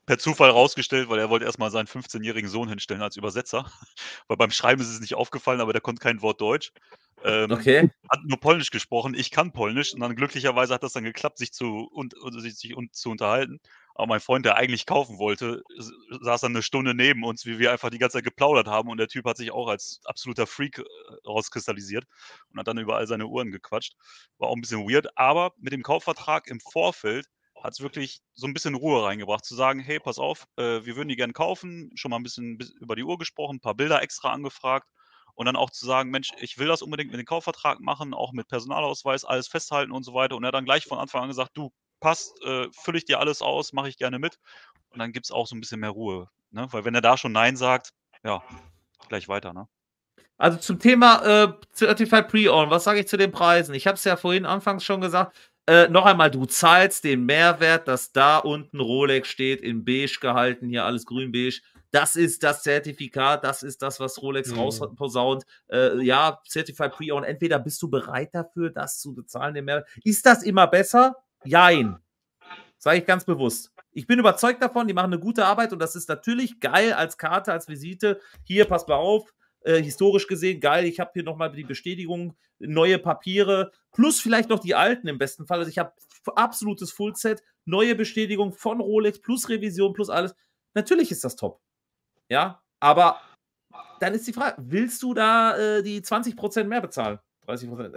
per Zufall rausgestellt, weil er wollte erstmal seinen fünfzehnjährigen Sohn hinstellen als Übersetzer. Weil beim Schreiben ist es nicht aufgefallen, aber der konnte kein Wort Deutsch. Ähm, Okay. Hat nur Polnisch gesprochen. Ich kann Polnisch und dann glücklicherweise hat das dann geklappt, sich zu, und, und, sich, sich und, zu unterhalten. Aber mein Freund, der eigentlich kaufen wollte, s- saß dann eine Stunde neben uns, wie wir einfach die ganze Zeit geplaudert haben. Und der Typ hat sich auch als absoluter Freak äh, rauskristallisiert und hat dann über all seine Uhren gequatscht. War auch ein bisschen weird. Aber mit dem Kaufvertrag im Vorfeld hat es wirklich so ein bisschen Ruhe reingebracht, zu sagen, hey, pass auf, äh, wir würden die gerne kaufen, schon mal ein bisschen bis- über die Uhr gesprochen, ein paar Bilder extra angefragt und dann auch zu sagen, Mensch, ich will das unbedingt mit dem Kaufvertrag machen, auch mit Personalausweis, alles festhalten und so weiter. Und er hat dann gleich von Anfang an gesagt, du, passt, äh, fülle ich dir alles aus, mache ich gerne mit. Und dann gibt es auch so ein bisschen mehr Ruhe. Ne? Weil wenn er da schon Nein sagt, ja, gleich weiter. Ne? Also zum Thema äh, Certified Pre-Owned, was sage ich zu den Preisen? Ich habe es ja vorhin anfangs schon gesagt. Äh, noch einmal, du zahlst den Mehrwert, dass da unten Rolex steht, in beige gehalten, hier alles grün-beige. Das ist das Zertifikat, das ist das, was Rolex Mhm. rausposaunt. Äh, ja, Certified Pre-Owned, entweder bist du bereit dafür, das zu bezahlen, den Mehrwert. Ist das immer besser? Jein. Sage ich ganz bewusst. Ich bin überzeugt davon, die machen eine gute Arbeit und das ist natürlich geil als Karte, als Visite. Hier, pass mal auf, äh, historisch gesehen, geil, ich habe hier nochmal die Bestätigung, neue Papiere, plus vielleicht noch die alten im besten Fall. Also ich habe absolutes Fullset, neue Bestätigung von Rolex, plus Revision, plus alles. Natürlich ist das top. Ja, aber dann ist die Frage, willst du da äh, die zwanzig Prozent mehr bezahlen? dreißig Prozent.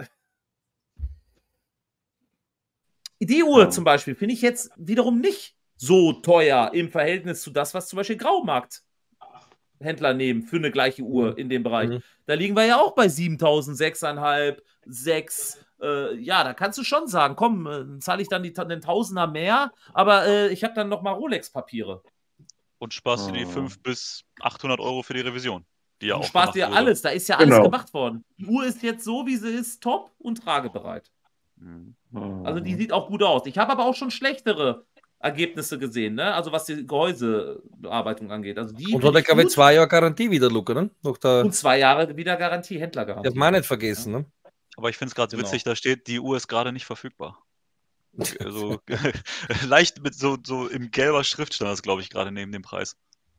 Die Uhr Ja. zum Beispiel finde ich jetzt wiederum nicht so teuer im Verhältnis zu das, was zum Beispiel Graumarkt-Händler nehmen für eine gleiche Uhr in dem Bereich. Mhm. Da liegen wir ja auch bei siebentausend, sechseinhalb, sechs. Äh, ja, da kannst du schon sagen, komm, äh, zahle ich dann die, den Tausender mehr, aber äh, ich habe dann nochmal Rolex-Papiere. Und sparst dir die Oh. fünfhundert bis achthundert Euro für die Revision. Die ja Du auch sparst gemacht dir wurde. alles, da ist ja alles Genau. gemacht worden. Die Uhr ist jetzt so, wie sie ist, top und tragebereit. Mhm. Also die sieht auch gut aus. Ich habe aber auch schon schlechtere Ergebnisse gesehen, ne? Also was die Gehäusebearbeitung angeht. Also die Und finde hat er, ich glaube ich, gut. zwei Jahre Garantie wieder, Luca, ne? Noch da, Und zwei Jahre wieder Garantie, Händlergarantie. darf man auch nicht vergessen, ne? Aber ich finde es gerade Genau. witzig, da steht, die Uhr ist gerade nicht verfügbar. Also leicht mit so, so im gelber Schrift stand das, glaube ich, gerade neben dem Preis.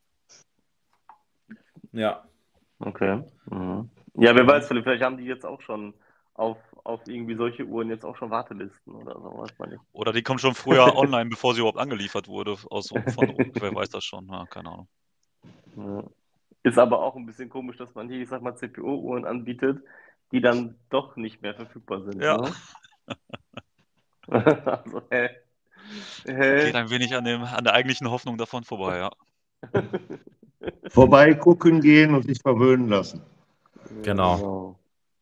Ja. Okay. Mhm. Ja, wer weiß, vielleicht haben die jetzt auch schon auf, auf irgendwie solche Uhren jetzt auch schon Wartelisten oder so, weiß man nicht. Oder die kommen schon früher online, bevor sie überhaupt angeliefert wurde. Aus, von, wer weiß das schon? Ja, keine Ahnung. Ja. Ist aber auch ein bisschen komisch, dass man hier, ich sag mal, C P O-Uhren anbietet, die dann doch nicht mehr verfügbar sind. Ja. Ne? Also, hä? Hä? Geht ein wenig an, dem, an der eigentlichen Hoffnung davon vorbei, ja. Vorbei gucken gehen und sich verwöhnen lassen. Genau.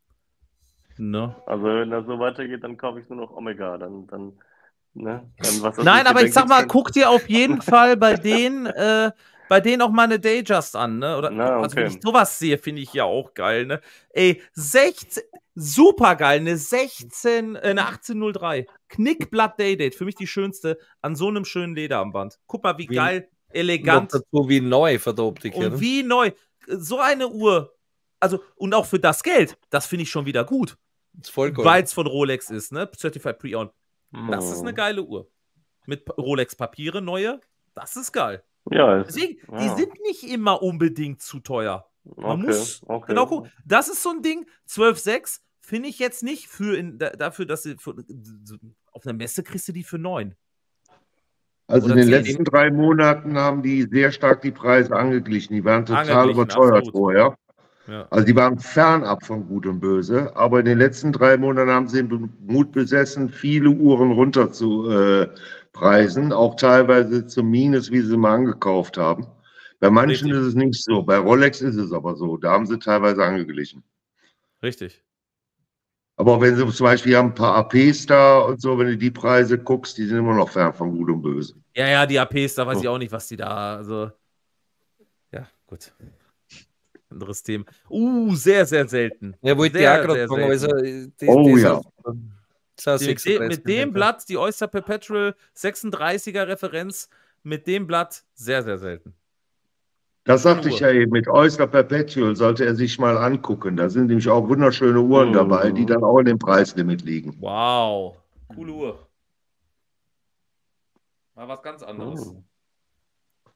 Ne? Also wenn das so weitergeht, dann kaufe ich nur noch Omega. Dann, dann, ne? Dann, was das Nein, ist, aber dann ich sag gibt's mal, dann- guck dir auf jeden Fall bei denen, äh, bei denen auch mal eine Dayjust an, ne? Oder, Na, Also wenn okay. ich sowas sehe, finde ich ja auch geil, ne? Ey, sechzehn, super geil, eine sechzehn, äh, eine achtzehn null drei. Knickblatt Daydate, für mich die schönste, an so einem schönen Lederarmband. Guck mal, wie Wie- geil, elegant Noch dazu wie neu von der Optik her, und ne? wie neu. So eine Uhr, also, und auch für das Geld, das finde ich schon wieder gut. Das ist voll cool. Weil es von Rolex ist, ne? Certified Pre-Owned. Das Oh. ist eine geile Uhr. Mit Pa- Rolex-Papiere, neue. Das ist geil. Ja, ist, Deswegen, die ja. sind nicht immer unbedingt zu teuer. Man okay, muss okay. genau gucken. Das ist so ein Ding, zwölf sechs finde ich jetzt nicht für in, da, dafür, dass sie für, auf einer Messe kriegst du die für neun. Also Oder in den zehn. letzten drei Monaten haben die sehr stark die Preise angeglichen. Die waren total Angeglichen, überteuert absolut. vorher. Ja. Also die waren fernab von Gut und Böse. Aber in den letzten drei Monaten haben sie den Mut besessen, viele Uhren runter zu äh, preisen. Auch teilweise zum Minus, wie sie mal angekauft haben. Bei manchen Richtig. ist es nicht so. Bei Rolex ist es aber so. Da haben sie teilweise angeglichen. Richtig. Aber wenn sie zum Beispiel haben ein paar A Ps da und so, wenn du die Preise guckst, die sind immer noch fern von Gut und Böse. Ja, ja, die A Ps, da weiß ich auch nicht, was die da, also. Ja, gut. Anderes Thema. Uh, sehr, sehr selten. Ja, wollte ich sehr, auch gerade sehr sagen, aber selten. also, die, Oh die ja. Ist auch, ist auch Die, mit, de, sechsunddreißig mit dem Prozent. Blatt, die Oyster Perpetual sechsunddreißiger Referenz, mit dem Blatt sehr, sehr selten. Das Schöne sagte ich Uhr. ja eben, mit Oyster Perpetual sollte er sich mal angucken. Da sind nämlich auch wunderschöne Uhren Mhm. dabei, die dann auch in dem Preislimit liegen. Wow. Coole Uhr. Mal was ganz anderes. Hm.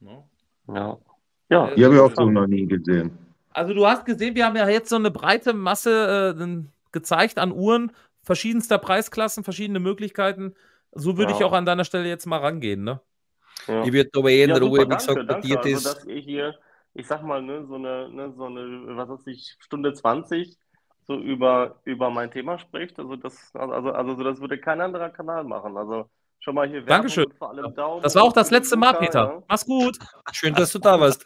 Ja. Ja. Ja, die habe ich auch so noch nie gesehen. Also du hast gesehen, wir haben ja jetzt so eine breite Masse äh, gezeigt an Uhren, verschiedenster Preisklassen, verschiedene Möglichkeiten. So würde Ja. ich auch an deiner Stelle jetzt mal rangehen, ne? Ja. Ich würde aber eh in Ja, Ruhe, super, wie gesagt, danke, bei danke. dir Also, das. dass ihr hier, ich sag mal, ne, so eine, ne, so eine, was weiß ich, Stunde zwanzig so über, über mein Thema spricht. Also das, also, also so, das würde kein anderer Kanal machen. Also schon mal hier Werbung Dankeschön. und vor allem Daumen. Das war auch hoch das für den letzte Mal, Luca, Peter. ja. Mach's gut. Schön, dass du da warst.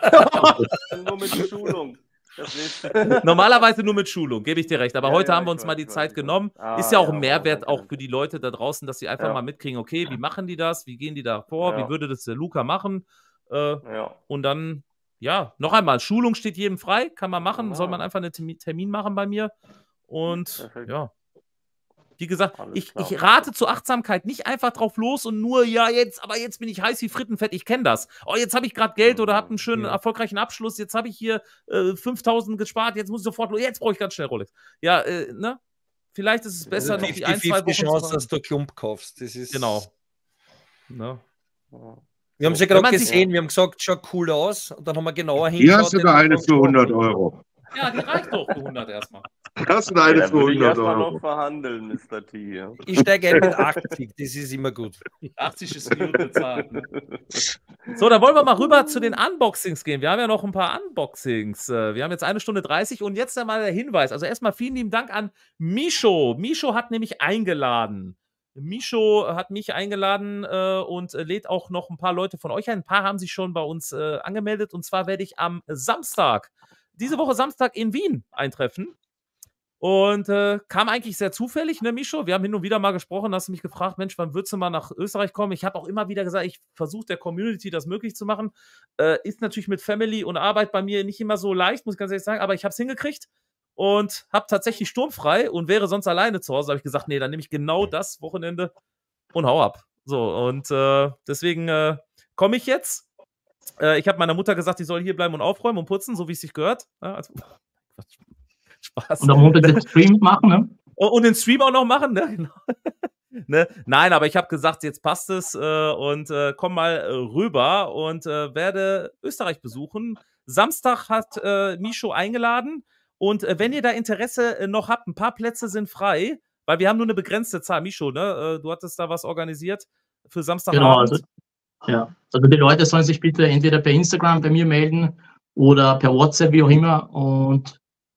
Nur mit Schulung. Das nächste. Normalerweise nur mit Schulung, gebe ich dir recht. Aber Ja, heute ja, haben wir ich uns mal weiß, die ich weiß, Zeit ich weiß. genommen. Ah, Ist ja auch ja, ein wow, Mehrwert danke, auch danke. für die Leute da draußen, dass sie einfach Ja. mal mitkriegen, okay, wie machen die das? Wie gehen die da vor? Ja. Wie würde das der Luca machen? Äh, Ja. und dann, ja, noch einmal, Schulung steht jedem frei, kann man machen, soll Genau. man einfach einen Termin Termin machen bei mir. Und Perfekt. ja, wie gesagt, Alles ich, klar. ich rate zur Achtsamkeit, nicht einfach drauf los und nur, ja, jetzt, aber jetzt bin ich heiß wie Frittenfett, ich kenne das. Oh, jetzt habe ich gerade Geld oder habe einen schönen, Ja. erfolgreichen Abschluss, jetzt habe ich hier äh, fünftausend gespart, jetzt muss ich sofort los, jetzt brauche ich ganz schnell Rolex. Ja, äh, ne? Vielleicht ist es besser, Also noch die ein, zwei Wochen fünfzig fünfzig Chance, zu dass du einen Klump kaufst. Das ist Genau. Ne? Ja. Wir haben So. sie Wenn gerade man sich- gesehen, wir haben gesagt, schaut cool aus. Und dann haben wir genauer Hier hingeschaut. hast du da eine für hundert Euro. Ja, die reicht doch für hundert erstmal. Hast du da Okay, eine dann für würde ich hundert erstmal noch Euro. verhandeln, Mister T. Ja. Ich steige ein mit achtzig, das ist immer gut. achtzig ist gut bezahlt. Ne? So, dann wollen wir mal rüber zu den Unboxings gehen. Wir haben ja noch ein paar Unboxings. Äh, Wir haben jetzt eine Stunde dreißig und jetzt einmal der Hinweis. Also erstmal vielen lieben Dank an Misho. Misho hat nämlich eingeladen. Misho hat mich eingeladen äh, und äh, lädt auch noch ein paar Leute von euch ein. Ein paar haben sich schon bei uns äh, angemeldet. Und zwar werde ich am Samstag, diese Woche Samstag in Wien eintreffen. Und äh, kam eigentlich sehr zufällig, ne, Misho? Wir haben hin und wieder mal gesprochen, hast du mich gefragt, Mensch, wann würdest du mal nach Österreich kommen? Ich habe auch immer wieder gesagt, ich versuche der Community das möglich zu machen. Äh, ist natürlich mit Family und Arbeit bei mir nicht immer so leicht, muss ich ganz ehrlich sagen, aber ich habe es hingekriegt und habe tatsächlich sturmfrei und wäre sonst alleine zu Hause. Da habe ich gesagt, nee, dann nehme ich genau das Wochenende und hau ab. So, und äh, deswegen äh, komme ich jetzt. Äh, ich habe meiner Mutter gesagt, die soll hier bleiben und aufräumen und putzen, so wie es sich gehört. Ja, also, Spaß. Und am Montag den Stream machen, ne? Und den Stream auch noch machen, ne? Genau. Ne? Nein, aber ich habe gesagt, jetzt passt es äh, und äh, komm mal äh, rüber und äh, werde Österreich besuchen. Samstag hat äh, Misho eingeladen und äh, wenn ihr da Interesse äh, noch habt, ein paar Plätze sind frei, weil wir haben nur eine begrenzte Zahl. Misho, ne? Äh, du hattest da was organisiert für Samstagabend. Genau, also, ja. Also die Leute sollen sich bitte entweder per Instagram bei mir melden oder per WhatsApp, wie auch immer. Und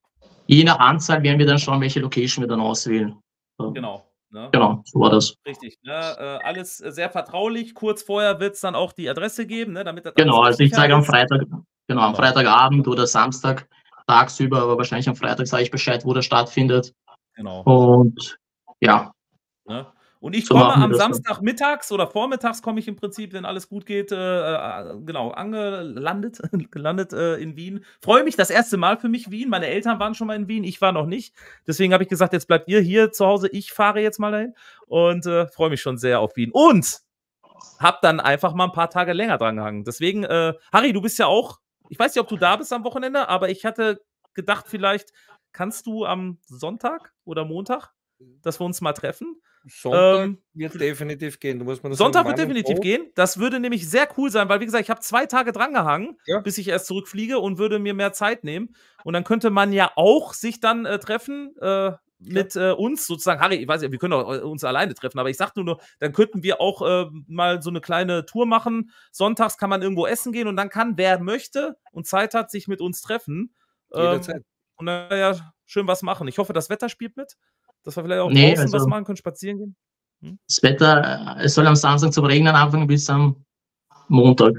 je nach Anzahl werden wir dann schauen, welche Location wir dann auswählen. So. Genau. Ne? Genau, so war das. Richtig. Ne? Äh, alles sehr vertraulich. Kurz vorher wird es dann auch die Adresse geben, ne? Damit das Genau, alles also ich sicher sage am ist. Freitag, genau, am Genau. Freitagabend oder Samstag tagsüber, aber wahrscheinlich am Freitag sage ich Bescheid, wo das stattfindet. Genau. Und ja, Ne? Und ich So komme machen wir am das dann. Samstag mittags oder vormittags komme ich im Prinzip, wenn alles gut geht, äh, äh, genau, angelandet, gelandet äh, in Wien. Freue mich, das erste Mal für mich Wien. Meine Eltern waren schon mal in Wien, ich war noch nicht. Deswegen habe ich gesagt, jetzt bleibt ihr hier zu Hause, ich fahre jetzt mal dahin und äh, freue mich schon sehr auf Wien. Und habe dann einfach mal ein paar Tage länger dran gehangen. Deswegen, äh, Harry, du bist ja auch, ich weiß nicht, ob du da bist am Wochenende, aber ich hatte gedacht, vielleicht kannst du am Sonntag oder Montag, dass wir uns mal treffen. Sonntag Ähm, wird definitiv gehen. Du musst mir das Sonntag sagen, wird wann und definitiv wo. gehen. Das würde nämlich sehr cool sein, weil, wie gesagt, ich habe zwei Tage drangehangen, Ja. bis ich erst zurückfliege und würde mir mehr Zeit nehmen. Und dann könnte man ja auch sich dann äh, treffen äh, mit äh, uns sozusagen. Harry, ich weiß ja, wir können auch äh, uns alleine treffen, aber ich sag nur, nur dann könnten wir auch äh, mal so eine kleine Tour machen. Sonntags kann man irgendwo essen gehen und dann kann, wer möchte und Zeit hat, sich mit uns treffen. Ähm, Jederzeit. und dann ja schön was machen. Ich hoffe, das Wetter spielt mit, dass wir vielleicht auch Nee, draußen was also- machen können, spazieren gehen. das Wetter, äh, es soll am Samstag zum Regnen anfangen bis am Montag.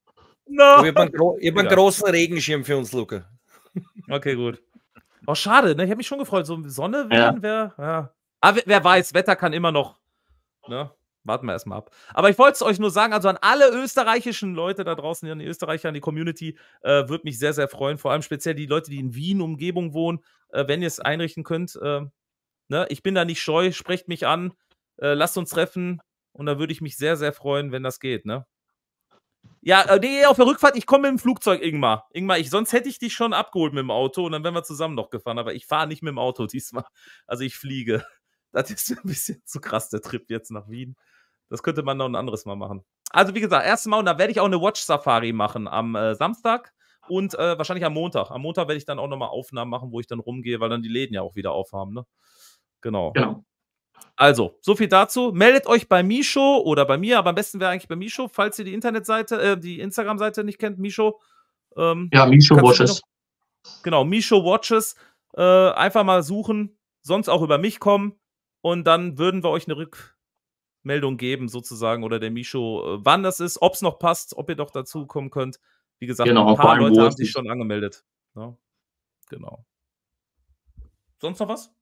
No. Aber ich habe einen, gro ich hab einen Ja. großen Regenschirm für uns, Luca. Okay, gut. Oh, schade, ne? Ich habe mich schon gefreut. So Sonne Ja. wehen wäre. Ja. Aber wer, wer weiß, Wetter kann immer noch. Ne? Warten wir erstmal ab. Aber ich wollte es euch nur sagen, also an alle österreichischen Leute da draußen, an die Österreicher, an die Community, äh, würde mich sehr, sehr freuen. Vor allem speziell die Leute, die in Wien, Umgebung wohnen, äh, wenn ihr es einrichten könnt. Äh, ne? Ich bin da nicht scheu, sprecht mich an, äh, lasst uns treffen und da würde ich mich sehr, sehr freuen, wenn das geht, ne? Ja, äh, nee, auf der Rückfahrt, ich komme mit dem Flugzeug, Ingmar. Ingmar, ich, sonst hätte ich dich schon abgeholt mit dem Auto und dann wären wir zusammen noch gefahren, aber ich fahre nicht mit dem Auto diesmal. Also ich fliege. Das ist ein bisschen zu krass, der Trip jetzt nach Wien. Das könnte man noch ein anderes Mal machen. Also wie gesagt, erste Mal, und da werde ich auch eine Watch-Safari machen am äh, Samstag und äh, wahrscheinlich am Montag. Am Montag werde ich dann auch nochmal Aufnahmen machen, wo ich dann rumgehe, weil dann die Läden ja auch wieder aufhaben. Ne? Genau. Genau. Also, so viel dazu. Meldet euch bei Misho oder bei mir, aber am besten wäre eigentlich bei Misho, falls ihr die Internetseite, äh, die Instagram-Seite nicht kennt, Misho. Ähm, Ja, Misho Watches. Genau, Misho Watches. Äh, einfach mal suchen, sonst auch über mich kommen und dann würden wir euch eine Rückmeldung geben, sozusagen, oder der Misho, äh, wann das ist, ob es noch passt, ob ihr doch dazu kommen könnt. Wie gesagt, genau, ein paar allem, Leute haben sich schon angemeldet. Ja, genau. Sonst noch was?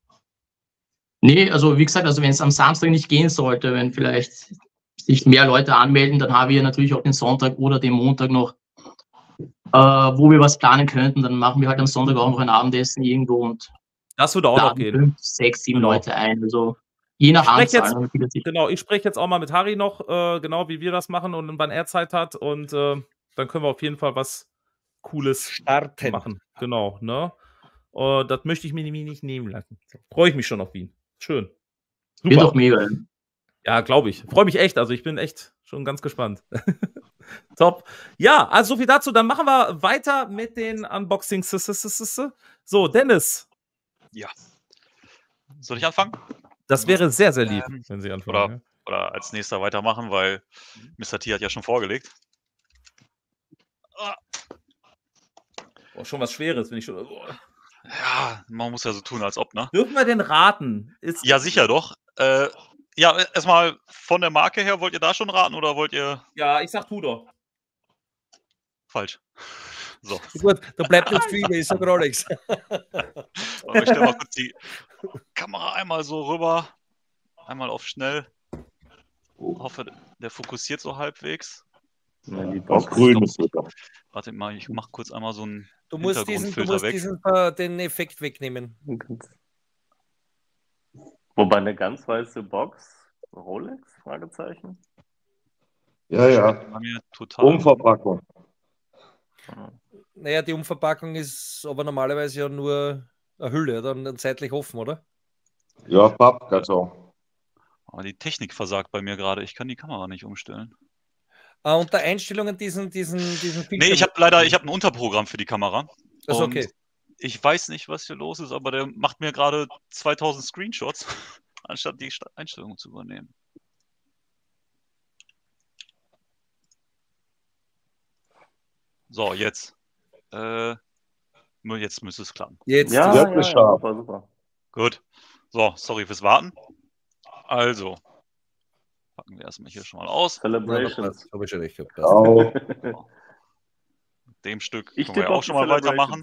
Nee, also wie gesagt, also wenn es am Samstag nicht gehen sollte, wenn vielleicht sich mehr Leute anmelden, dann haben wir natürlich auch den Sonntag oder den Montag noch, äh, wo wir was planen könnten. Dann machen wir halt am Sonntag auch noch ein Abendessen irgendwo und das würde auch noch gehen. Fünf, sechs, sieben genau. Leute ein. Also je nach Anzahl. Jetzt, genau, ich spreche jetzt auch mal mit Harry noch, äh, genau wie wir das machen und wann er Zeit hat. Und äh, dann können wir auf jeden Fall was Cooles starten machen. Genau, ne? Uh, das möchte ich mir nämlich nicht nehmen lassen. Freue ich mich schon auf Wien. Schön. Super. Wird doch mega. Ja, glaube ich. Freue mich echt. Also ich bin echt schon ganz gespannt. Top. Ja, also so viel dazu. Dann machen wir weiter mit den Unboxings. So, Dennis. Ja. Soll ich anfangen? Das wäre sehr, sehr lieb, ähm, wenn Sie anfangen. Oder, ja. oder als nächster weitermachen, weil Mister T hat ja schon vorgelegt. Ah. Oh, schon was Schweres, wenn ich schon... Oh. Ja, man muss ja so tun, als ob, ne? Dürfen wir denn raten? Ist ja, sicher doch. Äh, ja, erstmal von der Marke her, wollt ihr da schon raten oder wollt ihr... Ja, ich sag Tudor. Falsch. So. Gut, da bleibt nicht viel, ich sag Rolex. Ich stelle mal kurz die Kamera einmal so rüber. Einmal auf schnell. Hoffe, der fokussiert so halbwegs. Ja, die Box grün ist sogar. Warte mal, ich mache kurz einmal so einen Du musst, diesen, du musst diesen, uh, den Effekt wegnehmen. Wobei eine ganz weiße Box, Rolex, Fragezeichen. Ja, ja. Total Umverpackung. Naja, die Umverpackung ist aber normalerweise ja nur eine Hülle, dann seitlich offen, oder? Ja, Pappkarton. Aber die Technik versagt bei mir gerade. Ich kann die Kamera nicht umstellen. Ah, unter Einstellungen diesen, diesen, diesen Bildschirm. Nee, ich habe leider, ich habe ein Unterprogramm für die Kamera. Das ist okay. Ich weiß nicht, was hier los ist, aber der macht mir gerade zweitausend Screenshots, anstatt die Einstellungen zu übernehmen. So, jetzt. Äh, jetzt müsste es klappen. Jetzt ja, ja, ja, ja, super, super. Gut. So, sorry fürs Warten. Also, packen wir erstmal hier schon mal aus. Celebrations. Habe ich schon recht gehabt. Oh. Mit dem Stück ich können wir ja auch schon mal weitermachen.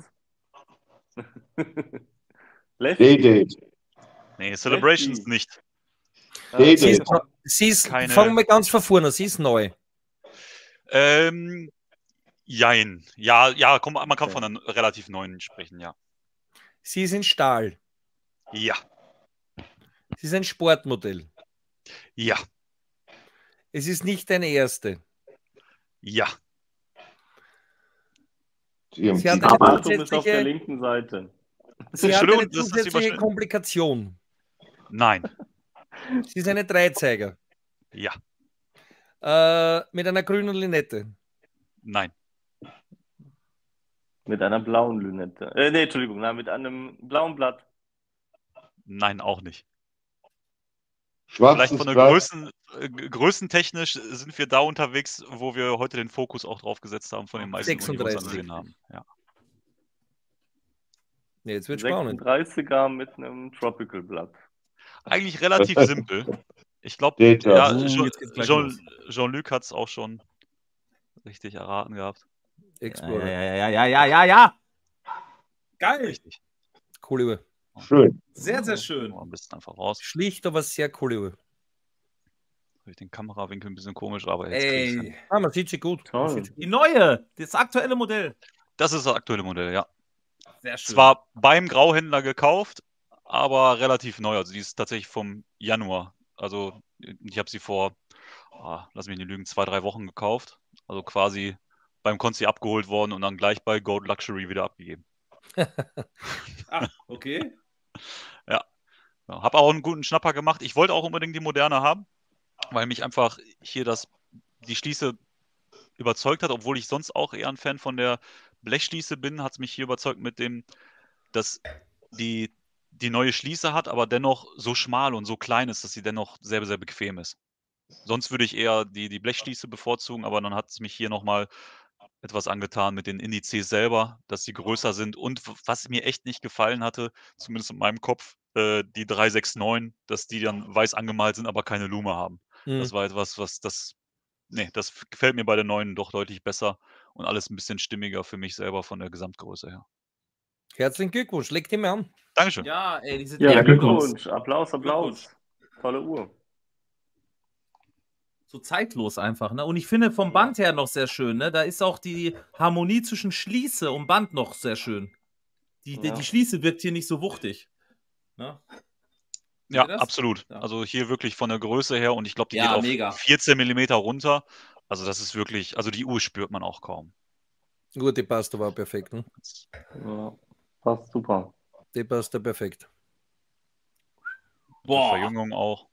Day-Date. Nee, Celebrations Lefty. Nicht. Day sie ist, sie ist Keine... Fangen wir ganz von vorne, sie ist neu. Ähm, jein. Ja, ja, komm, man kann okay. von einer relativ neuen sprechen, ja. Sie ist in Stahl. Ja. Sie ist ein Sportmodell. Ja. Es ist nicht deine erste. Ja. Sie hat eine zusätzliche... ist auf der linken Seite. Sie hat eine zusätzliche Komplikation. Nein. Sie ist eine Dreizeiger. Ja. Äh, mit einer grünen Lünette. Nein. Mit einer blauen Lünette. Äh, nee, Entschuldigung, nein, mit einem blauen Blatt. Nein, auch nicht. Schwarzes Vielleicht von der Größen, äh, größentechnisch sind wir da unterwegs, wo wir heute den Fokus auch drauf gesetzt haben von den meisten, die wir uns angesehen haben. Ja. Nee, jetzt wird spannend. sechsunddreißiger mit einem Tropical Blatt. Eigentlich relativ simpel. Ich glaube, ja, Jean-Luc Jean hat es auch schon richtig erraten gehabt. Explorer. Ja, ja, ja, ja, ja, ja, ja. Geil. Richtig. Coole Uhr. Schön. Sehr, sehr schön. Ein bisschen einfach raus. Schlicht, aber sehr coole Uhr. Durch den Kamerawinkel ein bisschen komisch, aber jetzt Ey. Ah, man sieht sie gut. Toll. Die neue, das aktuelle Modell. Das ist das aktuelle Modell, ja. Sehr schön. Zwar beim Grauhändler gekauft, aber relativ neu. Also die ist tatsächlich vom Januar. Also ich habe sie vor, oh, lass mich nicht lügen, zwei, drei Wochen gekauft. Also quasi beim Konzi abgeholt worden und dann gleich bei Gold Luxury wieder abgegeben. Ah, okay. Ja. ja. Habe auch einen guten Schnapper gemacht. Ich wollte auch unbedingt die moderne haben, weil mich einfach hier das die Schließe überzeugt hat, obwohl ich sonst auch eher ein Fan von der Blechschließe bin, hat es mich hier überzeugt mit dem, dass die, die neue Schließe hat, aber dennoch so schmal und so klein ist, dass sie dennoch sehr, sehr bequem ist. Sonst würde ich eher die, die Blechschließe bevorzugen, aber dann hat es mich hier nochmal etwas angetan mit den Indizes selber, dass sie größer sind. Und was mir echt nicht gefallen hatte, zumindest in meinem Kopf, äh, die drei sechs neun, dass die dann weiß angemalt sind, aber keine Lume haben. Mhm. Das war etwas, was das, nee, das gefällt mir bei der neuen doch deutlich besser und alles ein bisschen stimmiger für mich selber von der Gesamtgröße her. Herzlichen Glückwunsch, leg die mir an. Dankeschön. Ja, ey, diese ja, Glückwunsch. Applaus, Applaus. Glückwunsch. Tolle Uhr. So zeitlos einfach, ne? Und ich finde vom Band her noch sehr schön, ne? Da ist auch die Harmonie zwischen Schließe und Band noch sehr schön. Die, ja. die, die Schließe wirkt hier nicht so wuchtig. Ne? Ja, absolut. Ja. Also hier wirklich von der Größe her und ich glaube, die ja, geht auf mega. vierzehn Millimeter runter. Also das ist wirklich, also die Uhr spürt man auch kaum. Gut, die passt aber perfekt, ne? Ja, passt super. Die passt da perfekt. Boah. Verjüngung auch.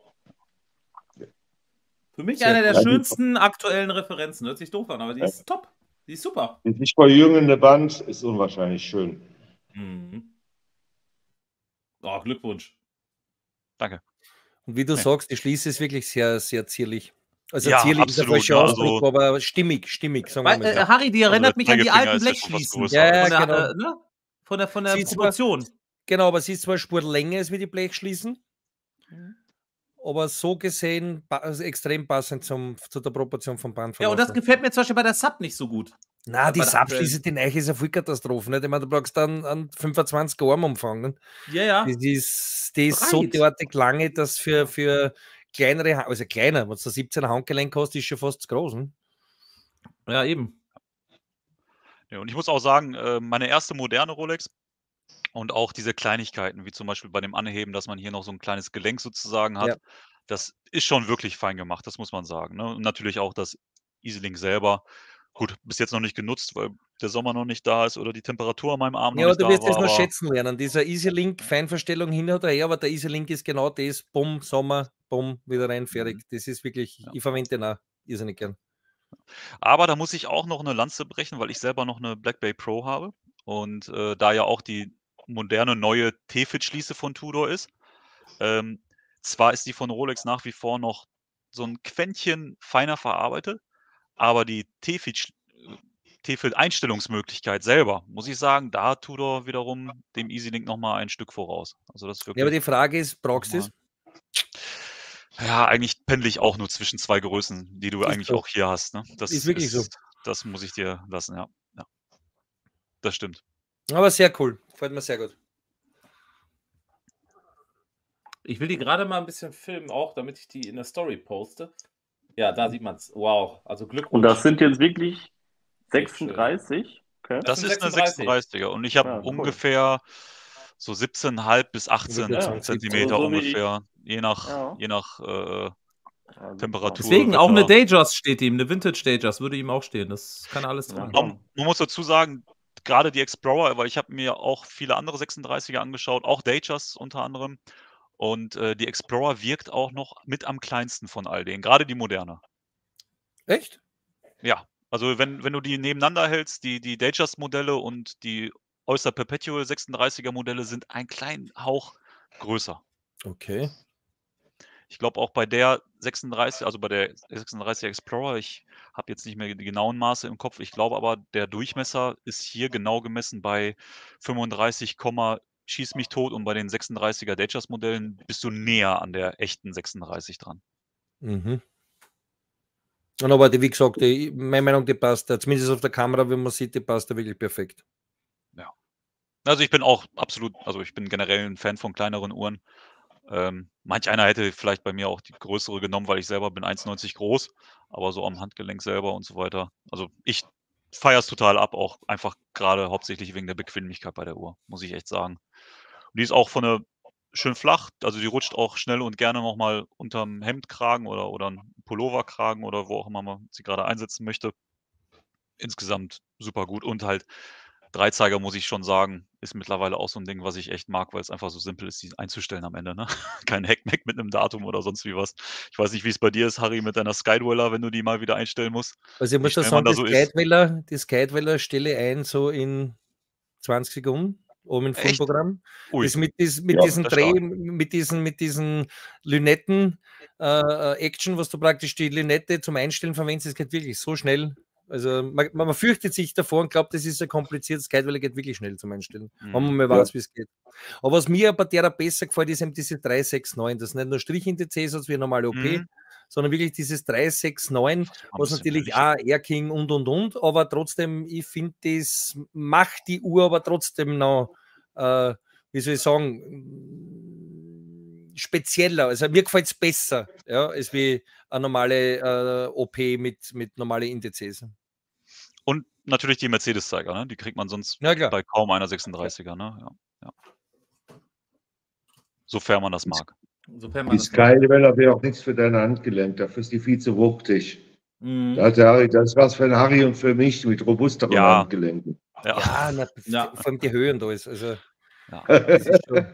Für mich Sehr eine der cool. schönsten aktuellen Referenzen. Hört sich doof an, aber die ist top. Die ist super. Die sich verjüngende Band ist unwahrscheinlich schön. Mhm. Oh, Glückwunsch. Danke. Und wie du ja. sagst, die Schließe ist wirklich sehr, sehr zierlich. Also ja, zierlich absolut, ist der falsche Ausdruck, also, aber stimmig, stimmig. Sagen wir mal. Äh, Harry, die erinnert also mich an die alten Blechschließen. Ja, ja, von der, genau. äh, ne? Von der, von der Proportion. Zwar, genau, aber sie ist zwar Spur länger als wie die Blechschließen. Mhm. Aber so gesehen also extrem passend zum, zu der Proportion vom Band. Ja, und das gefällt mir zum Beispiel bei der Sub nicht so gut. Na, die Sub-Schließe, die Neiche ist eine Vollkatastrophe. Nicht? Ich meine, du brauchst dann einen fünfundzwanzig Armumfang. Nicht? Ja, ja. Die ist, die ist so derartig lange, dass für, für kleinere, also kleiner, wenn du siebzehn Handgelenk hast, ist schon fast zu groß. Nicht? Ja, eben. Ja, und ich muss auch sagen, meine erste moderne Rolex und auch diese Kleinigkeiten, wie zum Beispiel bei dem Anheben, dass man hier noch so ein kleines Gelenk sozusagen hat, ja. Das ist schon wirklich fein gemacht, das muss man sagen. Ne? Und natürlich auch das EasyLink selber. Gut, bis jetzt noch nicht genutzt, weil der Sommer noch nicht da ist oder die Temperatur an meinem Arm ja, noch nicht da war. Ja, du wirst das noch schätzen lernen. Dieser EasyLink, Feinverstellung hin oder her, aber der EasyLink ist genau das, bumm, Sommer, bumm, wieder rein, fertig. Das ist wirklich, ja. Ich verwende den auch irrsinnig gern. Aber da muss ich auch noch eine Lanze brechen, weil ich selber noch eine Black Bay Pro habe und äh, da ja auch die moderne neue T-Fit-Schließe von Tudor ist. Ähm, zwar ist die von Rolex nach wie vor noch so ein Quäntchen feiner verarbeitet, aber die T-Fit-Einstellungsmöglichkeit selber, muss ich sagen, da hat Tudor wiederum dem EasyLink nochmal ein Stück voraus. Also das wirklich ja, aber die Frage ist, brauchst du es? Ja, eigentlich pendle ich auch nur zwischen zwei Größen, die du ist eigentlich so. auch hier hast. Ne? Das ist wirklich ist, so. Das muss ich dir lassen, ja. ja. Das stimmt. Aber sehr cool. Gefällt mir sehr gut. Ich will die gerade mal ein bisschen filmen, auch damit ich die in der Story poste. Ja, da sieht man es. Wow, also Glückwunsch. Und das sind jetzt wirklich sechsunddreißig? Okay. Das, das ist eine sechsunddreißiger und ich habe ja, ungefähr cool. so siebzehn Komma fünf bis achtzehn ja, Zentimeter so ungefähr, je nach, ja. je nach äh, Temperatur. Deswegen Wetter. Auch eine Datejust steht ihm, eine Vintage Datejust würde ihm auch stehen. Das kann alles drin. Ja, man muss dazu sagen, gerade die Explorer, weil ich habe mir auch viele andere sechsunddreißiger angeschaut, auch Datejusts unter anderem. Und äh, die Explorer wirkt auch noch mit am kleinsten von all denen, gerade die moderne. Echt? Ja, also wenn, wenn du die nebeneinander hältst, die, die Datejust-Modelle und die Oyster Perpetual sechsunddreißiger Modelle sind einen kleinen Hauch größer. Okay. Ich glaube auch bei der sechsunddreißig, also bei der sechsunddreißiger Explorer, ich habe jetzt nicht mehr die genauen Maße im Kopf, ich glaube aber, der Durchmesser ist hier genau gemessen bei fünfunddreißig, schieß mich tot und bei den sechsunddreißiger Datejust-Modellen bist du näher an der echten sechsunddreißig dran. Mhm. Und aber die, wie gesagt, die, meine Meinung, die passt, zumindest auf der Kamera, wenn man sieht, die passt da wirklich perfekt. Ja. Also ich bin auch absolut, also ich bin generell ein Fan von kleineren Uhren. Ähm, manch einer hätte vielleicht bei mir auch die größere genommen, weil ich selber bin eins neunzig groß, aber so am Handgelenk selber und so weiter. Also ich feiere es total ab, auch einfach gerade hauptsächlich wegen der Bequemlichkeit bei der Uhr, muss ich echt sagen. Und die ist auch von der schön flach, also die rutscht auch schnell und gerne nochmal unterm Hemdkragen oder, oder einen Pulloverkragen oder wo auch immer man sie gerade einsetzen möchte. Insgesamt super gut und halt Dreizeiger, muss ich schon sagen, ist mittlerweile auch so ein Ding, was ich echt mag, weil es einfach so simpel ist, die einzustellen am Ende, ne? Kein Hackmack mit einem Datum oder sonst wie was. Ich weiß nicht, wie es bei dir ist, Harry, mit deiner Skydweller, wenn du die mal wieder einstellen musst. Also ich Wie muss da schnell sagen, man da die so ist. Skydweller, die Skydweller stelle ich ein so in zwanzig Sekunden oben im Echt? Filmprogramm. Ui, Das mit, dies, mit Ja, diesen das ist Dreh, stark. mit diesen, mit diesen Lünetten äh, Action, was du praktisch die Lünette zum Einstellen verwendest, das geht wirklich so schnell. Also man, man fürchtet sich davor und glaubt, das ist ein kompliziertes Skydweller, geht wirklich schnell zum Einstellen, wenn man Mhm. mal Ja. weiß, wie es geht. Aber was mir bei der besser gefällt, ist eben diese drei sechs neun. Das ist nicht nur Strichindices als wie eine normale O P, Mhm. sondern wirklich dieses drei sechs neun, Fast mal ein was bisschen natürlich ehrlich. auch Air-King und und und, aber trotzdem, ich finde, das macht die Uhr aber trotzdem noch, äh, wie soll ich sagen, spezieller. Also mir gefällt es besser, ja, als wie eine normale äh, O P mit, mit normalen Indizes. Und natürlich die Mercedes-Zeiger, ne? Die kriegt man sonst Ja, klar. bei kaum einer sechsunddreißiger, ne? Ja, ja. Sofern man das mag. Sofern Die man das mag. Skydweller wäre auch nichts für deine Handgelenk, dafür ist die viel zu wuchtig. Da Mhm. hat der Harry, das ist was für den Harry und für mich mit robusteren Ja. Handgelenken. Ja. Ja, na, Ja. vor allem die Höhe und alles. Also, Ja. das ist schon.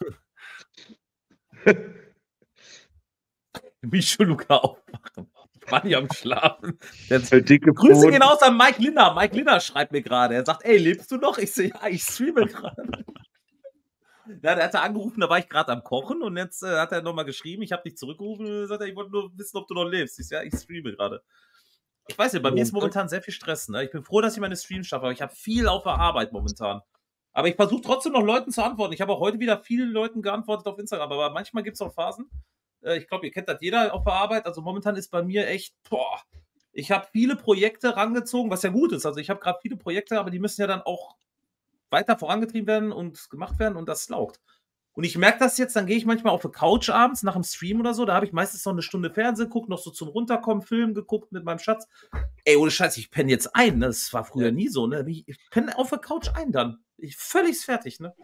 Micho Luca aufmachen. Ich war nicht am Schlafen. Der, Für dicke Grüße Pfoten. gehen aus an Mike Linner. Mike Linner schreibt mir gerade. Er sagt, ey, lebst du noch? Ich so, ja, ich streame gerade. Ja, der hat er angerufen, da war ich gerade am Kochen und jetzt äh, hat er nochmal geschrieben, ich habe dich zurückgerufen und sagt er, ich wollte nur wissen, ob du noch lebst. Ich so, ja, ich streame gerade. Ich weiß nicht, bei mir ist momentan sehr viel Stress. Ne? Ich bin froh, dass ich meine Streams schaffe, aber ich habe viel auf der Arbeit momentan. Aber ich versuche trotzdem noch Leuten zu antworten. Ich habe auch heute wieder vielen Leuten geantwortet auf Instagram, aber manchmal gibt es auch Phasen. Äh, ich glaube, ihr kennt das jeder auf der Arbeit. Also momentan ist bei mir echt, boah, ich habe viele Projekte rangezogen, was ja gut ist. Also ich habe gerade viele Projekte, aber die müssen ja dann auch weiter vorangetrieben werden und gemacht werden und das laugt. Und ich merke das jetzt, dann gehe ich manchmal auf die Couch abends nach dem Stream oder so, da habe ich meistens noch eine Stunde Fernsehen geguckt, noch so zum Runterkommen, Film geguckt mit meinem Schatz. Ey, ohne Scheiß, ich penne jetzt ein, ne? Das war früher nie so, ne? Ich penne auf der Couch ein dann. Ich völlig fertig, ne?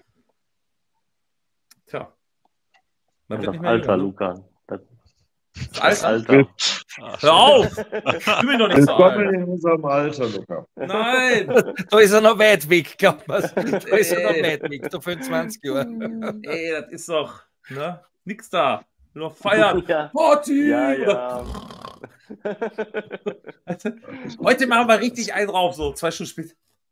Tja. Man Das wird ist nicht das mehr Alter, jünger, ne? Luca. Das, Das das Alter. Alter. Ach, Hör auf! Ich bin doch nicht so Willkommen alt. in unserem Alter, Luca. Nein! Da ist er noch weit weg, glaubt man. Da ist er noch Ey. weit weg, da fünfundzwanzig Jahre. Ey, das ist doch, ne? Nix da. Nur noch feiern. Ja, Party! ja, Oder- ja. Heute machen wir richtig einen drauf, so zwei Stunden später.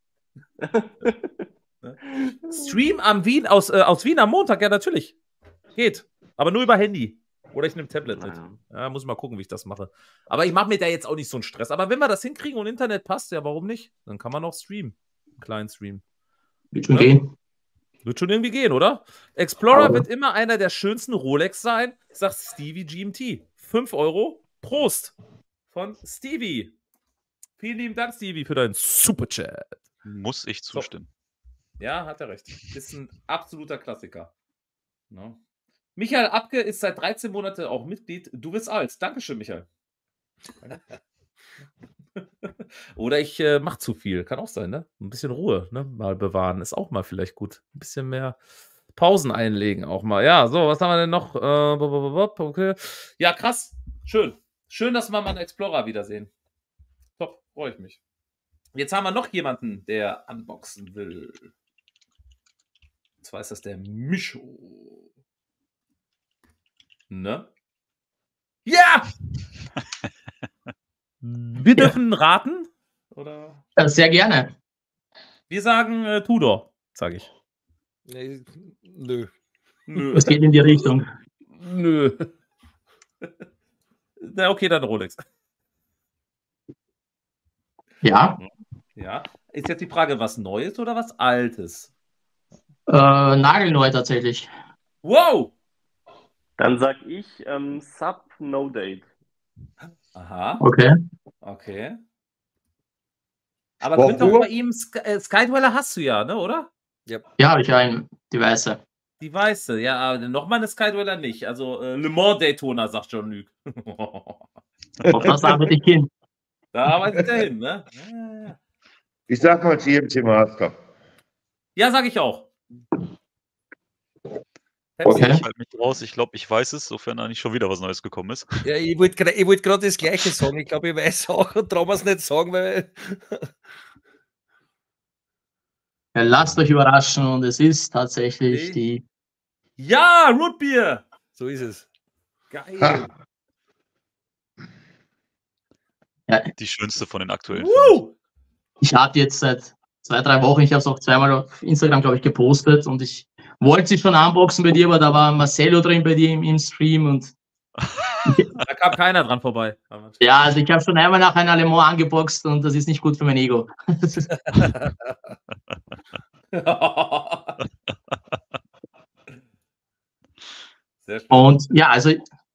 Stream am Wien aus, äh, aus Wien am Montag, ja natürlich. Geht. Aber nur über Handy. Oder ich nehme Tablet mit. Ja, muss ich mal gucken, wie ich das mache. Aber ich mache mir da jetzt auch nicht so einen Stress. Aber wenn wir das hinkriegen und Internet passt, ja, warum nicht? Dann kann man auch streamen. Einen kleinen Stream. Wird schon Ja. gehen. Wird schon irgendwie gehen, oder? Explorer Aber- wird immer einer der schönsten Rolex sein, sagt Stevie G M T. fünf Euro. Prost. Von Stevie. Vielen lieben Dank, Stevie, für deinen Superchat. muss ich zustimmen. Ja, hat er recht. Ist ein absoluter Klassiker. No. Michael Abke ist seit dreizehn Monaten auch Mitglied. Du bist alt. Dankeschön, Michael. Oder ich äh, mache zu viel. Kann auch sein, ne? Ein bisschen Ruhe, ne? Mal bewahren. Ist auch mal vielleicht gut. Ein bisschen mehr Pausen einlegen auch mal. Ja, so, was haben wir denn noch? Äh, okay. Ja, krass. Schön. Schön, dass wir mal einen Explorer wiedersehen. Top, freue ich mich. Jetzt haben wir noch jemanden, der unboxen will. Und zwar ist das der Micho. Ne? Ja! Wir dürfen raten? Oder? Äh, Sehr gerne. Wir sagen äh, Tudor, sage ich. Nee, nö. Nö. Es geht in die Richtung. Nö. Na, okay, dann Rolex. Ja. Ja. Ist jetzt die Frage, was Neues oder was Altes? Äh, nagelneu tatsächlich. Wow! Dann sag ich ähm, Sub No Date. Aha, Okay. okay. Aber Boah, könnte auch wo? bei ihm, Sky, äh, Skydweller hast du ja, ne, oder? Ja, habe ich ein, die weiße. Die weiße, ja, aber nochmal eine Skydweller nicht. Also äh, Le Mans Daytona, sagt John Luke. Auf das arbeite ich hin. Da arbeitet er hin, ne? Ja, ja. Ich sag mal T M T Master. Ja, sag ich auch. Okay. Ich halte mich raus, ich glaube, ich weiß es, sofern da nicht schon wieder was Neues gekommen ist. Ja, ich wollte gerade wollt grad das Gleiche sagen. Ich glaube, ich weiß auch und traue mir es nicht sagen, weil. Ja, lasst euch überraschen und es ist tatsächlich okay. die... Ja, Rootbeer! So ist es. Geil. Ha. Ja. Die schönste von den aktuellen. Woo! Ich habe jetzt seit zwei, drei Wochen, ich habe es auch zweimal auf Instagram, glaube ich, gepostet und ich wollte sie schon unboxen bei dir, aber da war Marcelo drin bei dir im, im Stream und da kam keiner dran vorbei. Ja, also ich habe schon einmal nach einem Alemant angeboxt und das ist nicht gut für mein Ego. Sehr schön. Und ja, also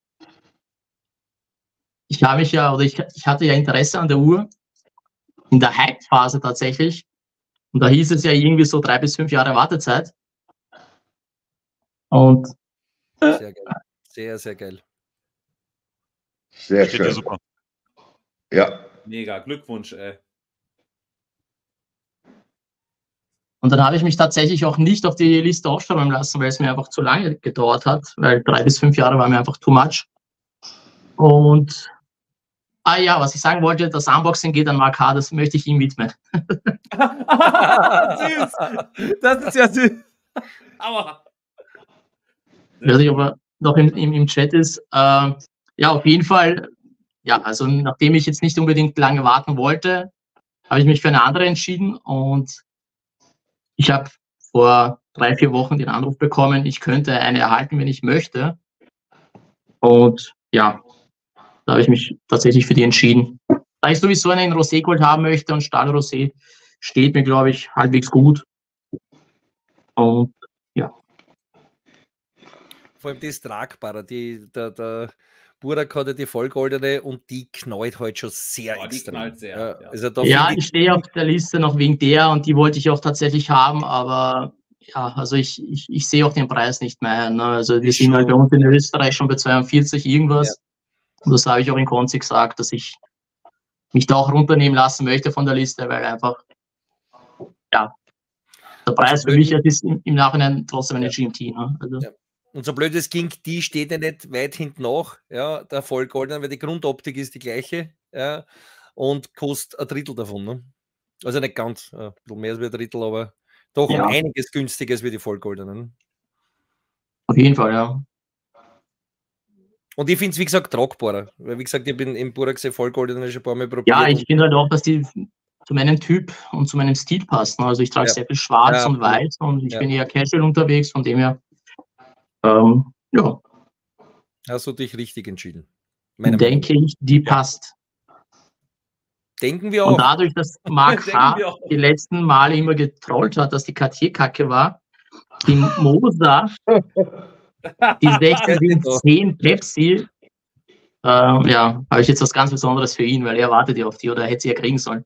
ich habe mich ja, oder ich, ich hatte ja Interesse an der Uhr in der Hype-Phase tatsächlich. Und da hieß es ja irgendwie so drei bis fünf Jahre Wartezeit. Und sehr geil. Sehr, sehr geil. Sehr Steht schön. dir super. Ja. Mega, Glückwunsch, ey. Und dann habe ich mich tatsächlich auch nicht auf die Liste aufschreiben lassen, weil es mir einfach zu lange gedauert hat, weil drei bis fünf Jahre war mir einfach too much. Und ah ja, was ich sagen wollte, das Unboxing geht an Mark H., das möchte ich ihm widmen. Süß. Das ist ja süß. Aua. Ich weiß nicht, ob er noch im, im, im Chat ist. Äh, ja, auf jeden Fall, ja, also nachdem ich jetzt nicht unbedingt lange warten wollte, habe ich mich für eine andere entschieden und ich habe vor drei, vier Wochen den Anruf bekommen, ich könnte eine erhalten, wenn ich möchte. Und ja, da habe ich mich tatsächlich für die entschieden. Da ich sowieso einen Rosé Gold haben möchte und Stahl Rosé steht mir, glaube ich, halbwegs gut. Und ja. Vor allem das Tragbare, die, der, der Burak hat ja die vollgoldene und die knallt halt schon sehr oh, extrem. Die knallt sehr, ja, ja. Also da ja, ich, ich stehe auf der Liste noch wegen der und die wollte ich auch tatsächlich haben, aber ja, also ich, ich, ich sehe auch den Preis nicht mehr. Ne? Also wir sind halt bei uns in Österreich schon bei zweiundvierzig irgendwas. Ja. Und das habe ich auch in Konzi gesagt, dass ich mich da auch runternehmen lassen möchte von der Liste, weil einfach, ja, der Preis für mich ist im, im Nachhinein trotzdem eine ja. G M T. Ne? Also, ja. Und so blöd es ging, die steht ja nicht weit hinten nach, ja, der Vollgoldene, weil die Grundoptik ist die gleiche, ja, und kostet ein Drittel davon. Ne? Also nicht ganz, ein bisschen mehr als ein Drittel, aber doch ja. um einiges günstiger als wie die Vollgoldenen. Auf jeden Fall, ja. Und ich finde es, wie gesagt, tragbarer. Weil, wie gesagt, ich bin im Burak sehr Vollgoldene schon ein paar Mal probiert. Ja, ich finde halt auch, dass die zu meinem Typ und zu meinem Stil passen. Also ich trage ja. sehr viel schwarz ja, und weiß und ich ja. bin eher casual unterwegs, von dem her Ähm, ja. Hast du dich richtig entschieden? Meine Denke Meinung. Ich, die ja. passt. Denken wir auch. Und dadurch, dass Mark H. die letzten Male immer getrollt hat, dass die Cartier-Kacke war, die Mosa, die sechzehn zehn Pepsi, ähm, ja, habe ich jetzt was ganz Besonderes für ihn, weil er wartet ja auf die oder hätte sie ja kriegen sollen.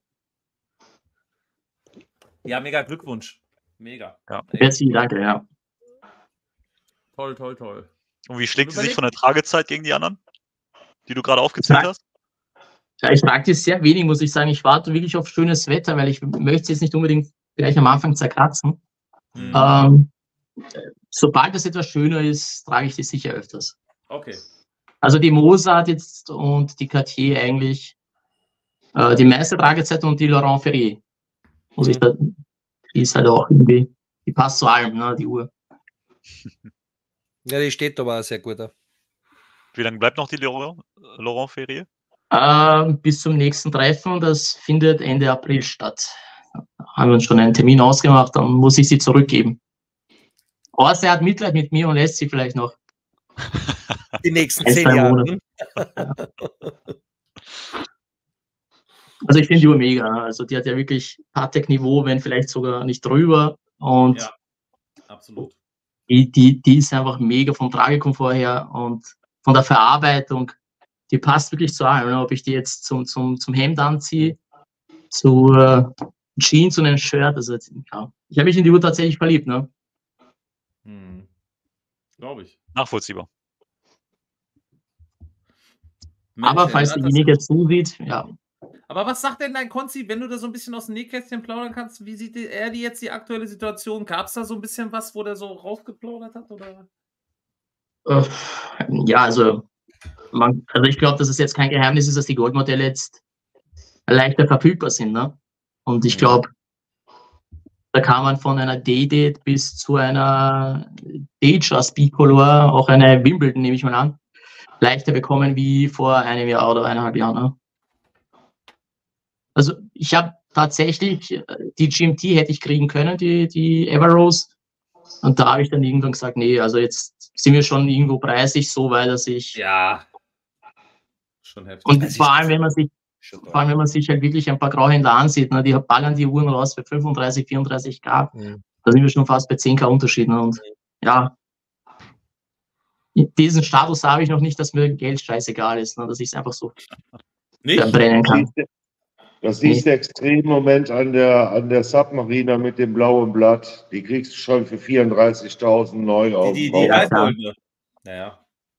Ja, mega Glückwunsch. Mega. Ja. Merci, danke, ja. Toll, toll, toll. Und wie schlägt sie sich von der Tragezeit gegen die anderen, die du gerade aufgezählt hast? Ja, ich trage die sehr wenig, muss ich sagen. Ich warte wirklich auf schönes Wetter, weil ich möchte jetzt nicht unbedingt gleich am Anfang zerkratzen. Mhm. Ähm, sobald es etwas schöner ist, trage ich die sicher öfters. Okay. Also die Mozart jetzt und die Cartier eigentlich äh, die meiste Tragezeit und die Laurent Ferrier. Muss mhm. ich da, die ist halt auch irgendwie, die passt zu allem, ne, die Uhr. Ja, die steht aber auch sehr gut. Wie lange bleibt noch die Laurent, Laurent Ferrier? Äh, bis zum nächsten Treffen. Das findet Ende April statt. Da haben wir uns schon einen Termin ausgemacht, dann muss ich sie zurückgeben. Außer er hat Mitleid mit mir und lässt sie vielleicht noch. Die nächsten zehn Jahre. Also ich finde die Uhr mega. Also die hat ja wirklich Patek-Niveau, wenn vielleicht sogar nicht drüber. Und ja, absolut. Die, die, die ist einfach mega vom Tragekomfort her und von der Verarbeitung. Die passt wirklich zu allem. Ob ich die jetzt zum, zum, zum Hemd anziehe, zu äh, Jeans und ein Shirt. Also, ja. Ich habe mich in die Uhr tatsächlich verliebt. Ne? Hm. Glaube ich. Nachvollziehbar. Mensch, aber falls derjenige zusieht, ja. Aber was sagt denn dein Konzi, wenn du da so ein bisschen aus dem Nähkästchen plaudern kannst? Wie sieht er die jetzt die aktuelle Situation? Gab es da so ein bisschen was, wo der so rausgeplaudert hat? Oder? Äh, ja, also, man, also ich glaube, dass es jetzt kein Geheimnis ist, dass die Goldmodelle jetzt leichter verfügbar sind. Ne? Und ich glaube, Da kann man von einer D-Date bis zu einer Datejust Bicolor, auch eine Wimbledon, nehme ich mal an, leichter bekommen wie vor einem Jahr oder eineinhalb Jahren. Ne? Also ich habe tatsächlich, die G M T hätte ich kriegen können, die, die Everrose. Und da habe ich dann irgendwann gesagt, nee, also jetzt sind wir schon irgendwo preislich so weit, dass ich... Ja, schon heftig. Und vor allem, wenn man sich Vor allem, wenn man sich halt wirklich ein paar Grauhändler ansieht, ne, die ballern die Uhren raus bei fünfunddreißig, vierunddreißig K. Mhm. Da sind wir schon fast bei zehn K Unterschied. Ne, und ja, diesen Status habe ich noch nicht, dass mir Geld scheißegal ist, ne, dass ich es einfach so verbrennen kann. Das siehst du nee. extrem im Moment an der, an der Submariner mit dem blauen Blatt. Die kriegst du schon für vierunddreißigtausend neu auf. Die, die, die Altgoldene. Naja.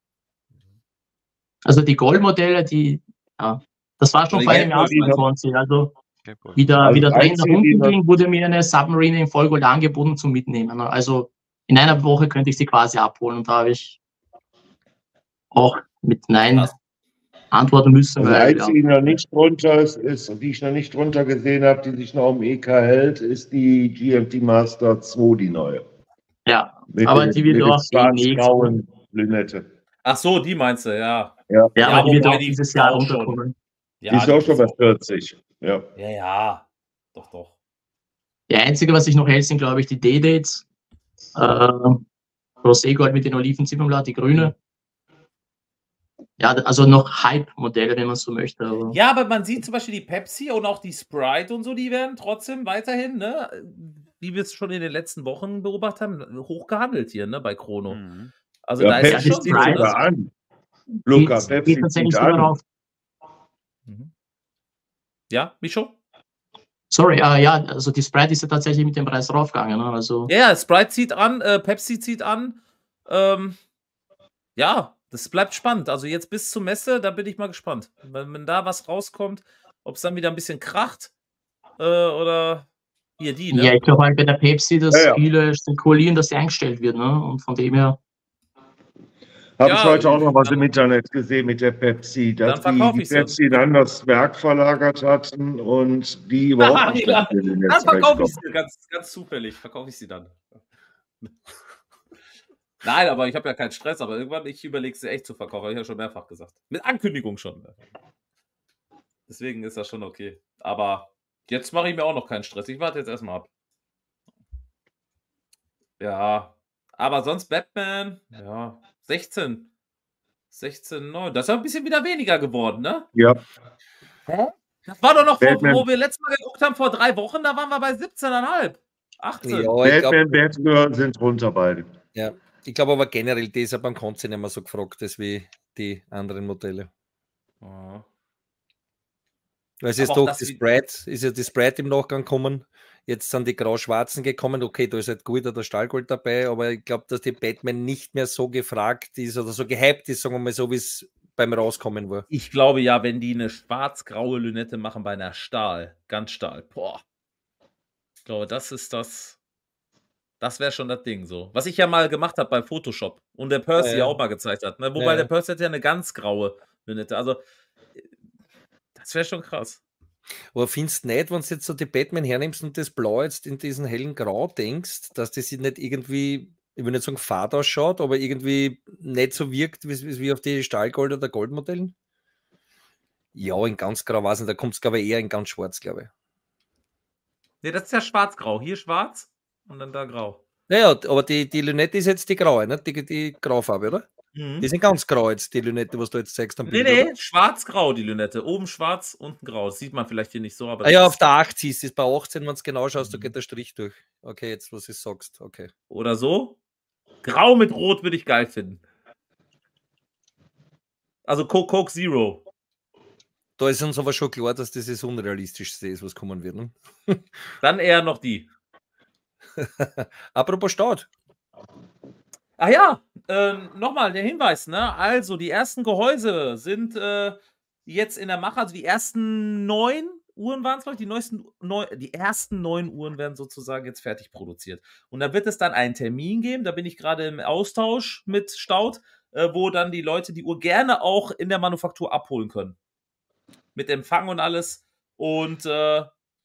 Also die Goldmodelle, die, ja, das war schon bei dem Jahr zwanzig. Also wieder, also wieder Trend nach unten ging, wurde mir eine Submarine in Vollgold angeboten zum Mitnehmen. Also in einer Woche könnte ich sie quasi abholen und da habe ich auch mit Nein Was? antworten müssen. Also weil, ja. die noch nicht drunter ist, ist, die ich noch nicht drunter gesehen habe, die sich noch um E K hält, ist die G M T Master zwei, die neue. Ja, mit aber den, die wird auch schwarz-grauen Lünette. Ach so, die meinst du, ja. Ja, ja, aber die wird auch die dieses Jahr runterkommen. Ja, die ist auch schon bei vierzig. Ja. ja, ja, doch, doch. Der einzige, was sich noch hält, sind, glaube ich, die D-Dates. Äh, Rosé-Gold mit den Oliven-Ziffernblatt, die grüne. Ja, also noch Hype-Modelle, wenn man so möchte. Aber ja, aber man sieht zum Beispiel die Pepsi und auch die Sprite und so, die werden trotzdem weiterhin, ne, wie wir es schon in den letzten Wochen beobachtet haben, hochgehandelt hier, ne, bei Chrono. Mhm. Also ja, da Pepsi ist ja schon zieht sogar so, an. Luca, geht, Pepsi geht tatsächlich zieht an. Auf. Mhm. Ja, Micho? Sorry, uh, ja, also die Sprite ist ja tatsächlich mit dem Preis raufgegangen. Ne? Also ja, Sprite zieht an, äh, Pepsi zieht an. Ähm, ja, das bleibt spannend. Also jetzt bis zur Messe, da bin ich mal gespannt. Wenn, wenn da was rauskommt, ob es dann wieder ein bisschen kracht äh, oder hier die, ne? Ja, ich glaube halt bei der Pepsi, dass ja, ja. viele spekulieren, dass sie eingestellt wird. Ne? Und von dem her... Habe ja, ich heute auch noch was im Internet gesehen mit der Pepsi, dass die, die Pepsi dann das Werk verlagert hatten und die überhaupt Aha, nicht ja. Dann verkaufe ich sie ganz, ganz zufällig, verkaufe ich sie dann. Nein, aber ich habe ja keinen Stress, aber irgendwann, ich überlege sie echt zu verkaufen, habe ich ja schon mehrfach gesagt. Mit Ankündigung schon. Deswegen ist das schon okay. Aber jetzt mache ich mir auch noch keinen Stress. Ich warte jetzt erstmal ab. Ja, aber sonst Batman, ja, sechzehn. sechzehn, neun. Das ist ja ein bisschen wieder weniger geworden, ne? Ja. Hä? Das war doch noch, vor, wo wir letztes Mal geguckt haben, vor drei Wochen, da waren wir bei siebzehn Komma fünf. achtzehn. Ja, Batman, Batgirl sind runter beide. Ja, ich glaube aber generell, die ist ja beim Konzern nicht mehr so gefragt ist wie die anderen Modelle. Oh. Weil es ist doch, die Spread, ist ja die Spread im Nachgang gekommen. Jetzt sind die grau-schwarzen gekommen. Okay, da ist halt gut oder Stahlgold dabei, aber ich glaube, dass die Batman nicht mehr so gefragt ist oder so gehypt ist, sagen wir mal so, wie es beim Rauskommen war. Ich glaube ja, wenn die eine schwarz-graue Lünette machen bei einer Stahl, ganz Stahl, boah. Ich glaube, das ist das, das wäre schon das Ding so. Was ich ja mal gemacht habe bei Photoshop und der Percy ja, ja. auch mal gezeigt hat. Ne? Wobei ja, ja. der Percy hat ja eine ganz graue Lünette. Also, das wäre schon krass. Aber findest du nicht, wenn du jetzt so die Batman hernimmst und das Blau jetzt in diesen hellen Grau denkst, dass das nicht irgendwie, ich will nicht sagen fad ausschaut, aber irgendwie nicht so wirkt wie, wie auf die Stahlgold- oder Goldmodellen? Ja, in ganz grau weiß nicht, da kommt es glaube ich eher in ganz schwarz, glaube ich. Ne, das ist ja schwarz-grau. Hier schwarz und dann da grau. Naja, aber die, die Lünette ist jetzt die graue, ne? die, die Graufarbe, oder? Mhm. Die sind ganz grau jetzt, die Lünette, was du jetzt zeigst. Nee, Bild, nee, schwarz-grau die Lünette. Oben schwarz, unten grau. Das sieht man vielleicht hier nicht so, aber... Ah ja, auf der acht siehst du es. Bei achtzehn, wenn du es genau schaust, da geht der Strich durch. Okay, jetzt, was du sagst. Okay. Oder so. Grau mit Rot würde ich geil finden. Also Coke, Coke Zero. Da ist uns aber schon klar, dass das das Unrealistischste ist, was kommen wird. Ne? Dann eher noch die. Apropos Staud. Ach ja, äh, nochmal der Hinweis, ne? Also, die ersten Gehäuse sind äh, jetzt in der Mache, also die ersten neun Uhren waren es, glaube ich, die neuesten, neu, die ersten neun Uhren werden sozusagen jetzt fertig produziert. Und da wird es dann einen Termin geben, da bin ich gerade im Austausch mit Staud, äh, wo dann die Leute die Uhr gerne auch in der Manufaktur abholen können. Mit Empfang und alles. Und äh,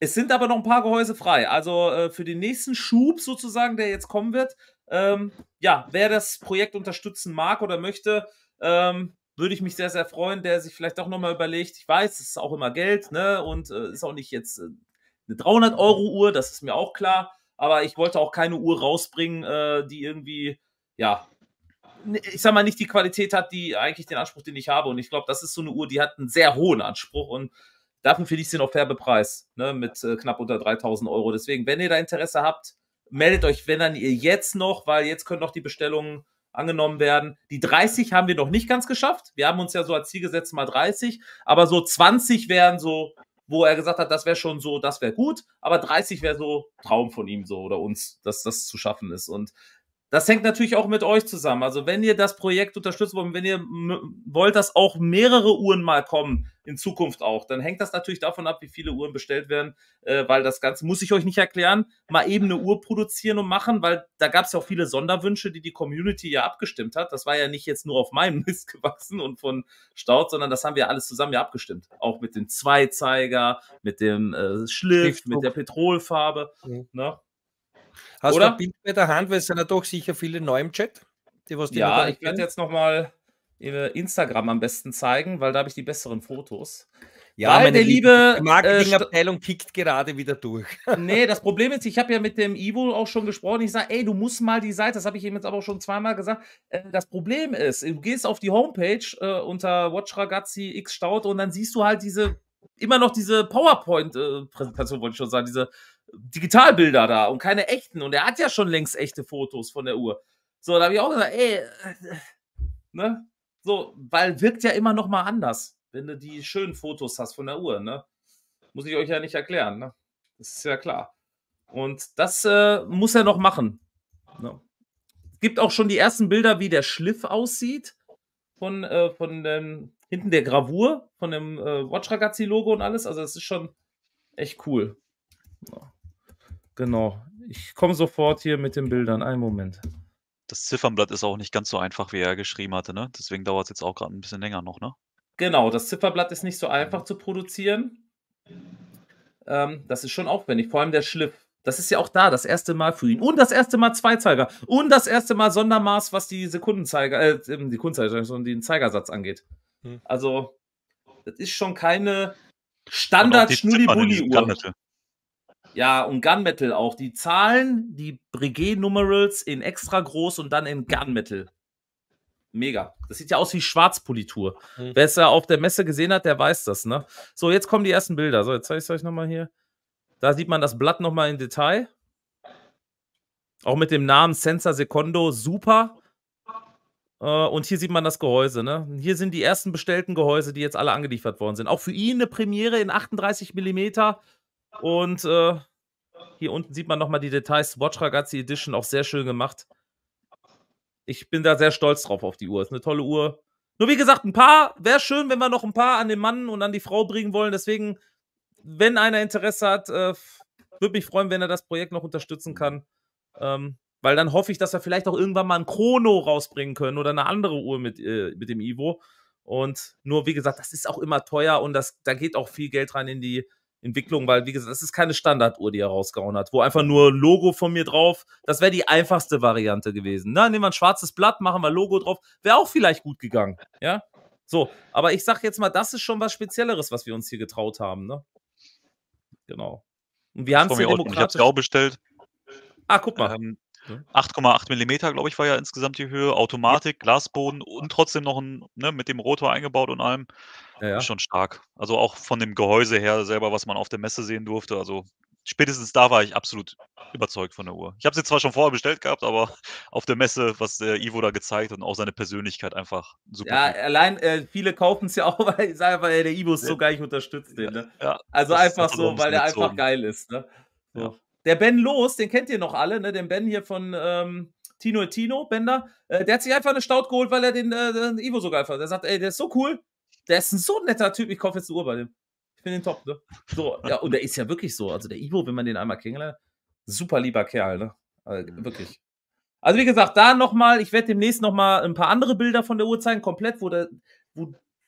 Es sind aber noch ein paar Gehäuse frei. Also äh, für den nächsten Schub sozusagen, der jetzt kommen wird, ähm, ja, wer das Projekt unterstützen mag oder möchte, ähm, würde ich mich sehr, sehr freuen, der sich vielleicht auch nochmal überlegt. Ich weiß, es ist auch immer Geld, ne? Und äh, ist auch nicht jetzt äh, eine dreihundert Euro Uhr, das ist mir auch klar. Aber ich wollte auch keine Uhr rausbringen, äh, die irgendwie, ja, ich sag mal, nicht die Qualität hat, die eigentlich den Anspruch, den ich habe. Und ich glaube, das ist so eine Uhr, die hat einen sehr hohen Anspruch. Und dafür finde ich sie noch fair bepreist, ne? Mit äh, knapp unter dreitausend Euro. Deswegen, wenn ihr da Interesse habt, meldet euch, wenn dann ihr jetzt noch, weil jetzt können noch die Bestellungen angenommen werden. Die dreißig haben wir noch nicht ganz geschafft. Wir haben uns ja so als Ziel gesetzt, mal dreißig. Aber so zwanzig wären so, wo er gesagt hat, das wäre schon so, das wäre gut. Aber dreißig wäre so Traum von ihm so oder uns, dass das zu schaffen ist. Und das hängt natürlich auch mit euch zusammen. Also wenn ihr das Projekt unterstützt wollt, wenn ihr wollt, dass auch mehrere Uhren mal kommen, in Zukunft auch, dann hängt das natürlich davon ab, wie viele Uhren bestellt werden, äh, weil das Ganze, muss ich euch nicht erklären, mal eben eine Uhr produzieren und machen, weil da gab es ja auch viele Sonderwünsche, die die Community ja abgestimmt hat. Das war ja nicht jetzt nur auf meinem Mist gewachsen und von Staud, sondern das haben wir alles zusammen ja abgestimmt. Auch mit dem Zweizeiger, mit dem äh, Schliff, mit der Petrolfarbe, mhm. ne? Hast Oder? du ein Bild bei der Hand, weil es sind ja doch sicher viele neu im Chat. Die, was die ja, ich werde jetzt nochmal Instagram am besten zeigen, weil da habe ich die besseren Fotos. Ja, weil meine der liebe die Marketingabteilung äh, kickt gerade wieder durch. Nee, das Problem ist, ich habe ja mit dem Ivo auch schon gesprochen. Ich sage, ey, du musst mal die Seite, das habe ich ihm jetzt aber auch schon zweimal gesagt. Äh, das Problem ist, du gehst auf die Homepage äh, unter Watch Ragazzi X Staud und dann siehst du halt diese, immer noch diese PowerPoint-Präsentation, äh, wollte ich schon sagen, diese Digitalbilder da und keine echten. Und er hat ja schon längst echte Fotos von der Uhr. So, da habe ich auch gesagt, ey, äh, ne? So, weil wirkt ja immer noch mal anders, wenn du die schönen Fotos hast von der Uhr, ne? Muss ich euch ja nicht erklären, ne? Das ist ja klar. Und das äh, muss er noch machen. Ne? Es gibt auch schon die ersten Bilder, wie der Schliff aussieht. Von, äh, von dem, hinten der Gravur, von dem äh, Watch Ragazzi-Logo und alles. Also, das ist schon echt cool. Ja. Genau. Ich komme sofort hier mit den Bildern. Einen Moment. Das Ziffernblatt ist auch nicht ganz so einfach, wie er geschrieben hatte, ne? Deswegen dauert es jetzt auch gerade ein bisschen länger noch, ne? Genau, das Zifferblatt ist nicht so einfach zu produzieren. Ähm, das ist schon aufwendig, vor allem der Schliff. Das ist ja auch da, das erste Mal für ihn. Und das erste Mal Zweizeiger. Und das erste Mal Sondermaß, was die Sekundenzeiger, äh, die Sekundenzeiger, sondern den Zeigersatz angeht. Hm. Also, das ist schon keine Standard-Schnulli-Bulli-Uhr. Ja, und Gunmetal auch. Die Zahlen, die Breguet-Numerals in extra groß und dann in Gunmetal. Mega. Das sieht ja aus wie Schwarzpolitur. Mhm. Wer es ja auf der Messe gesehen hat, der weiß das, ne? So, jetzt kommen die ersten Bilder. So, jetzt zeige ich es euch nochmal hier. Da sieht man das Blatt nochmal in Detail. Auch mit dem Namen Senza Secondo. Super. Äh, und hier sieht man das Gehäuse, ne? Hier sind die ersten bestellten Gehäuse, die jetzt alle angeliefert worden sind. Auch für ihn eine Premiere in achtunddreißig Millimeter. Und äh, hier unten sieht man nochmal die Details. Watch Ragazzi Edition, auch sehr schön gemacht. Ich bin da sehr stolz drauf auf die Uhr. Ist eine tolle Uhr. Nur wie gesagt, ein paar, wäre schön, wenn wir noch ein paar an den Mann und an die Frau bringen wollen. Deswegen, wenn einer Interesse hat, äh, würde mich freuen, wenn er das Projekt noch unterstützen kann. Ähm, weil dann hoffe ich, dass wir vielleicht auch irgendwann mal ein Chrono rausbringen können oder eine andere Uhr mit, äh, mit dem Ivo. Und nur, wie gesagt, das ist auch immer teuer und das, da geht auch viel Geld rein in die Entwicklung, weil, wie gesagt, das ist keine Standarduhr, die er rausgehauen hat, wo einfach nur ein Logo von mir drauf, das wäre die einfachste Variante gewesen. Na, nehmen wir ein schwarzes Blatt, machen wir Logo drauf, wäre auch vielleicht gut gegangen, ja? So, aber ich sag jetzt mal, das ist schon was Spezielleres, was wir uns hier getraut haben, ne? Genau. Und wir haben es ja demokratisch... Ich hab's grau bestellt. Ah, guck mal. Ähm, acht Komma acht Millimeter, glaube ich, war ja insgesamt die Höhe. Automatik, Glasboden und trotzdem noch ein, ne, mit dem Rotor eingebaut und allem. Ja, ja. Ist schon stark. Also auch von dem Gehäuse her selber, was man auf der Messe sehen durfte. Also spätestens da war ich absolut überzeugt von der Uhr. Ich habe sie zwar schon vorher bestellt gehabt, aber auf der Messe, was der Ivo da gezeigt und auch seine Persönlichkeit einfach super. Ja, gut. Allein äh, viele kaufen es ja auch, weil ich sage, weil der Ivo ist so geil, ich unterstütze den. Ne? Ja, also einfach so, weil der einfach geil ist. Ne? So. Ja. Der Ben Loos, den kennt ihr noch alle, ne? Den Ben hier von ähm, Tino et Tino, Bender. Äh, der hat sich einfach eine Staud geholt, weil er den, äh, den Ivo so geil fand. Der sagt, ey, der ist so cool. Der ist ein so netter Typ, ich kaufe jetzt eine Uhr bei dem. Ich finde den top, ne? So, ja, und der ist ja wirklich so. Also der Ivo, wenn man den einmal kennenlernt, super lieber Kerl, ne? Also, wirklich. Also wie gesagt, da nochmal, ich werde demnächst nochmal ein paar andere Bilder von der Uhr zeigen, komplett, wo, der, wo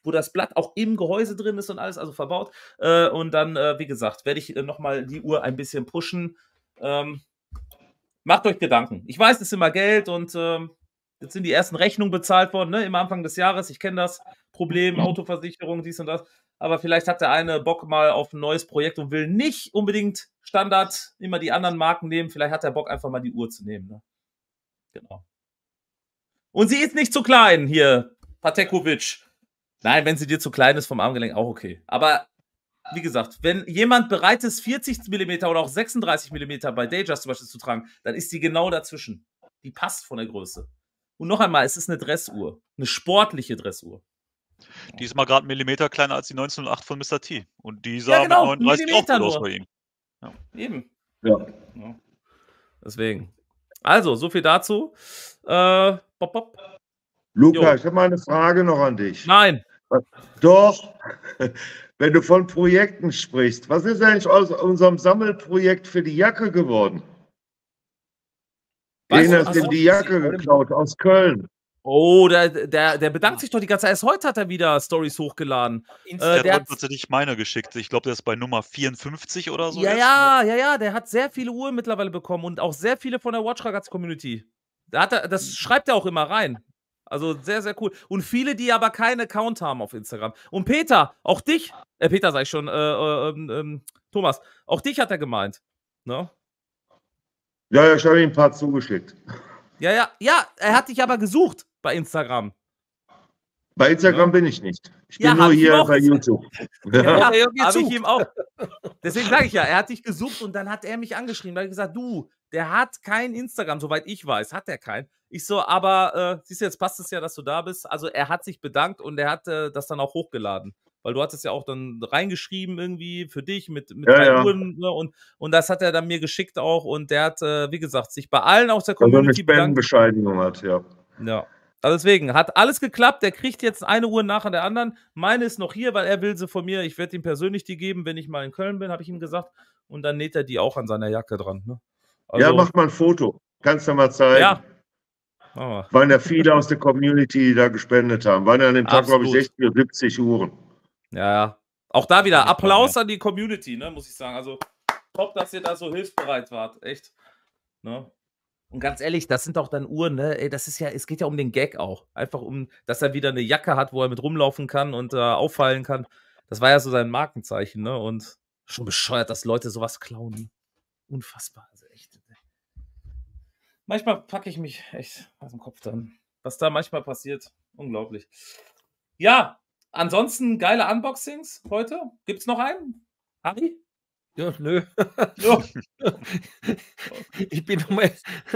wo das Blatt auch im Gehäuse drin ist und alles, also verbaut. Äh, und dann, äh, wie gesagt, werde ich äh, nochmal die Uhr ein bisschen pushen. Ähm, macht euch Gedanken. Ich weiß, es ist immer Geld und ähm, jetzt sind die ersten Rechnungen bezahlt worden, ne, im Anfang des Jahres. Ich kenne das Problem, Autoversicherung, dies und das. Aber vielleicht hat der eine Bock mal auf ein neues Projekt und will nicht unbedingt Standard immer die anderen Marken nehmen. Vielleicht hat er Bock, einfach mal die Uhr zu nehmen. Ne? Genau. Und sie ist nicht zu klein hier, Patekovic. Nein, wenn sie dir zu klein ist vom Armgelenk, auch okay. Aber wie gesagt, wenn jemand bereit ist, vierzig Millimeter oder auch sechsunddreißig Millimeter bei Datejust zum Beispiel zu tragen, dann ist die genau dazwischen. Die passt von der Größe. Und noch einmal, es ist eine Dressuhr. Eine sportliche Dressuhr. Die ist mal gerade einen Millimeter kleiner als die neunzehnhundertacht von Mister T. Und die sah Ja, genau, mit neununddreißig auch gut aus nur. bei ihm. Ja. Eben. Ja. Ja. Deswegen. Also, so viel dazu. Äh, bop, bop. Luca, Jo. ich habe mal eine Frage noch an dich. Nein. Doch, wenn du von Projekten sprichst, was ist eigentlich aus unserem Sammelprojekt für die Jacke geworden? Weißt du, Einer hat ach ihm so, die Jacke geklaut aus Köln. Oh, der, der, der bedankt sich doch die ganze Zeit. Erst heute hat er wieder Stories hochgeladen. Der Äh, hat der heute hat, tatsächlich meine geschickt. Ich glaube, der ist bei Nummer vierundfünfzig oder so ja, jetzt. ja, ja, ja, der hat sehr viele Uhren mittlerweile bekommen und auch sehr viele von der Watch Ragazzi Community. Da hat er, das schreibt er auch immer rein. Also sehr, sehr cool. Und viele, die aber keinen Account haben auf Instagram. Und Peter, auch dich, äh, Peter sag ich schon, äh, äh, ähm, Thomas, auch dich hat er gemeint. Ne? Ja, ja, ich habe ihm ein paar zugeschickt. Ja, ja, ja, er hat dich aber gesucht bei Instagram. Bei Instagram Ja. bin ich nicht. Ich bin Ja, nur hab ich ihm hier auch bei gesagt. YouTube. Ja, Ja. ja, hör mir habe zu. ich ihm auch. Deswegen sage ich ja, er hat dich gesucht und dann hat er mich angeschrieben. Da habe ich gesagt, du, der hat kein Instagram, soweit ich weiß, hat er kein. Ich so, aber äh, siehst du, jetzt passt es ja, dass du da bist. Also er hat sich bedankt und er hat äh, das dann auch hochgeladen. Weil du hattest ja auch dann reingeschrieben irgendwie für dich mit, mit Ja, drei ja. Uhren. Ne? Und, und das hat er dann mir geschickt auch. Und der hat, äh, wie gesagt, sich bei allen aus der Also eine Community bedankt. Spendenbescheinigung hat, ja. Ja. Also deswegen, hat alles geklappt. Der kriegt jetzt eine Uhr nach der anderen. Meine ist noch hier, weil er will sie von mir. Ich werde ihm persönlich die geben, wenn ich mal in Köln bin, habe ich ihm gesagt. Und dann näht er die auch an seiner Jacke dran. Ne? Also, Ja, mach mal ein Foto. Kannst du mal zeigen. Ja. Machen wir. Waren ja viele aus der Community, die da gespendet haben. Waren ja an dem Tag, glaube ich, Absolut. sechzig oder siebzig Uhren. Ja, ja. Auch da wieder Ja, Applaus an die Community, ne, muss ich sagen. Also top, dass ihr da so hilfsbereit wart. Echt. Ne? Und ganz ehrlich, das sind doch dann Uhren, ne? Ey, das ist ja, es geht ja um den Gag auch. Einfach um, dass er wieder eine Jacke hat, wo er mit rumlaufen kann und äh, auffallen kann. Das war ja so sein Markenzeichen, ne? Und schon bescheuert, dass Leute sowas klauen. Unfassbar. Also echt. Manchmal packe ich mich echt aus dem Kopf dann. Was da manchmal passiert. Unglaublich. Ja, ansonsten geile Unboxings heute. Gibt's noch einen? Harry? Ja, nö. Ja. Ich bin nochmal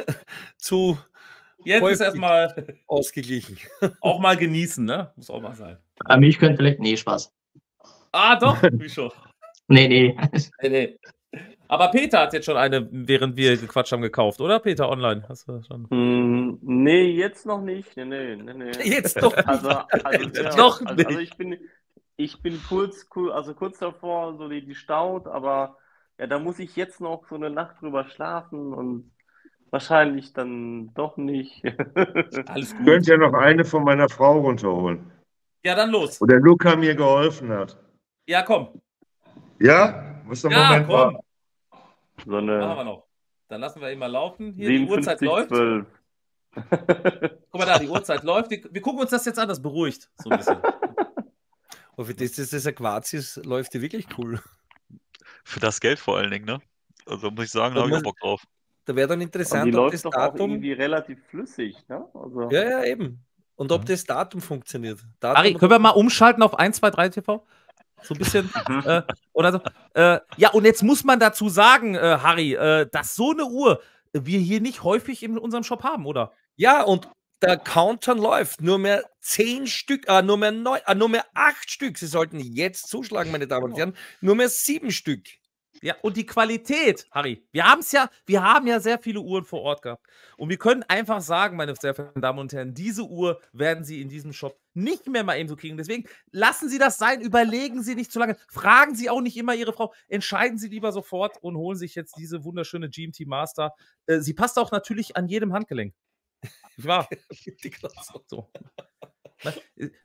zu Jetzt ist häufig erstmal ausgeglichen. auch mal genießen, ne? Muss auch mal sein. Bei mich könnte vielleicht, nee, Spaß. Ah, doch, wie schon. Nee, nee. Nee, nee. Aber Peter hat jetzt schon eine, während wir gequatscht haben, gekauft, oder? Peter online. Hast du schon? Hm, nee, jetzt noch nicht. Nee, nee, nee, nee. Jetzt doch. Also, also, ja, Noch also, nicht. also ich bin, ich bin kurz, cool, also kurz davor, so die, die staut, aber ja, da muss ich jetzt noch so eine Nacht drüber schlafen und wahrscheinlich dann doch nicht. Alles Ich gut. könnte ja noch eine von meiner Frau runterholen. Ja, dann los. Wo der Luca mir geholfen hat. Ja, komm. Ja? Muss doch Ja, Moment komm. warten. So Machen wir eine noch. Dann lassen wir ihn mal laufen. Hier, die Uhrzeit siebenundfünfzig läuft. zwölf. Guck mal da, die Uhrzeit läuft. Wir, wir gucken uns das jetzt an, das beruhigt so ein bisschen. Und für das, dass das ein Quarz ist, läuft die wirklich cool. Für das Geld vor allen Dingen, ne? Also muss ich sagen, da Da habe ich auch muss- Bock drauf. Da wäre dann Und die interessant, ob läuft das doch auch Datum. irgendwie relativ flüssig, ne? Also, Ja, ja, eben. Und ob Mhm. das Datum funktioniert. Datum Harry, können wir mal umschalten auf eins zwei drei T V? So ein bisschen. äh, oder so. Äh, ja, und jetzt muss man dazu sagen, äh, Harry, äh, dass so eine Uhr wir hier nicht häufig in unserem Shop haben, oder? Ja, und der Countdown läuft. Nur mehr zehn Stück, äh, nur mehr neun, äh, nur mehr acht Stück. Sie sollten jetzt zuschlagen, meine Damen und Herren. Nur mehr sieben Stück. Ja, und die Qualität, Harry. Wir haben es ja, wir haben ja sehr viele Uhren vor Ort gehabt. Und wir können einfach sagen, meine sehr verehrten Damen und Herren, diese Uhr werden Sie in diesem Shop nicht mehr mal eben so kriegen. Deswegen lassen Sie das sein, überlegen Sie nicht zu lange, fragen Sie auch nicht immer Ihre Frau, entscheiden Sie lieber sofort und holen sich jetzt diese wunderschöne G M T Master. Äh, sie passt auch natürlich an jedem Handgelenk. Nicht wahr? So.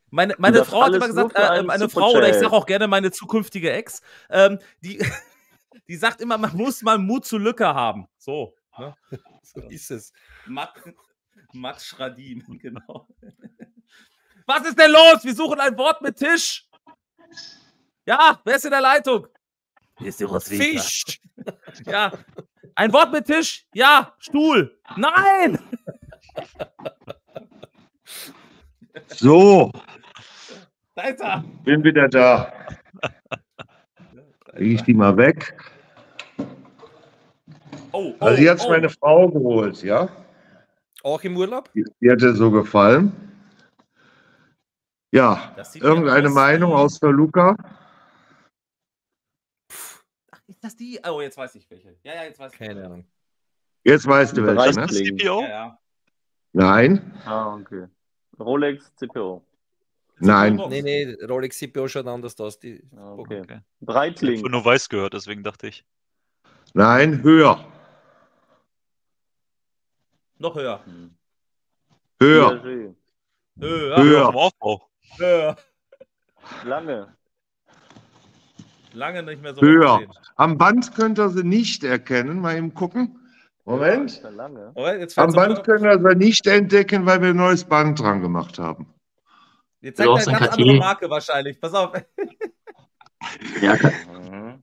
Meine, meine Frau hat immer gesagt, äh, meine Frau oder ich sage auch gerne meine zukünftige Ex, ähm, die, die sagt immer, man muss mal Mut zur Lücke haben. So, ne? So ist es. Max, Max Schradin, genau. Was ist denn los? Wir suchen ein Wort mit Tisch. Ja, wer ist in der Leitung? Hier ist die Roswitha. Fisch. Ja, ein Wort mit Tisch. Ja, Stuhl. Nein. So. Da ist er. Bin wieder da. Lege ich die mal weg. Oh, oh, also die hat oh. meine Frau geholt, ja? Auch im Urlaub? Die, die hat dir so gefallen. Ja, irgendeine Meinung aus der Luca? Ach, ist das die? Oh, jetzt weiß ich welche. Ja, ja, jetzt weiß ich. Keine Ahnung. Jetzt weißt du welche, ne? Das C P O? Ja, ja. Nein. Ah, okay. Rolex C P O. Nein. Nee, nee, Rolex C P O schaut anders aus. Die Okay. Okay. Breitling. Ich habe nur weiß gehört, deswegen dachte ich. Nein, höher. Noch höher. Hm. Höher. Piaget. Höher. Höher. Vom Aufbau. Höher. Lange. Lange nicht mehr so Höher. gesehen. Am Band könnt ihr sie nicht erkennen. Mal eben gucken. Moment. Ja, lange. Oh, jetzt Am fällt's Band auf- könnt ihr sie nicht entdecken, weil wir ein neues Band dran gemacht haben. Jetzt zeigt Du er hast eine ein ganz K T. andere Marke wahrscheinlich. Pass auf. Ja, Mhm.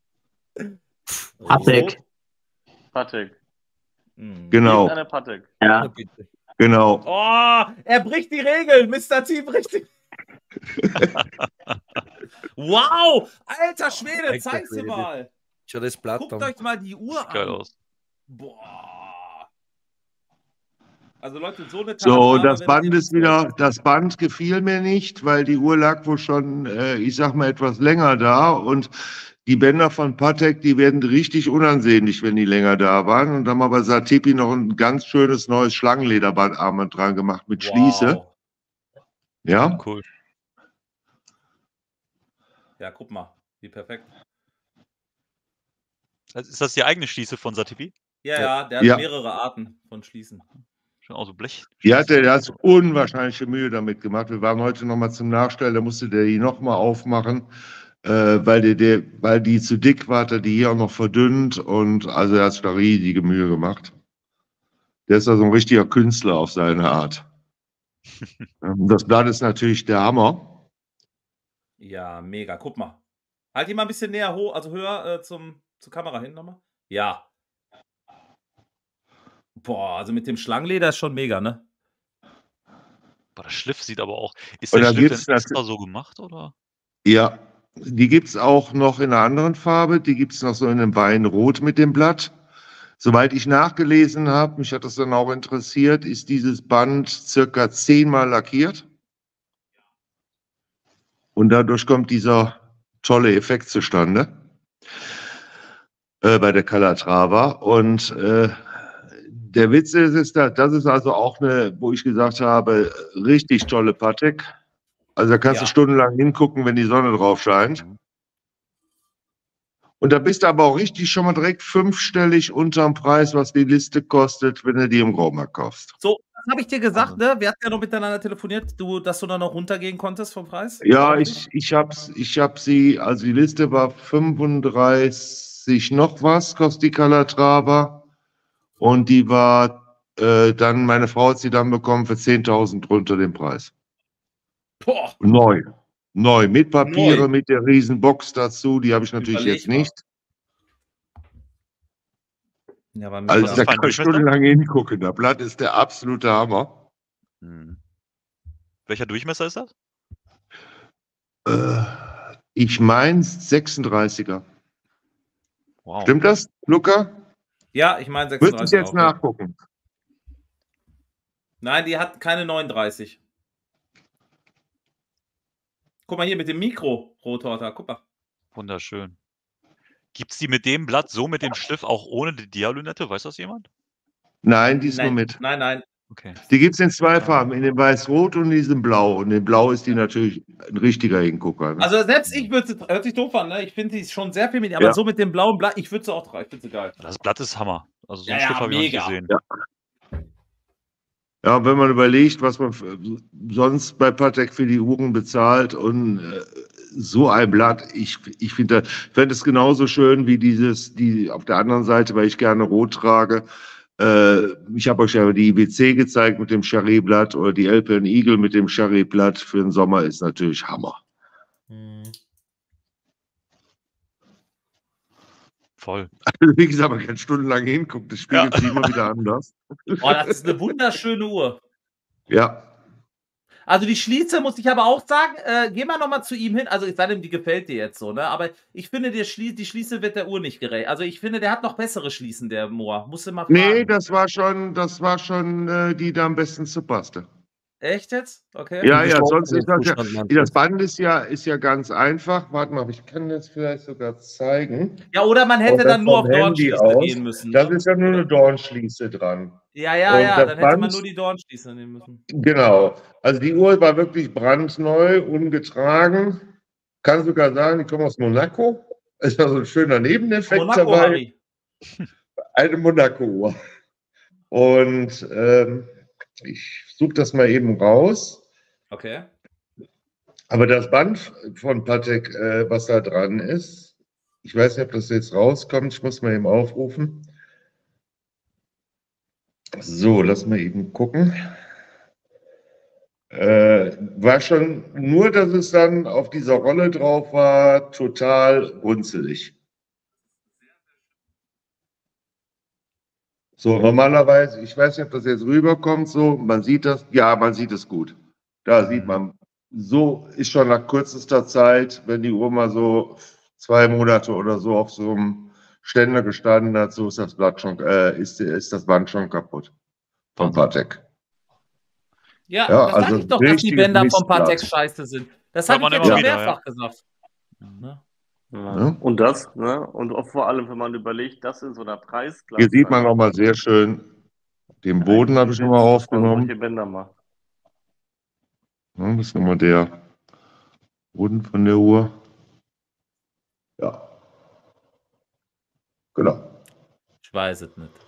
Patek. Patek. Hm. Genau, Eine Patek. Ja. bitte. genau. Oh, er bricht die Regeln. Mister T bricht die. Wow! Alter Schwede, Alter zeig's dir Schwede. mal. Schau das Blatt Guckt an. euch mal die Uhr Sieht geil an. aus. Boah. Also Leute, so eine So, Kalabrava, das wenn Band ihr- ist wieder, das Band gefiel mir nicht, weil die Uhr lag wohl schon, äh, ich sag mal, etwas länger da und die Bänder von Patek, die werden richtig unansehnlich, wenn die länger da waren. Und dann haben wir bei Satipi noch ein ganz schönes neues Schlangenlederbandarmband dran gemacht mit Schließe. Wow. Ja, Cool. Ja, guck mal, wie perfekt. Also ist das die eigene Schließe von Satipi? Ja, ja, der hat Ja. mehrere Arten von Schließen. Schon auch so Blech. die hatte, der hat unwahrscheinliche Mühe damit gemacht. Wir waren heute noch mal zum Nachstellen, da musste der die noch mal aufmachen, äh, weil, der, der, weil die zu dick war, hat er die hier auch noch verdünnt und also er hat sich da riesige Mühe gemacht. Der ist also ein richtiger Künstler auf seine Art. Ähm, Das Blatt ist natürlich der Hammer. Ja, mega. Guck mal. Halt die mal ein bisschen näher hoch, also höher äh, zum, zur Kamera hin nochmal. Ja. Boah, also mit dem Schlangenleder ist schon mega, ne? Boah, der Schliff sieht aber auch. Ist Und der da Schliff gibt's denn extra so gemacht, oder? Ja, die gibt es auch noch in einer anderen Farbe. Die gibt es noch so in einem Weinrot mit dem Blatt. Soweit ich nachgelesen habe, mich hat das dann auch interessiert, ist dieses Band circa zehnmal lackiert. Und dadurch kommt dieser tolle Effekt zustande äh, bei der Calatrava. Und äh, der Witz ist, ist da, das ist also auch eine, wo ich gesagt habe, richtig tolle Patek. Also da kannst Ja. du stundenlang hingucken, wenn die Sonne drauf scheint. Und da bist du aber auch richtig schon mal direkt fünfstellig unterm Preis, was die Liste kostet, wenn du die im Graumarkt kaufst. So, das habe ich dir gesagt, ne? Wir hatten ja noch miteinander telefoniert, du, dass du da noch runtergehen konntest vom Preis. Ja, ich, ich habe ich hab sie, also die Liste war fünfunddreißig noch was, kostet die Calatrava. Und die war äh, dann, meine Frau hat sie dann bekommen für zehntausend drunter den Preis. Boah, Neu. Neu. Mit Papiere, Neu. mit der riesen Box dazu. Die habe ich natürlich Überleg jetzt mal. nicht. ja, war mega. Also Was da ist für ein kann ich Durchmesser? stundenlang hingucken. Der Blatt ist der absolute Hammer. Hm. Welcher Durchmesser ist das? Äh, ich meine sechsunddreißiger. Wow. Stimmt das, Luca? Ja, ich meine Müsste ich sechsunddreißig. jetzt auch, ja. nachgucken. Nein, die hat keine neununddreißig. Guck mal hier mit dem Mikro-Rotorter. Guck mal. Wunderschön. Gibt es die mit dem Blatt so mit dem Schliff auch ohne die Dialynette? Weiß das jemand? Nein, die ist nur Nein, mit. nein, nein. Okay. Die gibt es in zwei Farben, in dem Weiß-Rot und in diesem Blau. Und in Blau ist die natürlich ein richtiger Hingucker. Ne? Also selbst ich würde sie, hört sich doof an, ne? Ich finde die schon sehr feminin, aber Ja. so mit dem blauen Blatt, ich würde sie auch tragen. Ich finde sie geil. Das Blatt ist Hammer. Also so Ja, einen ja, Schliff habe ich noch nicht mega. gesehen. Ja. Ja, wenn man überlegt, was man sonst bei Patek für die Uhren bezahlt und äh, so ein Blatt, ich, ich finde find es genauso schön wie dieses, die auf der anderen Seite, weil ich gerne rot trage. Äh, ich habe euch ja die I W C gezeigt mit dem Charret-Blatt oder die Alpen Eagle mit dem Charret-Blatt für den Sommer ist natürlich Hammer. Hm. Voll. Also, wie gesagt, man kann stundenlang hingucken, das spiegelt Ja. sich immer wieder anders. Oh, das ist eine wunderschöne Uhr. Ja. Also die Schließe, muss ich aber auch sagen, äh, geh mal nochmal zu ihm hin. Also ich sage ihm, die gefällt dir jetzt so, ne? Aber ich finde, der Schlie die Schließe wird der Uhr nicht gerecht. Also ich finde, der hat noch bessere Schließen, der Moa. Musst du mal fragen. Nee, das war schon, das war schon äh, die da am besten zu passte. Echt jetzt? Okay. Ja, ja, sonst ist das ja, das Band ist ja, ist ja ganz einfach. Warte mal, ich kann das vielleicht sogar zeigen. Ja, oder man hätte dann nur auf Handy Dornschließe aus. gehen müssen. Da Ne? ist ja nur eine Dornschließe dran. Ja, ja, Und ja, das dann hätte man Band- nur die Dornschließe nehmen müssen. Genau. Also die Uhr war wirklich brandneu, ungetragen. Kann sogar sagen, die kommen aus Monaco. Ist ja so ein schöner Nebeneffekt Monaco, dabei. Harry. Eine Monaco-Uhr. Und ähm, ich suche das mal eben raus. Okay. Aber das Band von Patek, äh, was da dran ist, ich weiß nicht, ob das jetzt rauskommt. Ich muss mal eben aufrufen. So, lass mal eben gucken. Äh, war schon, nur dass es dann auf dieser Rolle drauf war, total runzelig. So, normalerweise, ich weiß nicht, ob das jetzt rüberkommt, so, man sieht das, ja, man sieht es gut. Da sieht man, so ist schon nach kürzester Zeit, wenn die Uhr mal so zwei Monate oder so auf so einem Ständer gestanden hat, so ist das Blatt schon, äh, ist, ist das Band schon kaputt. Von Patek. Ja, Ja, das also sag ich doch, dass die richtiges Bänder von Mistblatt. Patek scheiße sind. Das Hört habe ich man jetzt immer schon wieder, mehrfach ja. gesagt. Ne? Ja. Ja. Und das, ne? Und auch vor allem, wenn man überlegt, das in so einer Preisklasse. Hier sieht man nochmal sehr schön, den Boden habe ich nochmal aufgenommen. Solche Bänder mal. Ja, das ist nochmal der Boden von der Uhr. Ja. Genau. Ich weiß es nicht.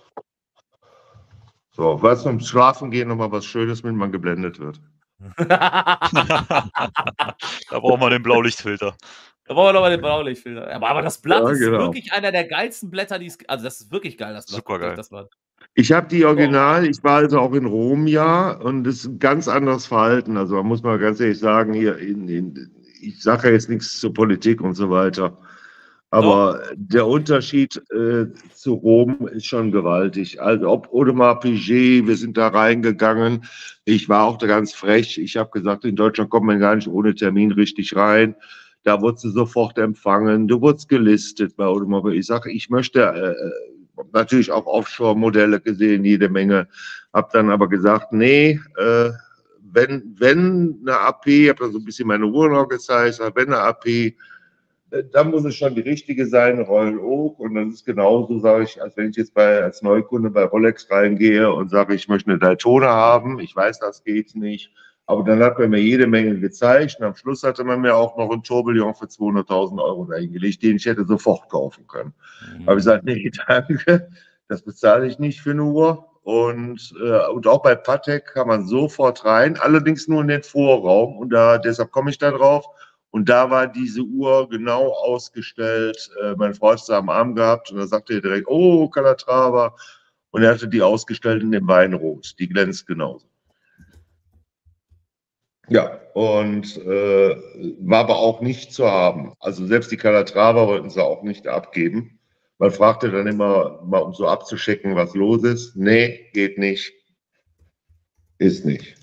So, was zum Schlafen gehen nochmal was Schönes, wenn man geblendet wird. Da brauchen wir den Blaulichtfilter. Da brauchen wir nochmal den Blaulichtfilter. Aber, aber das Blatt Ja, ist genau. wirklich einer der geilsten Blätter, die es. Also, das ist wirklich geil, das Blatt. Super geil. Das Blatt. Ich habe die Original, ich war also auch in Rom, ja, und das ist ein ganz anderes Verhalten. Also man muss mal ganz ehrlich sagen, hier, in, in, ich sage ja jetzt nichts zur Politik und so weiter, aber Doch. der Unterschied äh, zu Rom ist schon gewaltig. Also ob Audemars Piguet, wir sind da reingegangen, ich war auch da ganz frech, ich habe gesagt, in Deutschland kommt man gar nicht ohne Termin richtig rein. Da wurdest du sofort empfangen, du wurdest gelistet bei Audemars. Ich sage, ich möchte äh, natürlich auch Offshore-Modelle gesehen, jede Menge. Habe dann aber gesagt, nee, äh, wenn, wenn eine A P, ich habe da so ein bisschen meine Uhr noch gezeigt, wenn eine A P, äh, dann muss es schon die richtige sein, Royal Oak. Und das ist genauso, sage ich, als wenn ich jetzt bei, als Neukunde bei Rolex reingehe und sage, ich möchte eine Daytona haben. Ich weiß, das geht nicht. Aber dann hat man mir jede Menge gezeigt und am Schluss hatte man mir auch noch einen Tourbillon für zweihunderttausend Euro dahingelegt, den ich hätte sofort kaufen können. Mhm. Aber ich gesagt, nee, danke, das bezahle ich nicht für eine Uhr. Und, äh, und auch bei Patek kann man sofort rein, allerdings nur in den Vorraum. Und da, deshalb komme ich da drauf. Und da war diese Uhr genau ausgestellt. Äh, mein Freund hat sie am Arm gehabt und da sagte er direkt, oh, Calatrava. Und er hatte die ausgestellt in dem Weinrot. Die glänzt genauso. Ja, und äh, war aber auch nicht zu haben. Also selbst die Calatrava wollten sie auch nicht abgeben. Man fragte dann immer, mal um so abzuschecken, was los ist. Nee, geht nicht. Ist nicht.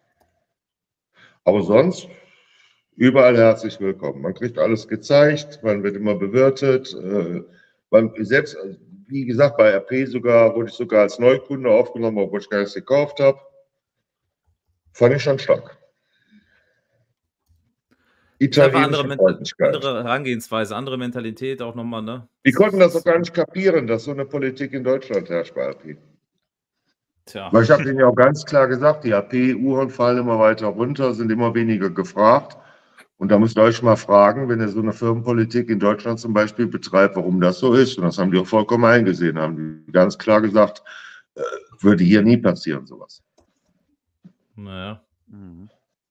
Aber sonst überall herzlich willkommen. Man kriegt alles gezeigt, man wird immer bewirtet. Äh, man, selbst, wie gesagt, bei R P sogar, wurde ich sogar als Neukunde aufgenommen, obwohl ich gar nichts gekauft habe. Fand ich schon stark. Italienische andere, Freundlichkeit. andere Herangehensweise, andere Mentalität auch nochmal, ne? Die konnten das auch gar nicht kapieren, dass so eine Politik in Deutschland herrscht bei A P. Tja. Weil ich habe denen ja auch ganz klar gesagt, die A P-Uhren fallen immer weiter runter, sind immer weniger gefragt. Und da müsst ihr euch mal fragen, wenn ihr so eine Firmenpolitik in Deutschland zum Beispiel betreibt, warum das so ist. Und das haben die auch vollkommen eingesehen, haben die ganz klar gesagt, äh, würde hier nie passieren, sowas. Naja. Mhm.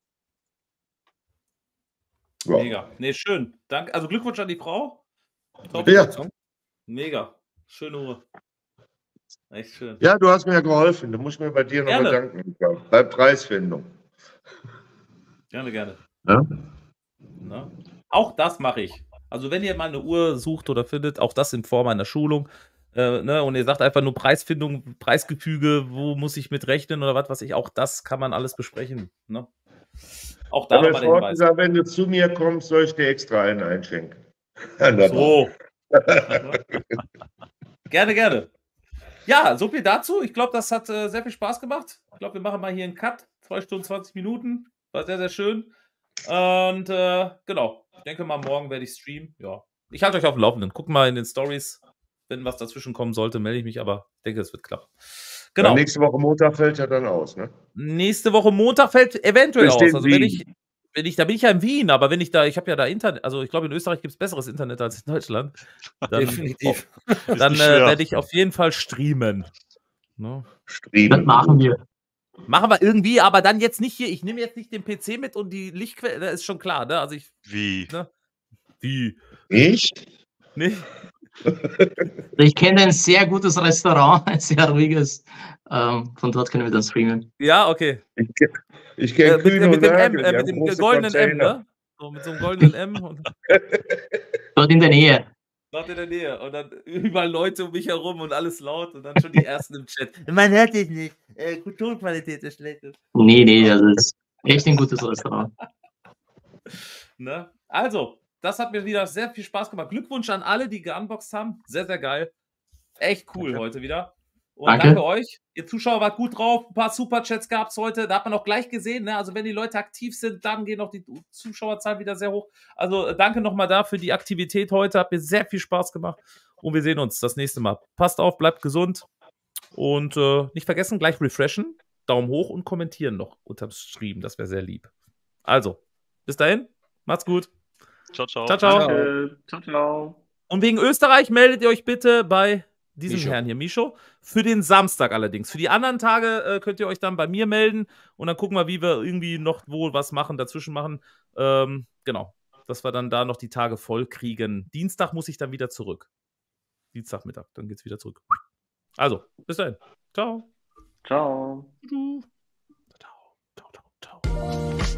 Ja. Mega. Nee, schön. Danke. Also Glückwunsch an die Frau. Top. Ja. Mega. Schöne Uhr. Echt schön. Ja, du hast mir ja geholfen. Du musst mir bei dir noch Gerne. bedanken. Bei Preisfindung. Gerne, gerne. Ja? Na? Auch das mache ich. Also wenn ihr mal eine Uhr sucht oder findet, auch das in Form einer Schulung, äh, ne, und ihr sagt einfach nur Preisfindung, Preisgefüge, wo muss ich mit rechnen oder was weiß ich, auch das kann man alles besprechen. Ne? Auch da Aber nochmal der Hinweis. Fortuna, wenn du zu mir kommst, soll ich dir extra einen einschenken. So. Gerne, gerne. Ja, so viel dazu. Ich glaube, das hat äh, sehr viel Spaß gemacht. Ich glaube, wir machen mal hier einen Cut. zwei Stunden, zwanzig Minuten. War sehr, sehr schön. Und äh, genau. Ich denke mal, morgen werde ich streamen. Ja. Ich halte euch auf dem Laufenden. Guckt mal in den Stories. Wenn was dazwischen kommen sollte, melde ich mich. Aber ich denke, es wird klappen. Genau. Ja, nächste Woche Montag fällt ja dann aus, ne? Nächste Woche Montag fällt eventuell Besteht aus. Also wenn Wien. ich, wenn ich, da bin ich ja in Wien, aber wenn ich da, ich habe ja da Internet, also ich glaube in Österreich gibt es besseres Internet als in Deutschland. Dann, Definitiv. oh, dann äh, werde ich auf jeden Fall streamen. Ne? Das machen wir. Machen wir irgendwie, aber dann jetzt nicht hier. Ich nehme jetzt nicht den P C mit und die Lichtquelle, das ist schon klar, ne? Also ich. Wie? Ne? Wie? Nicht? Nee. Ich kenne ein sehr gutes Restaurant, ein sehr ruhiges. Ähm, von dort können wir dann streamen. Ja, okay. Ich, ich kenne Äh, mit, Kühne mit und dem Nagel, M, die äh, mit haben dem große goldenen M, Container. ne? So, mit so einem goldenen M und Dort in der Nähe. dort in der Nähe. Und dann überall Leute um mich herum und alles laut und dann schon die ersten im Chat. Man hört dich nicht. Äh, Tonqualität ist schlecht. Nee, nee, das ist echt ein gutes Restaurant. Ne? Also, das hat mir wieder sehr viel Spaß gemacht. Glückwunsch an alle, die geunboxed haben. Sehr, sehr geil. Echt cool Danke. heute wieder. Und Danke. danke euch. Ihr Zuschauer wart gut drauf. Ein paar Superchats gab es heute. Da hat man auch gleich gesehen. Ne? Also wenn die Leute aktiv sind, dann gehen auch die Zuschauerzahlen wieder sehr hoch. Also äh, danke nochmal da für die Aktivität heute. Hat mir sehr viel Spaß gemacht. Und wir sehen uns das nächste Mal. Passt auf, bleibt gesund. Und äh, nicht vergessen, gleich refreshen. Daumen hoch und kommentieren noch unterm Stream. Das wäre sehr lieb. Also, bis dahin. Macht's gut. Ciao, ciao. Ciao, ciao. Danke. Ciao, ciao. Und wegen Österreich meldet ihr euch bitte bei diesem Mischo. Herrn hier, Mischo. Für den Samstag allerdings. Für die anderen Tage äh, könnt ihr euch dann bei mir melden und dann gucken wir, wie wir irgendwie noch wo was machen, dazwischen machen. Ähm, genau. Dass wir dann da noch die Tage voll kriegen. Dienstag muss ich dann wieder zurück. Dienstagmittag, dann geht's wieder zurück. Also, bis dahin. Ciao. Ciao. Ciao, ciao, ciao.